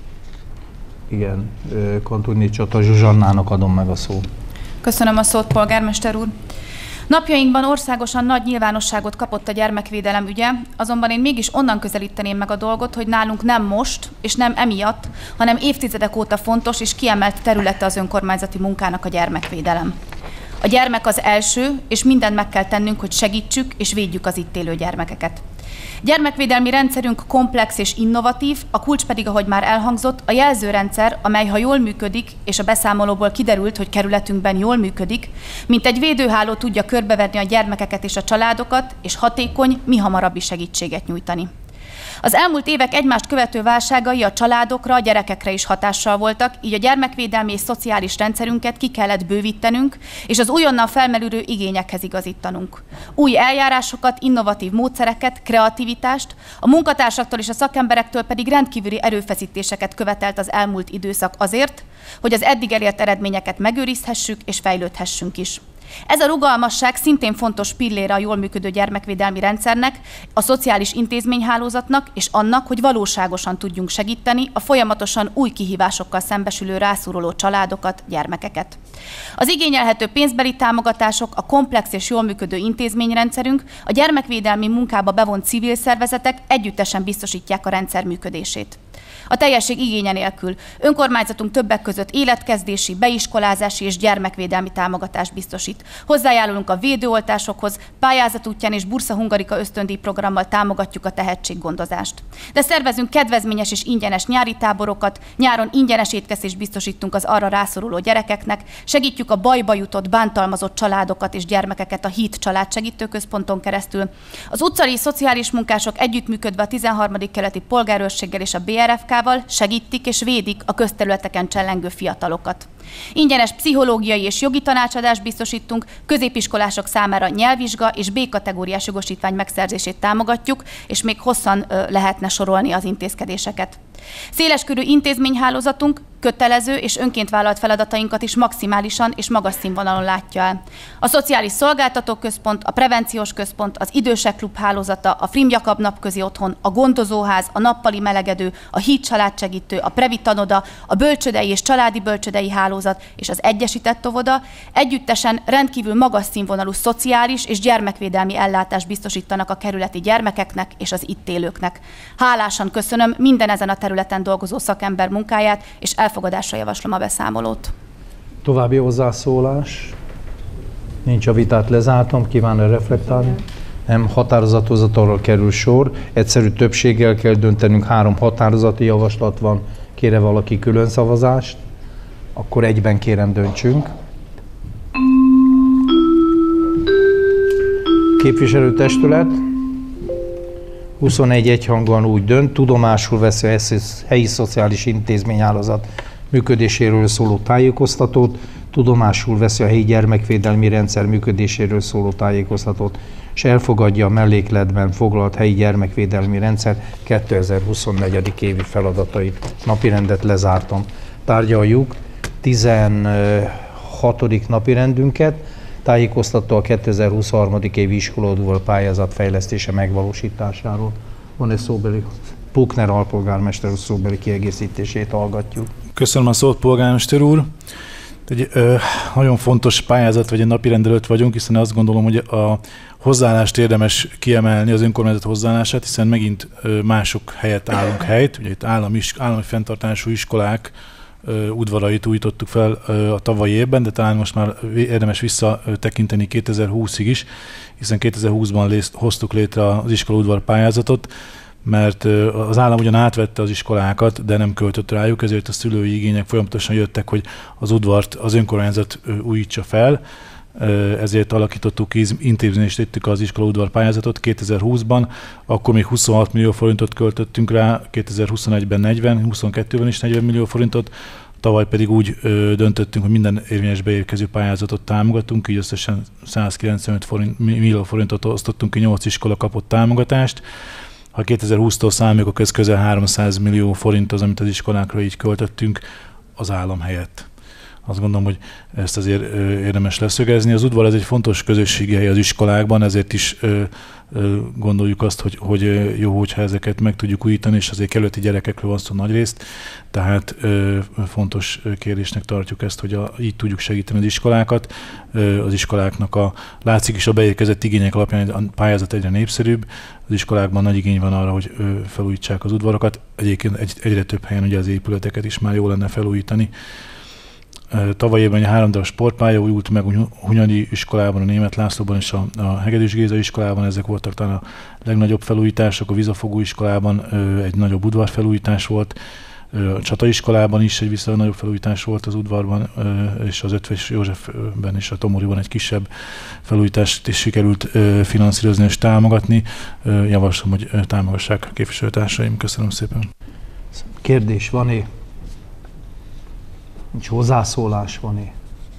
Igen, Kantorné Csata Zsuzsannának adom meg a szót. Köszönöm a szót, polgármester úr. Napjainkban országosan nagy nyilvánosságot kapott a gyermekvédelem ügye, azonban én mégis onnan közelíteném meg a dolgot, hogy nálunk nem most, és nem emiatt, hanem évtizedek óta fontos és kiemelt területe az önkormányzati munkának a gyermekvédelem. A gyermek az első, és mindent meg kell tennünk, hogy segítsük és védjük az itt élő gyermekeket. Gyermekvédelmi rendszerünk komplex és innovatív, a kulcs pedig, ahogy már elhangzott, a jelzőrendszer, amely ha jól működik, és a beszámolóból kiderült, hogy kerületünkben jól működik, mint egy védőháló tudja körbevenni a gyermekeket és a családokat, és hatékony, mihamarabbi segítséget nyújtani. Az elmúlt évek egymást követő válságai a családokra, a gyerekekre is hatással voltak, így a gyermekvédelmi és szociális rendszerünket ki kellett bővítenünk, és az újonnan felmerülő igényekhez igazítanunk. Új eljárásokat, innovatív módszereket, kreativitást, a munkatársaktól és a szakemberektől pedig rendkívüli erőfeszítéseket követelt az elmúlt időszak azért, hogy az eddig elért eredményeket megőrizhessük és fejlődhessünk is. Ez a rugalmasság szintén fontos pillére a jól működő gyermekvédelmi rendszernek, a szociális intézményhálózatnak és annak, hogy valóságosan tudjunk segíteni a folyamatosan új kihívásokkal szembesülő rászoruló családokat, gyermekeket. Az igényelhető pénzbeli támogatások, a komplex és jól működő intézményrendszerünk, a gyermekvédelmi munkába bevont civil szervezetek együttesen biztosítják a rendszer működését. A teljesség igénye nélkül önkormányzatunk többek között életkezdési, beiskolázási és gyermekvédelmi támogatást biztosít. Hozzájárulunk a védőoltásokhoz, pályázat útján és Bursa Hungarika ösztöndíj programmal támogatjuk a tehetséggondozást. De szervezünk kedvezményes és ingyenes nyári táborokat, nyáron ingyenes étkezést biztosítunk az arra rászoruló gyerekeknek, segítjük a bajba jutott, bántalmazott családokat és gyermekeket a Híd családsegítőközponton keresztül. Az utcai szociális munkások együttműködve a tizenharmadik kerületi polgárőrséggel és a bé er ef ká-val segítik és védik a közterületeken csellengő fiatalokat. Ingyenes pszichológiai és jogi tanácsadást biztosítunk, középiskolások számára nyelvvizsga és B-kategóriás jogosítvány megszerzését támogatjuk, és még hosszan lehetne sorolni az intézkedéseket. Széleskörű intézményhálózatunk kötelező és önként vállalt feladatainkat is maximálisan és magas színvonalon látja el. A Szociális Szolgáltatók Központ, a Prevenciós Központ, az Idősek Klub hálózata, a Frim Jakab Napközi Otthon, a Gondozóház, a Nappali Melegedő, a Híd családsegítő, a Previ Tanoda, a Bölcsődei és Családi Bölcsődei Hálózat és az Egyesített Óvoda együttesen rendkívül magas színvonalú szociális és gyermekvédelmi ellátást biztosítanak a kerületi gyermekeknek és az itt élőknek. Hálásan köszönöm minden ezen a területen dolgozó szakember munkáját, és elfogadásra javaslom a beszámolót. További hozzászólás? Nincs, a vitát lezártam, kíván-e reflektálni? Nem, határozathozatalra kerül sor. Egyszerű többséggel kell döntenünk, három határozati javaslat van. Kére valaki külön szavazást? Akkor egyben kérem döntsünk. Képviselőtestület huszonegy egyhangúan úgy dönt, tudomásul veszi a helyi szociális intézményhálózat működéséről szóló tájékoztatót, tudomásul veszi a helyi gyermekvédelmi rendszer működéséről szóló tájékoztatót, és elfogadja a mellékletben foglalt helyi gyermekvédelmi rendszer kétezer-huszonnégy. évi feladatait. Napirendet lezártam. Tárgyaljuk tizenhat hatodik napi rendünket. Tájékoztató a kétezer-huszonhárom. évi iskolaudvar pályázat fejlesztése megvalósításáról. Van-e szóbeli? Pukner alpolgármester úr szóbeli kiegészítését hallgatjuk. Köszönöm a szót, polgármester úr. Egy ö, nagyon fontos pályázat vagy egy napirend előtt vagyunk, hiszen azt gondolom, hogy a hozzáállást érdemes kiemelni, az önkormányzat hozzáállását, hiszen megint ö, mások helyett állunk helyt. Ugye itt állami, állami fenntartású iskolák ö, udvarait újítottuk fel ö, a tavalyi évben, de talán most már érdemes visszatekinteni kétezer-húszig is, hiszen kétezer-húszban lé, hoztuk létre az iskolaudvar pályázatot, mert az állam ugyan átvette az iskolákat, de nem költött rájuk, ezért a szülői igények folyamatosan jöttek, hogy az udvart az önkormányzat újítsa fel, ezért alakítottuk ki, intézményes tettük az iskolaudvar pályázatot kétezer-húszban, akkor még huszonhat millió forintot költöttünk rá, kétezer-huszonegyben negyven, huszonkettőben is negyven millió forintot, tavaly pedig úgy ö, döntöttünk, hogy minden érvényes beérkező pályázatot támogatunk, így összesen százkilencvenöt forint, millió forintot osztottunk ki, nyolc iskola kapott támogatást. Ha kétezer-húsztól számoljuk, akkor ez közel háromszáz millió forint az, amit az iskolákra így költöttünk az állam helyett. Azt gondolom, hogy ezt azért érdemes leszögezni. Az udvar ez egy fontos közösségi hely az iskolákban, ezért is gondoljuk azt, hogy, hogy jó, hogyha ezeket meg tudjuk újítani, és azért kerületi gyerekekről van szó nagyrészt. Tehát fontos kérdésnek tartjuk ezt, hogy a, így tudjuk segíteni az iskolákat. Az iskoláknak a, látszik is a beérkezett igények alapján a pályázat egyre népszerűbb. Az iskolákban nagy igény van arra, hogy felújítsák az udvarokat. Egyébként egy, egyre több helyen ugye az épületeket is már jó lenne felújítani. Tavaly évben egy három darab sportpálya újult meg a Hunyadi iskolában, a Németh Lászlóban és a, a Hegedűs Géza iskolában, ezek voltak talán a legnagyobb felújítások, a Vizafogó iskolában egy nagyobb udvarfelújítás volt, a Csata iskolában is egy viszonylag nagyobb felújítás volt az udvarban, és az Ötvös Józsefben és a Tomoriban egy kisebb felújítást is sikerült finanszírozni és támogatni. Javaslom, hogy támogassák a képviselőtársaim. Köszönöm szépen. Kérdés van-e? Nincs hozzászólás, van-e?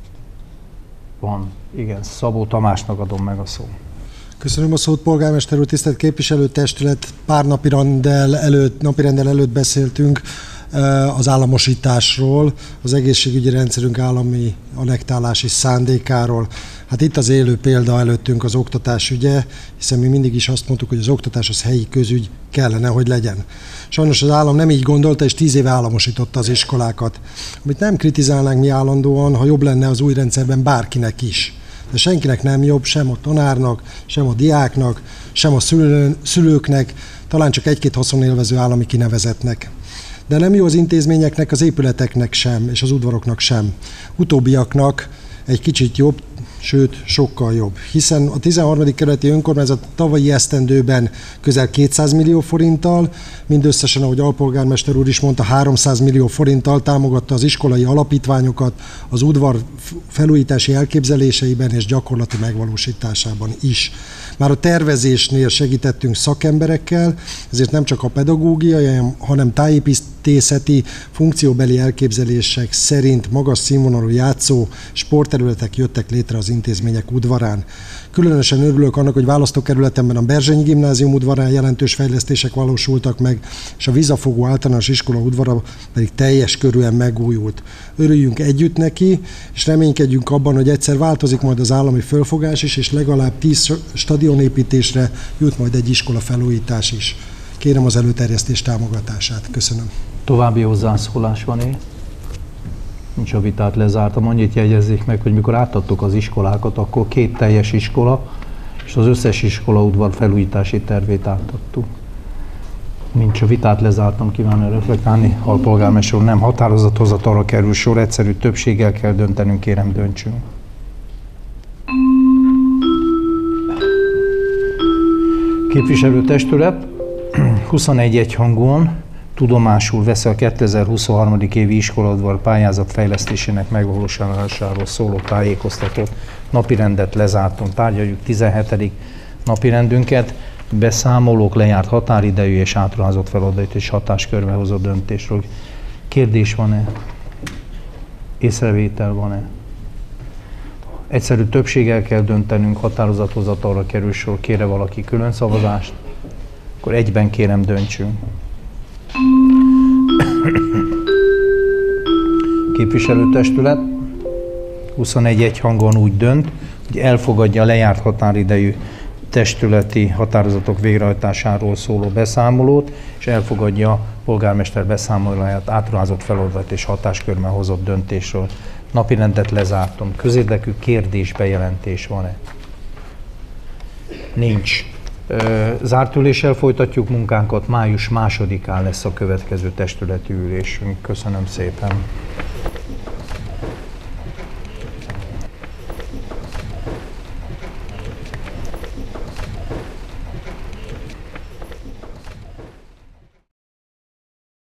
Van. Igen, Szabó Tamásnak adom meg a szót. Köszönöm a szót, polgármester úr, tisztelt képviselőtestület. Pár napirendel előtt, napirendel előtt beszéltünk az államosításról, az egészségügyi rendszerünk állami annektálási szándékáról. Hát itt az élő példa előttünk az oktatás ügye, hiszen mi mindig is azt mondtuk, hogy az oktatás az helyi közügy kellene, hogy legyen. Sajnos az állam nem így gondolta, és tíz éve államosította az iskolákat. Amit nem kritizálnánk mi állandóan, ha jobb lenne az új rendszerben bárkinek is. De senkinek nem jobb, sem a tanárnak, sem a diáknak, sem a szülő, szülőknek, talán csak egy-két haszonélvező állami kinevezetnek. De nem jó az intézményeknek, az épületeknek sem, és az udvaroknak sem. Utóbbiaknak egy kicsit jobb, sőt, sokkal jobb. Hiszen a tizenharmadik kerületi önkormányzat tavalyi esztendőben közel kétszáz millió forinttal, mindösszesen, ahogy alpolgármester úr is mondta, háromszáz millió forinttal támogatta az iskolai alapítványokat az udvar felújítási elképzeléseiben és gyakorlati megvalósításában is. Már a tervezésnél segítettünk szakemberekkel, ezért nem csak a pedagógiai, hanem tájépítészeti, funkcióbeli elképzelések szerint magas színvonalú játszó sportterületek jöttek létre az intézmények udvarán. Különösen örülök annak, hogy választókerületemben a Berzsenyi Gimnázium udvarán jelentős fejlesztések valósultak meg, és a Vizafogó általános iskola udvara pedig teljes körűen megújult. Örüljünk együtt neki, és reménykedjünk abban, hogy egyszer változik majd az állami fölfogás is, és legalább tíz stadionépítésre jut majd egy iskola felújítás is. Kérem az előterjesztés támogatását. Köszönöm. További hozzászólás van-e? Nincs, a vitát lezártam. Annyit jegyezzék meg, hogy mikor átadtuk az iskolákat, akkor két teljes iskola, és az összes iskola udvar felújítási tervét átadtuk. Nincs, a vitát lezártam, kívánok reflektálni. Alpolgármester úr, nem határozathozatalra kerül sor, egyszerű többséggel kell döntenünk, kérem döntsünk. Képviselőtestület huszonegy egyhangúan tudomásul veszi a kétezer-huszonhárom. évi iskolaudvar pályázat fejlesztésének megvalósulásáról szóló tájékoztatót. Napirendet lezártunk, tárgyaljuk tizenhetedik napirendünket, beszámolók, lejárt határidejű és átruházott feladat és hatáskörbe hozott döntésről. Kérdés van-e? Észrevétel van-e? Egyszerű többséggel kell döntenünk, határozathozatalra kerül sor, kére valaki külön szavazást, akkor egyben kérem döntsünk. Képviselőtestület huszonegy egyhangon úgy dönt, hogy elfogadja a lejárt határidejű testületi határozatok végrehajtásáról szóló beszámolót, és elfogadja a polgármester beszámolóját átruházott feladat és hatáskörben hozott döntésről. Napirendet lezártam. Közérdekű kérdés, bejelentés van-e? Nincs. Zárt üléssel folytatjuk munkánkat, május másodikán lesz a következő testületi ülésünk. Köszönöm szépen.